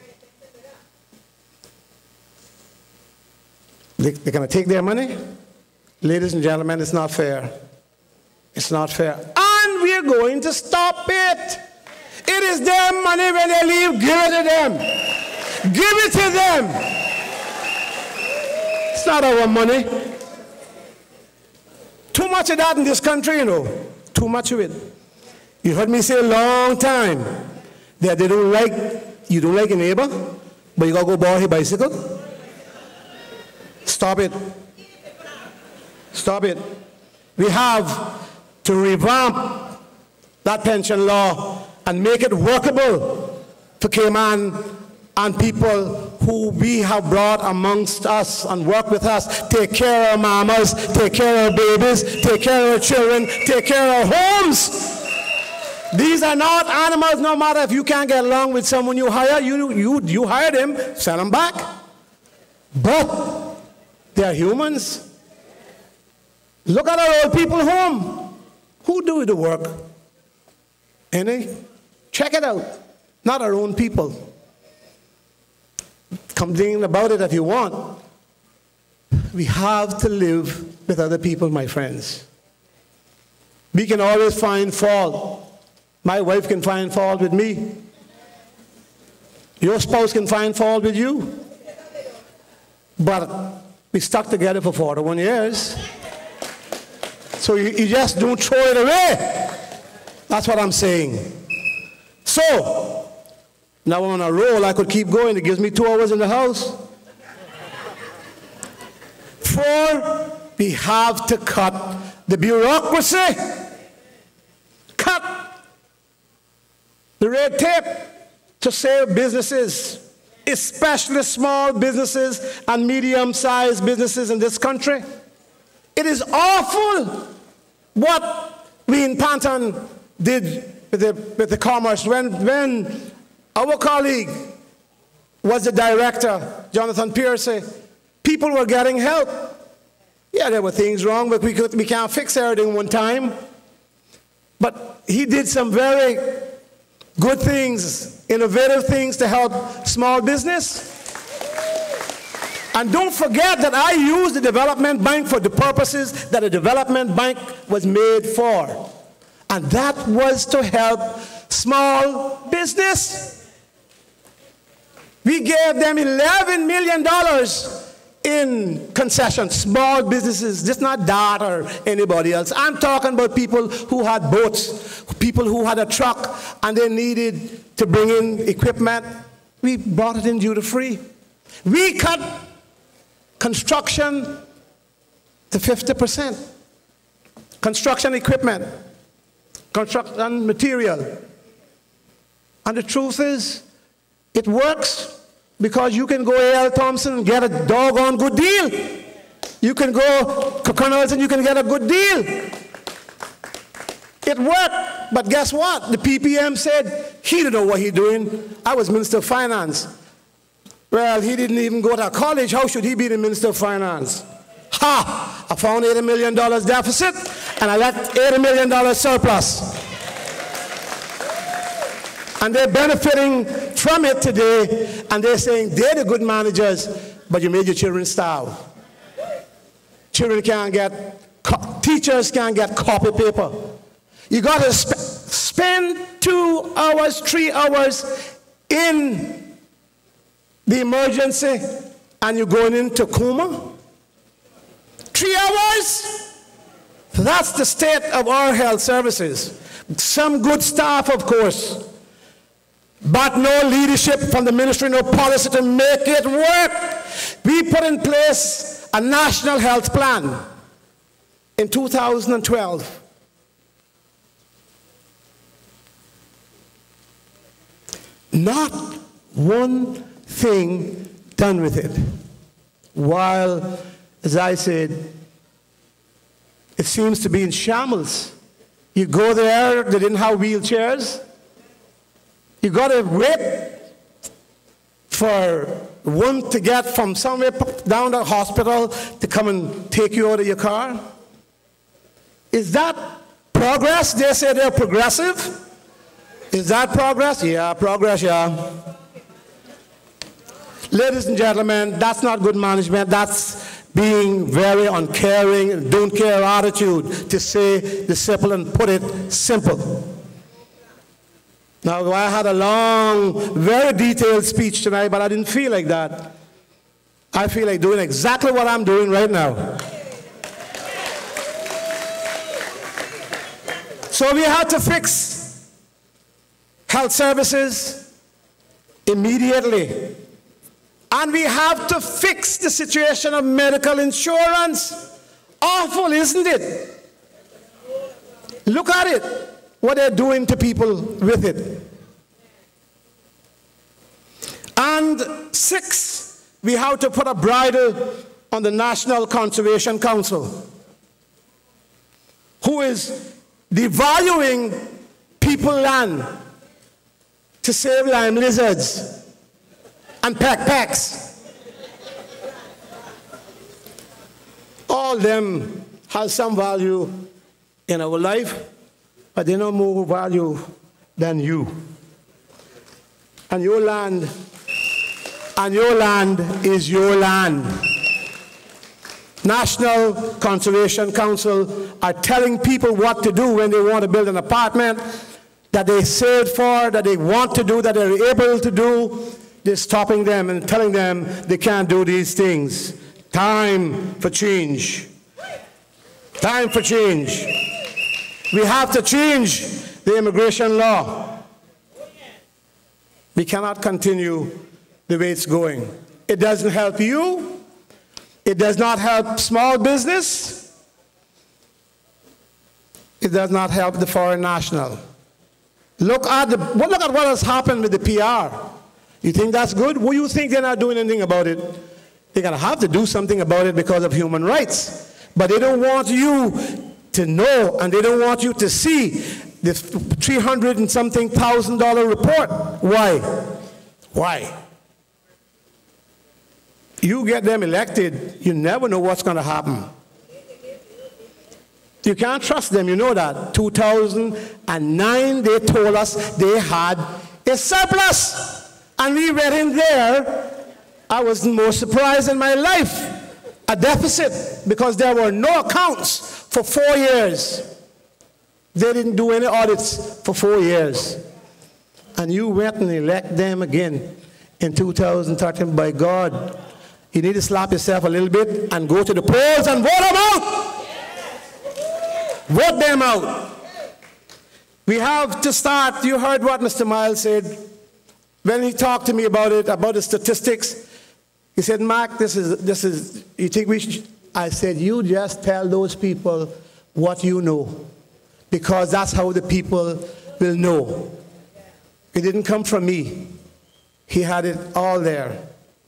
They're going to take their money? Ladies and gentlemen, it's not fair. It's not fair. And we're going to stop it. It is their money. When they leave, give it to them. Give it to them. It's not our money. Too much of that in this country, you know. Too much of it. You heard me say a long time that you don't like your neighbor, but you got to go borrow his bicycle. Stop it. Stop it. We have to revamp that pension law and make it workable for Cayman and people who we have brought amongst us and work with us. Take care of mamas, take care of babies, take care of children, take care of homes. These are not animals. No matter if you can't get along with someone you hire, you hire them, send them back. But they are humans. Look at our old people home. Who do the work? Any? Check it out. Not our own people. Complain about it if you want. We have to live with other people, my friends. We can always find fault. My wife can find fault with me. Your spouse can find fault with you. But we stuck together for 41 years. So you just don't throw it away. That's what I'm saying. So, now on a roll, I could keep going. It gives me 2 hours in the house. 4, we have to cut the bureaucracy. Cut the red tape to save businesses. especially small businesses and medium-sized businesses in this country. It is awful what we in Panton did with the commerce. When our colleague was the director, Jonathan Piercy, people were getting help. Yeah, there were things wrong, but we can't fix everything one time. But he did some very good things, innovative things to help small business. And don't forget that I use the development bank for the purposes that a development bank was made for. And that was to help small business. We gave them $11 million in concessions, small businesses, just not that or anybody else. I'm talking about people who had boats, people who had a truck and they needed to bring in equipment. We brought it in duty-free. We cut construction to 50%. Construction equipment, construction material. And the truth is, it works. Because you can go A.L. Thompson and get a doggone good deal. You can go to Colonels and you can get a good deal. It worked, but guess what? The PPM said he didn't know what he's doing. I was Minister of Finance. Well, he didn't even go to college. How should he be the Minister of Finance? Ha! I found $80 million deficit and I left $80 million surplus. And they're benefiting from it today, and they're saying they're the good managers, but you made your children starve. Children can't get, teachers can't get copy paper. You got to spend 2 hours, 3 hours in the emergency, and you're going into coma. 3 hours? That's the state of our health services. Some good staff, of course, but no leadership from the ministry, no policy to make it work. We put in place a national health plan in 2012. Not one thing done with it. While, as I said, it seems to be in shambles. You go there, they didn't have wheelchairs. You got to wait for one to get from somewhere down to the hospital to come and take you out of your car. Is that progress? They say they're progressive. Is that progress? Yeah, progress, yeah. Ladies and gentlemen, that's not good management. That's being very uncaring, don't care attitude, to say the simple and put it simple. Now, I had a long, very detailed speech tonight, but I didn't feel like that. I feel like doing exactly what I'm doing right now. So we had to fix health services immediately. And we have to fix the situation of medical insurance. Awful, isn't it? Look at it, what they're doing to people with it. And 6, we have to put a bridle on the National Conservation Council, who is devaluing people's land to save lime lizards and pecks. All them have some value in our life, but they no more value than you. And your land is your land. National Conservation Council are telling people what to do when they want to build an apartment that they saved for, that they want to do, that they're able to do. They're stopping them and telling them they can't do these things. Time for change. Time for change. We have to change the immigration law. We cannot continue the way it's going. It doesn't help you. It does not help small business. It does not help the foreign national. Look at what has happened with the PR. You think that's good? Well, you think they're not doing anything about it? They're going to have to do something about it because of human rights. But they don't want you to know, and they don't want you to see this $300 and something thousand report. Why? Why? You get them elected, you never know what's going to happen. You can't trust them, you know that. 2009, they told us they had a surplus. And we went in there, I was more surprised in my life. A deficit, because there were no accounts for 4 years. They didn't do any audits for 4 years. And you went and elect them again in 2013. By God, you need to slap yourself a little bit and go to the polls and vote them out. Vote them out. We have to start. You heard what Mr. Miles said when he talked to me about it, about the statistics. He said, Mark, this is, you think we should? I said, you just tell those people what you know, because that's how the people will know. It didn't come from me. He had it all there.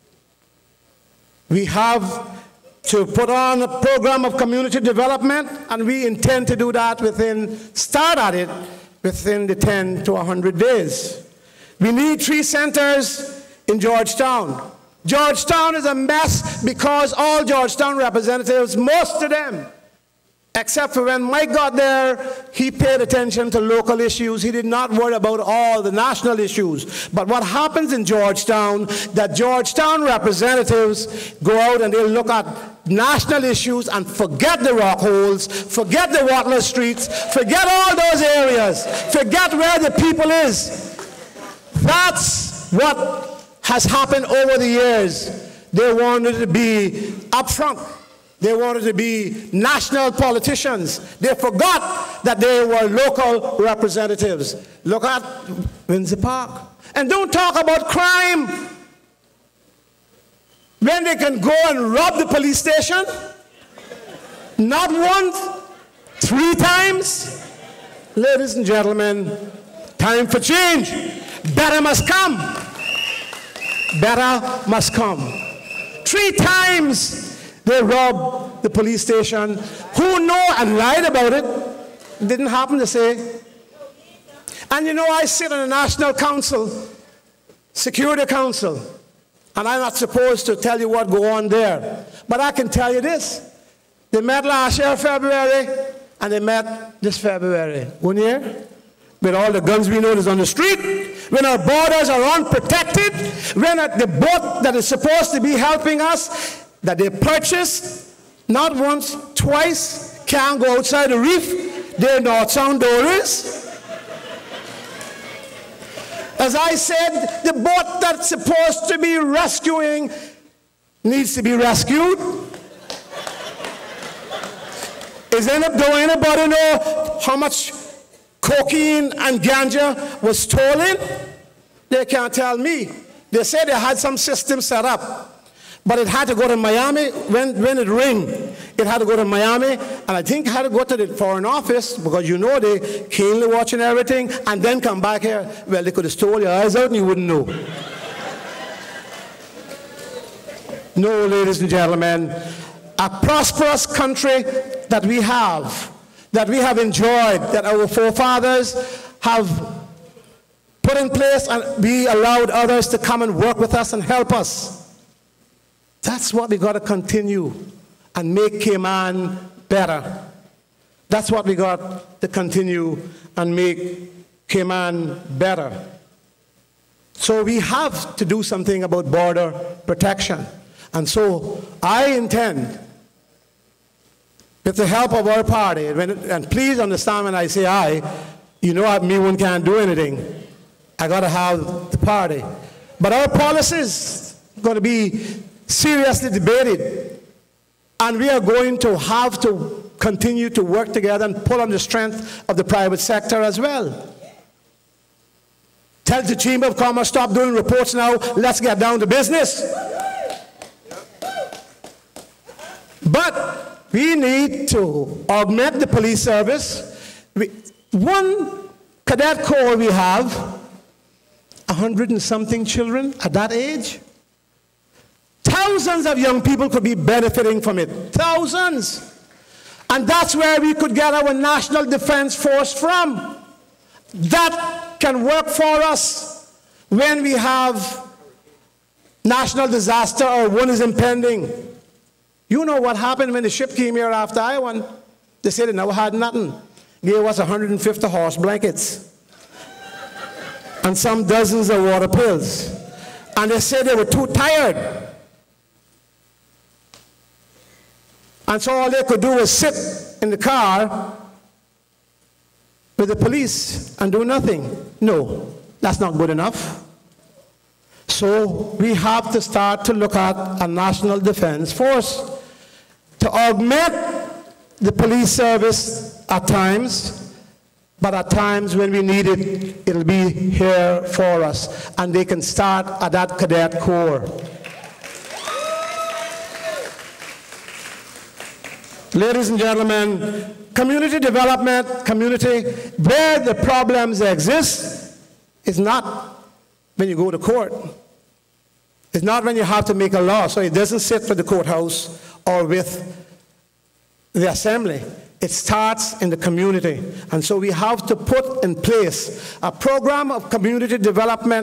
We have to put on a program of community development, and we intend to do that start at it within the 10 to 100 days. We need 3 centers in Georgetown. Georgetown is a mess because all Georgetown representatives, most of them, except for when Mike got there, he paid attention to local issues. He did not worry about all the national issues. But what happens in Georgetown, that Georgetown representatives go out and they'll look at national issues and forget the rock holes, forget the waterless streets, forget all those areas, forget where the people is. That's what has happened over the years. They wanted to be up front. They wanted to be national politicians. They forgot that they were local representatives. Look at Windsor Park. And don't talk about crime when they can go and rob the police station. Not once, 3 times. Ladies and gentlemen, time for change. Better must come. Better must come. 3 times they robbed the police station. Who know and lied about it? Didn't happen to say. And you know, I sit on the National Council, Security Council, and I'm not supposed to tell you what go on there. But I can tell you this. They met last year, February, and they met this February. 1 year? With all the guns we know is on the street, when our borders are unprotected, when the boat that is supposed to be helping us, that they purchased, not once, twice, can't go outside the reef, they're north-south doors. As I said, the boat that's supposed to be rescuing needs to be rescued. Do anybody know how much cocaine and ganja was stolen? They can't tell me. They said they had some system set up, but it had to go to Miami. When it rained, it had to go to Miami, and I think it had to go to the Foreign Office, because you know they keenly watching everything, and then come back here. Well, they could have stole your eyes out and you wouldn't know. No, ladies and gentlemen, a prosperous country that we have enjoyed, that our forefathers have put in place, and we allowed others to come and work with us and help us. That's what we got to continue and make Cayman better. That's what we got to continue and make Cayman better. So we have to do something about border protection. And so I intend, with the help of our party, and please understand when I say I, you know me one can't do anything. I got to have the party. But our policies are going to be seriously debated. And we are going to have to continue to work together and pull on the strength of the private sector as well. Tell the Chamber of Commerce, stop doing reports now, let's get down to business. But we need to augment the police service. One cadet corps we have, 100 and something children at that age. Thousands of young people could be benefiting from it. Thousands. And that's where we could get our National Defense Force from. That can work for us when we have national disaster or one is impending. You know what happened when the ship came here after I-1? They said they never had nothing. Gave us 150 horse blankets and some dozens of water pills. And they said they were too tired. And so all they could do was sit in the car with the police and do nothing. No, that's not good enough. So we have to start to look at a National Defense Force to augment the police service at times, but at times when we need it, it'll be here for us. And they can start at that cadet corps. Ladies and gentlemen, community development, community, where the problems exist, is not when you go to court. It's not when you have to make a law, so it doesn't sit with the courthouse or with the assembly. It starts in the community. And so we have to put in place a program of community development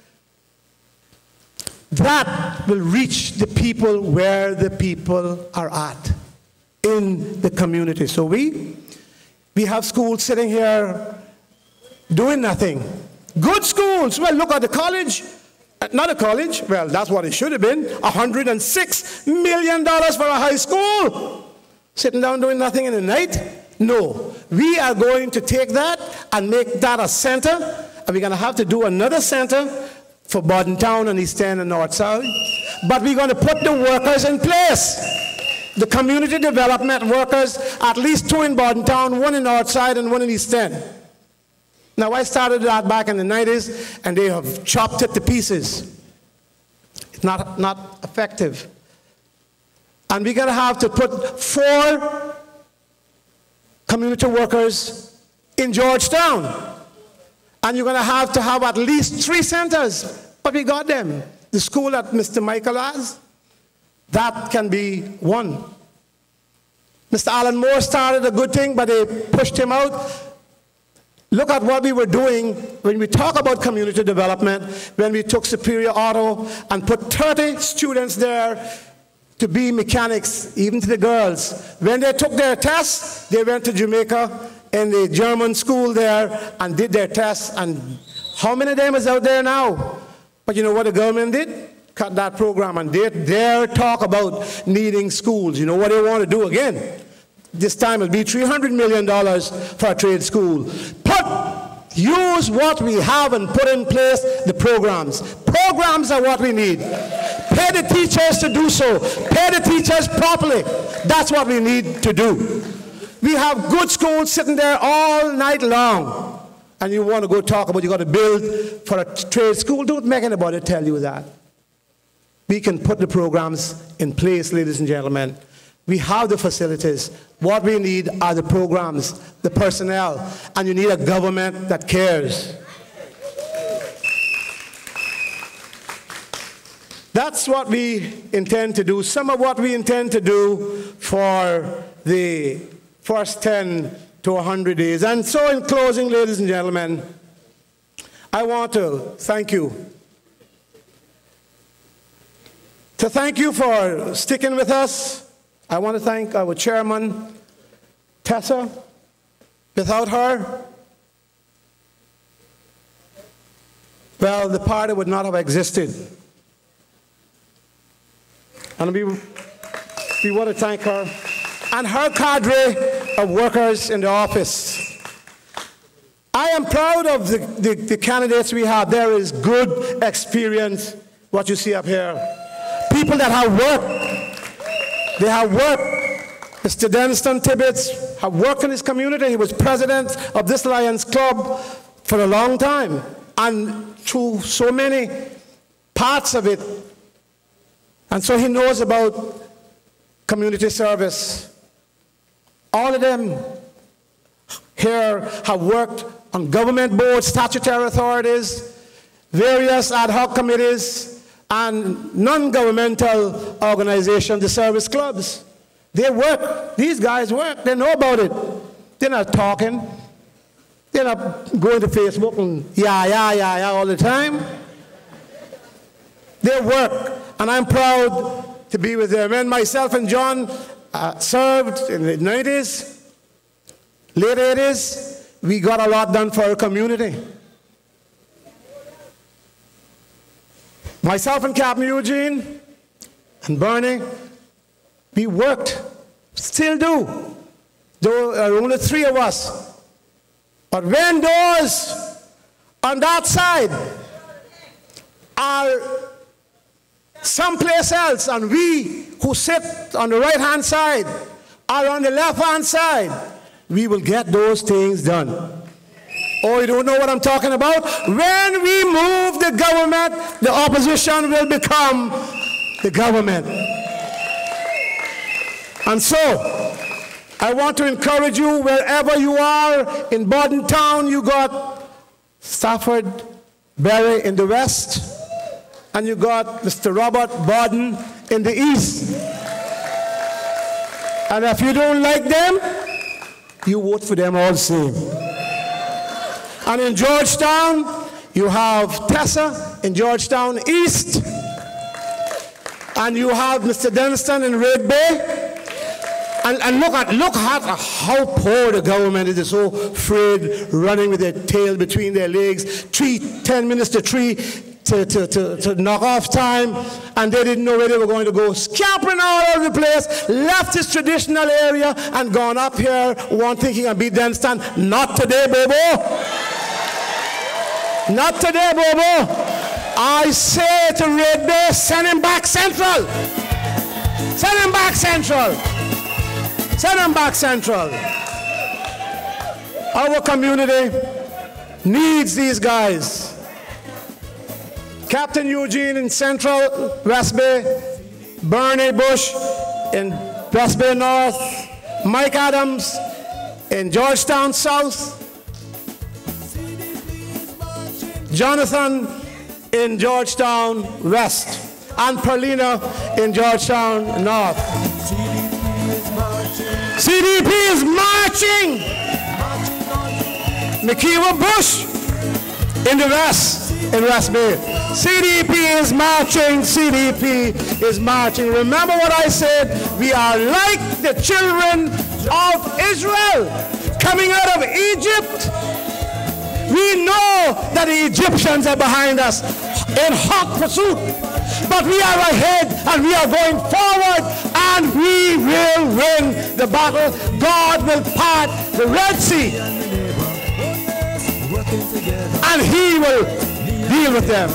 that will reach the people where the people are at in the community. So we have schools sitting here doing nothing. Good schools. Well, look at the college. Not a college. Well, that's what it should have been. $106 million for a high school. Sitting down doing nothing in the night? No. We are going to take that and make that a center. And we're going to have to do another center for Bordentown and East End and North South. But we're going to put the workers in place. The community development workers, at least 2 in Bordentown, 1 in Northside and 1 in East End. Now I started that back in the 90s and they have chopped it to pieces. It's not effective. And we're going to have to put 4 community workers in Georgetown. And you're going to have at least 3 centers. But we got them. The school that Mr. Michael has, that can be 1. Mr. Alan Moore started a good thing, but they pushed him out. Look at what we were doing when we talk about community development, when we took Superior Auto and put 30 students there to be mechanics, even to the girls. When they took their tests, they went to Jamaica in the German school there and did their tests. And how many of them is out there now? But you know what the government did? Cut that program, and they dare talk about needing schools. You know what they want to do again? This time it'll be $300 million for a trade school. Use what we have and put in place the programs. Programs are what we need. Pay the teachers to do so. Pay the teachers properly. That's what we need to do. We have good schools sitting there all night long. And you want to go talk about you got to build for a trade school. Don't make anybody tell you that. We can put the programs in place, ladies and gentlemen. We have the facilities. What we need are the programs, the personnel, and you need a government that cares. That's what we intend to do. Some of what we intend to do for the first 10 to 100 days. And so in closing, ladies and gentlemen, I want to thank you. To thank you for sticking with us. I want to thank our chairman, Tessa. Without her, well, the party would not have existed. And we want to thank her and her cadre of workers in the office. I am proud of the candidates we have. There is good experience, what you see up here. People that have worked. They have worked. Mr. Deniston Tibbetts have worked in his community. He was president of this Lions Club for a long time. And through so many parts of it. And so he knows about community service. All of them here have worked on government boards, statutory authorities, various ad hoc committees, and non-governmental organizations, the service clubs. They work. These guys work. They know about it. They're not talking. They're not going to Facebook and yeah all the time. They work, and I'm proud to be with them. And myself and John served in the 90s, late 80s. We got a lot done for our community. Myself and Captain Eugene and Bernie, we worked, still do. There are only 3 of us. But when those on that side are someplace else, and we who sit on the right-hand side are on the left-hand side, we will get those things done. Oh, you don't know what I'm talking about? When we move the government, the opposition will become the government. And so, I want to encourage you, wherever you are, in Borden Town, you got Stafford Berry in the west, and you got Mr. Robert Borden in the east. And if you don't like them, you vote for them all the same. And in Georgetown, you have Tessa in Georgetown East, and you have Mr. Deniston in Red Bay. And look at how poor the government is. They're so afraid, running with their tail between their legs, 10 minutes to knock off time, and they didn't know where they were going to go. Scampering all over the place, left this traditional area and gone up here, one thinking I'd be Deniston. Not today, Bobo. Not today, Bobo. I say to Red Bay, send him back Central. Send him back Central. Send him back Central. Our community needs these guys. Captain Eugene in Central, West Bay, Bernie Bush in West Bay North, Mike Adams in Georgetown South, Jonathan in Georgetown West, and Perlina in Georgetown North. CDP is marching. McKeever Bush in the West, in West Bay. CDP is marching, CDP is marching. Remember what I said? We are like the children of Israel coming out of Egypt. We know that the Egyptians are behind us in hot pursuit, but we are ahead and we are going forward, and we will win the battle. God will part the Red Sea, and He will deal with them.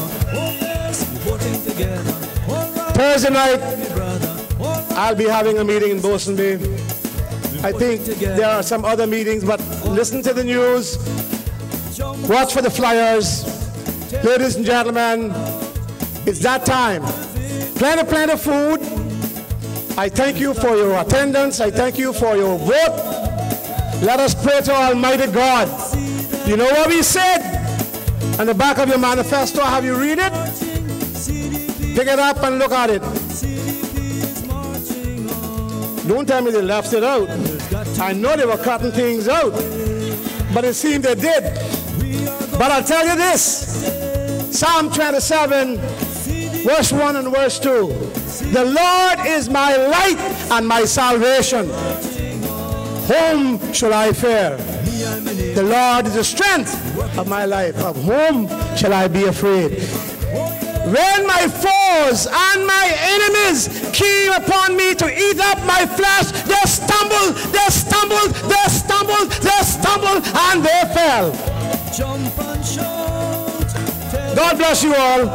Thursday night, I'll be having a meeting in Boson Bay. I think there are some other meetings, but listen to the news. Watch for the flyers. Ladies and gentlemen, it's that time. Plenty of food. I thank you for your attendance. I thank you for your vote. Let us pray to Almighty God. You know what we said? On the back of your manifesto, have you read it? Pick it up and look at it. Don't tell me they left it out. I know they were cutting things out, but it seemed they did. But I'll tell you this, Psalm 27, verse 1 and verse 2. The Lord is my light and my salvation. Whom shall I fear? The Lord is the strength of my life. Of whom shall I be afraid? When my foes and my enemies came upon me to eat up my flesh, they stumbled, they stumbled, they stumbled, they stumbled, and they fell. God bless you all.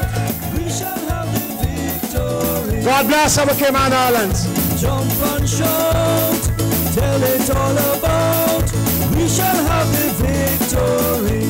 God bless our Cayman Islands. Jump and shout, tell it all about. We shall have the victory.